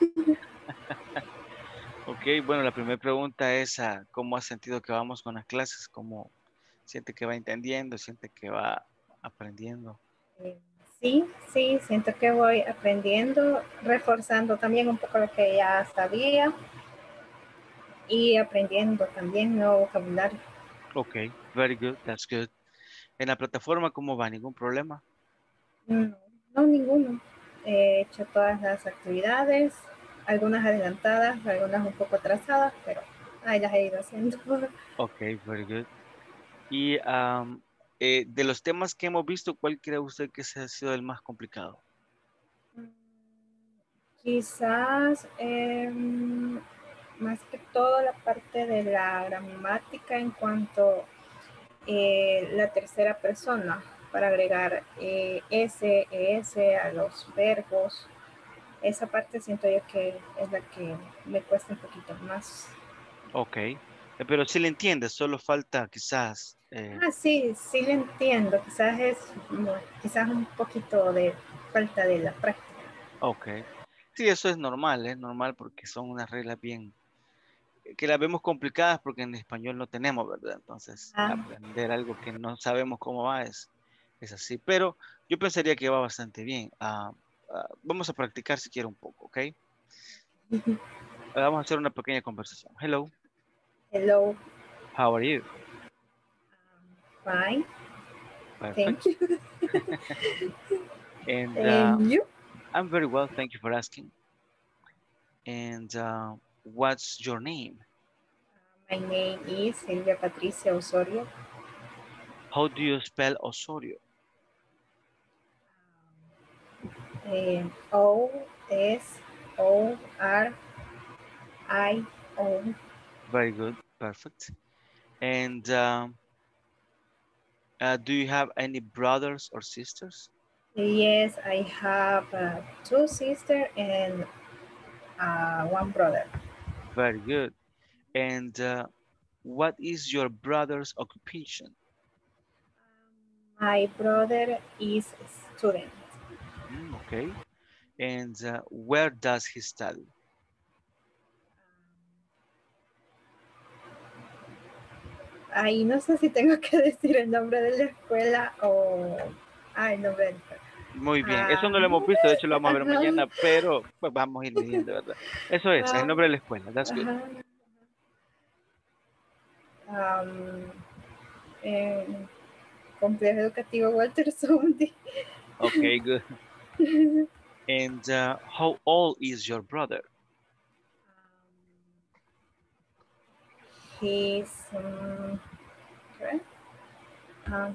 Ok, bueno, la primera pregunta es ah, ¿cómo ha sentido que vamos con las clases? ¿Cómo siente que va entendiendo? ¿Siente que va aprendiendo? Eh, Sí, sí, siento que voy aprendiendo, reforzando también un poco lo que ya sabía y aprendiendo también nuevo vocabulario. Ok, very good, that's good. ¿En la plataforma cómo va? ¿Ningún problema? No, no ninguno. He hecho todas las actividades, algunas adelantadas, algunas un poco atrasadas, pero ahí las he ido haciendo. Ok, very good. Y um, eh, de los temas que hemos visto, ¿cuál cree usted que se ha sido el más complicado? Quizás eh, más que todo la parte de la gramática en cuanto eh, la tercera persona para agregar eh, S, E S a los verbos esa parte siento yo que es la que me cuesta un poquito más. Ok. Eh, Pero si le entiendes, solo falta quizás... eh, Ah, sí, sí lo entiendo. Quizás es no, quizás un poquito de falta de la práctica. ok. Sí, eso es normal, es normal porque son unas reglas bien... que las vemos complicadas porque en español no tenemos, ¿verdad? Entonces, Ah, aprender algo que no sabemos cómo va es, es así. Pero yo pensaría que va bastante bien. Ah, ah, vamos a practicar si quiere un poco, ¿ok? Vamos a hacer una pequeña conversación. Hello, hello, how are you? fine, Perfect. thank you. And uh, And you? I'm very well, thank you for asking. And uh, what's your name? My name is Silvia Patricia Osorio. How do you spell Osorio? Eh, O S O R I O. Very good, perfect. And um, uh, do you have any brothers or sisters? Yes, I have uh, two sisters and uh, one brother. Very good. And uh, what is your brother's occupation? My brother is a student. Mm, okay. And uh, where does he study? Ahí no sé si tengo que decir el nombre de la escuela o... Ah, el nombre de la escuela. Muy bien, eso Ah, no lo hemos visto, de hecho lo vamos a ver ajá, mañana, pero pues, vamos a ir midiendo, ¿verdad? Eso es, el ah, nombre de la escuela, that's good. ajá. Um, eh, Complejo Educativo Walter Sondi. Okay, good. And uh, how old is your brother? He's um, okay. um,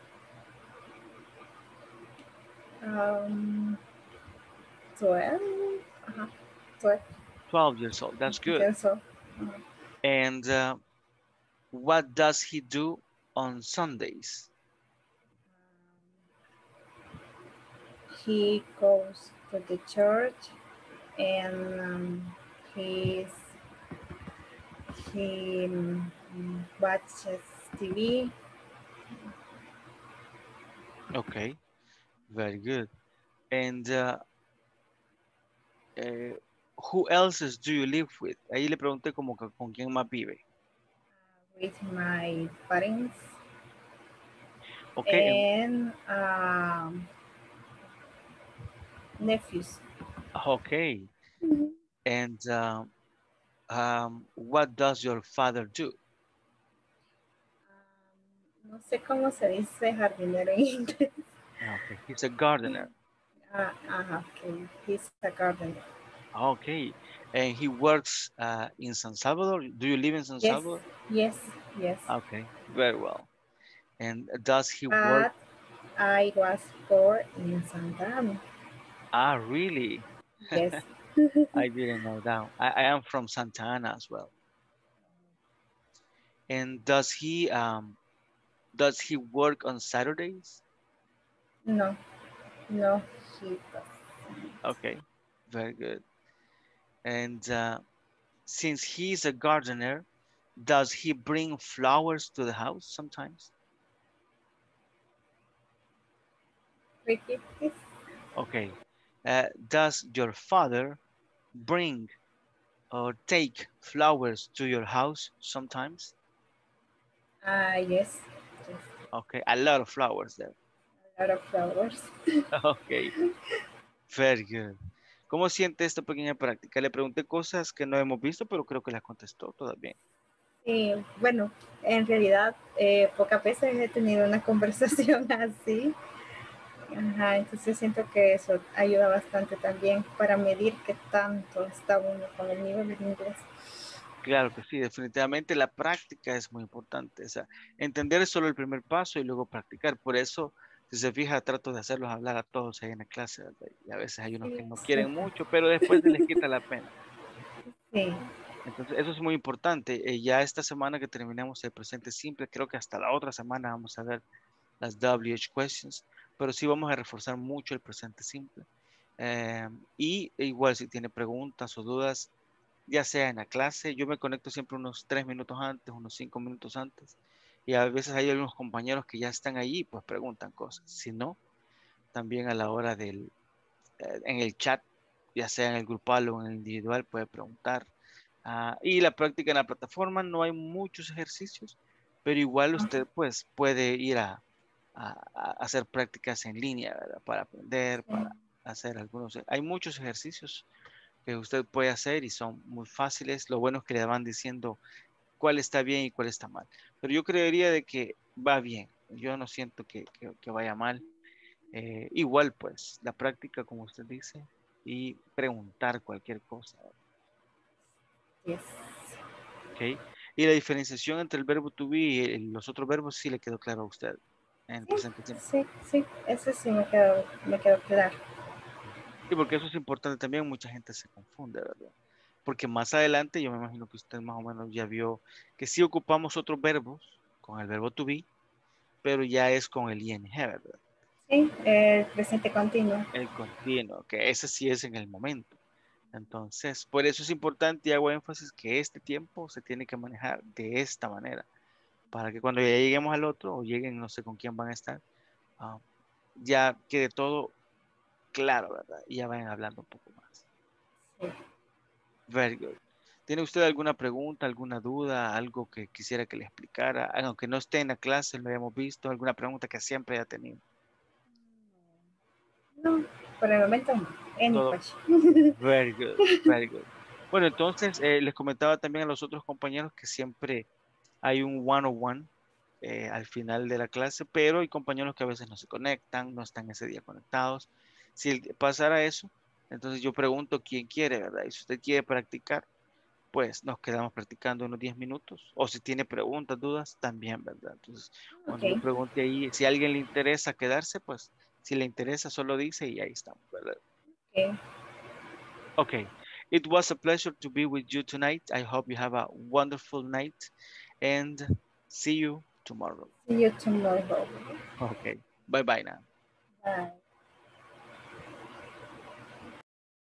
um, twelve. Uh-huh. twelve. twelve years old, that's good. Yes, so. Uh-huh. And uh, what does he do on Sundays? He goes to the church and um, he's he um, watches T V. Okay, very good. And uh, uh, who else do you live with? Ahí le pregunté como que con quién más vive. With my parents. Okay. And um, nephews. Okay. Mm-hmm. And um, um, what does your father do? Um, no sé cómo se dice jardinero en inglés. Okay, he's a gardener. Uh, uh, okay, he's a gardener. Okay, and he works uh, in San Salvador. Do you live in San Yes, Salvador? yes, yes. Okay, very well. And does he but work? I was born in Santa Ana. Ah, really? Yes. I didn't know that. I, I am from Santa Ana as well. And does he um does he work on Saturdays? No, no, he doesn't. Okay, very good. And uh, since he's a gardener, does he bring flowers to the house sometimes? Repeat this. Okay. Uh, does your father bring or take flowers to your house sometimes? Uh, yes. yes. Okay, a lot of flowers there. A lot of flowers. Okay, very good. ¿Cómo siente esta pequeña práctica? Le pregunté cosas que no hemos visto, pero creo que las contestó todas bien. Sí, bueno, en realidad eh, pocas veces he tenido una conversación así. Ajá, entonces siento que eso ayuda bastante también para medir qué tanto está uno con el nivel de inglés. Claro que sí, definitivamente la práctica es muy importante. O sea, entender es solo el primer paso y luego practicar. Por eso, si se fija, trato de hacerlos hablar a todos ahí en la clase, ¿verdad? Y a veces hay unos que no quieren mucho, pero después se les quita la pena. Sí. Entonces, eso es muy importante. Eh, ya esta semana que terminamos el presente simple, creo que hasta la otra semana vamos a ver las W H questions, pero sí vamos a reforzar mucho el presente simple. Eh, y igual si tiene preguntas o dudas, ya sea en la clase, yo me conecto siempre unos tres minutos antes, unos cinco minutos antes. Y a veces hay algunos compañeros que ya están allí, pues preguntan cosas. Si no, también a la hora del, eh, en el chat, ya sea en el grupal o en el individual, puede preguntar. Ah, y la práctica en la plataforma, no hay muchos ejercicios, pero igual usted pues puede ir a, a- a hacer prácticas en línea, ¿verdad? Para aprender, para hacer algunos. Hay muchos ejercicios que usted puede hacer y son muy fáciles. Lo bueno es que le van diciendo cuál está bien y cuál está mal. Pero yo creería de que va bien. Yo no siento que, que- que vaya mal. Eh, igual pues la práctica, como usted dice, y preguntar cualquier cosa. Yes. ¿Ok? Y la diferenciación entre el verbo to be y el- los otros verbos sí le quedó claro a usted en el presente tiempo. Sí, sí, eso sí me quedó, me quedó claro. Sí, porque eso es importante también, mucha gente se confunde, ¿verdad? Porque más adelante yo me imagino que usted más o menos ya vio que sí ocupamos otros verbos con el verbo to be, pero ya es con el ing, ¿verdad? Sí, el presente continuo. El continuo, que ese sí es en el momento. Entonces, por eso es importante y hago énfasis que este tiempo se tiene que manejar de esta manera, para que cuando ya lleguemos al otro o lleguen, no sé con quién van a estar, ah, ya quede todo claro, ¿verdad? Y ya vayan hablando un poco más. Sí. Very good. ¿Tiene usted alguna pregunta, alguna duda, algo que quisiera que le explicara? Aunque no esté en la clase, lo hayamos visto, alguna pregunta que siempre haya tenido. No, por el momento no. Any Todo. question. Very good, very good. Bueno, entonces eh, les comentaba también a los otros compañeros que siempre hay un one-on-one eh, al final de la clase, pero hay compañeros que a veces no se conectan, no están ese día conectados. Si el- pasara eso, entonces yo pregunto quién quiere, ¿verdad? Y si usted quiere practicar, pues nos quedamos practicando unos diez minutos. O si tiene preguntas, dudas, también, ¿verdad? Entonces, cuando yo Ok. pregunte ahí, si a alguien le interesa quedarse, pues si le interesa, solo dice y ahí estamos, ¿verdad? Okay. Okay. It was a pleasure to be with you tonight. I hope you have a wonderful night and see you tomorrow. See you tomorrow. Okay. Bye bye now. Bye.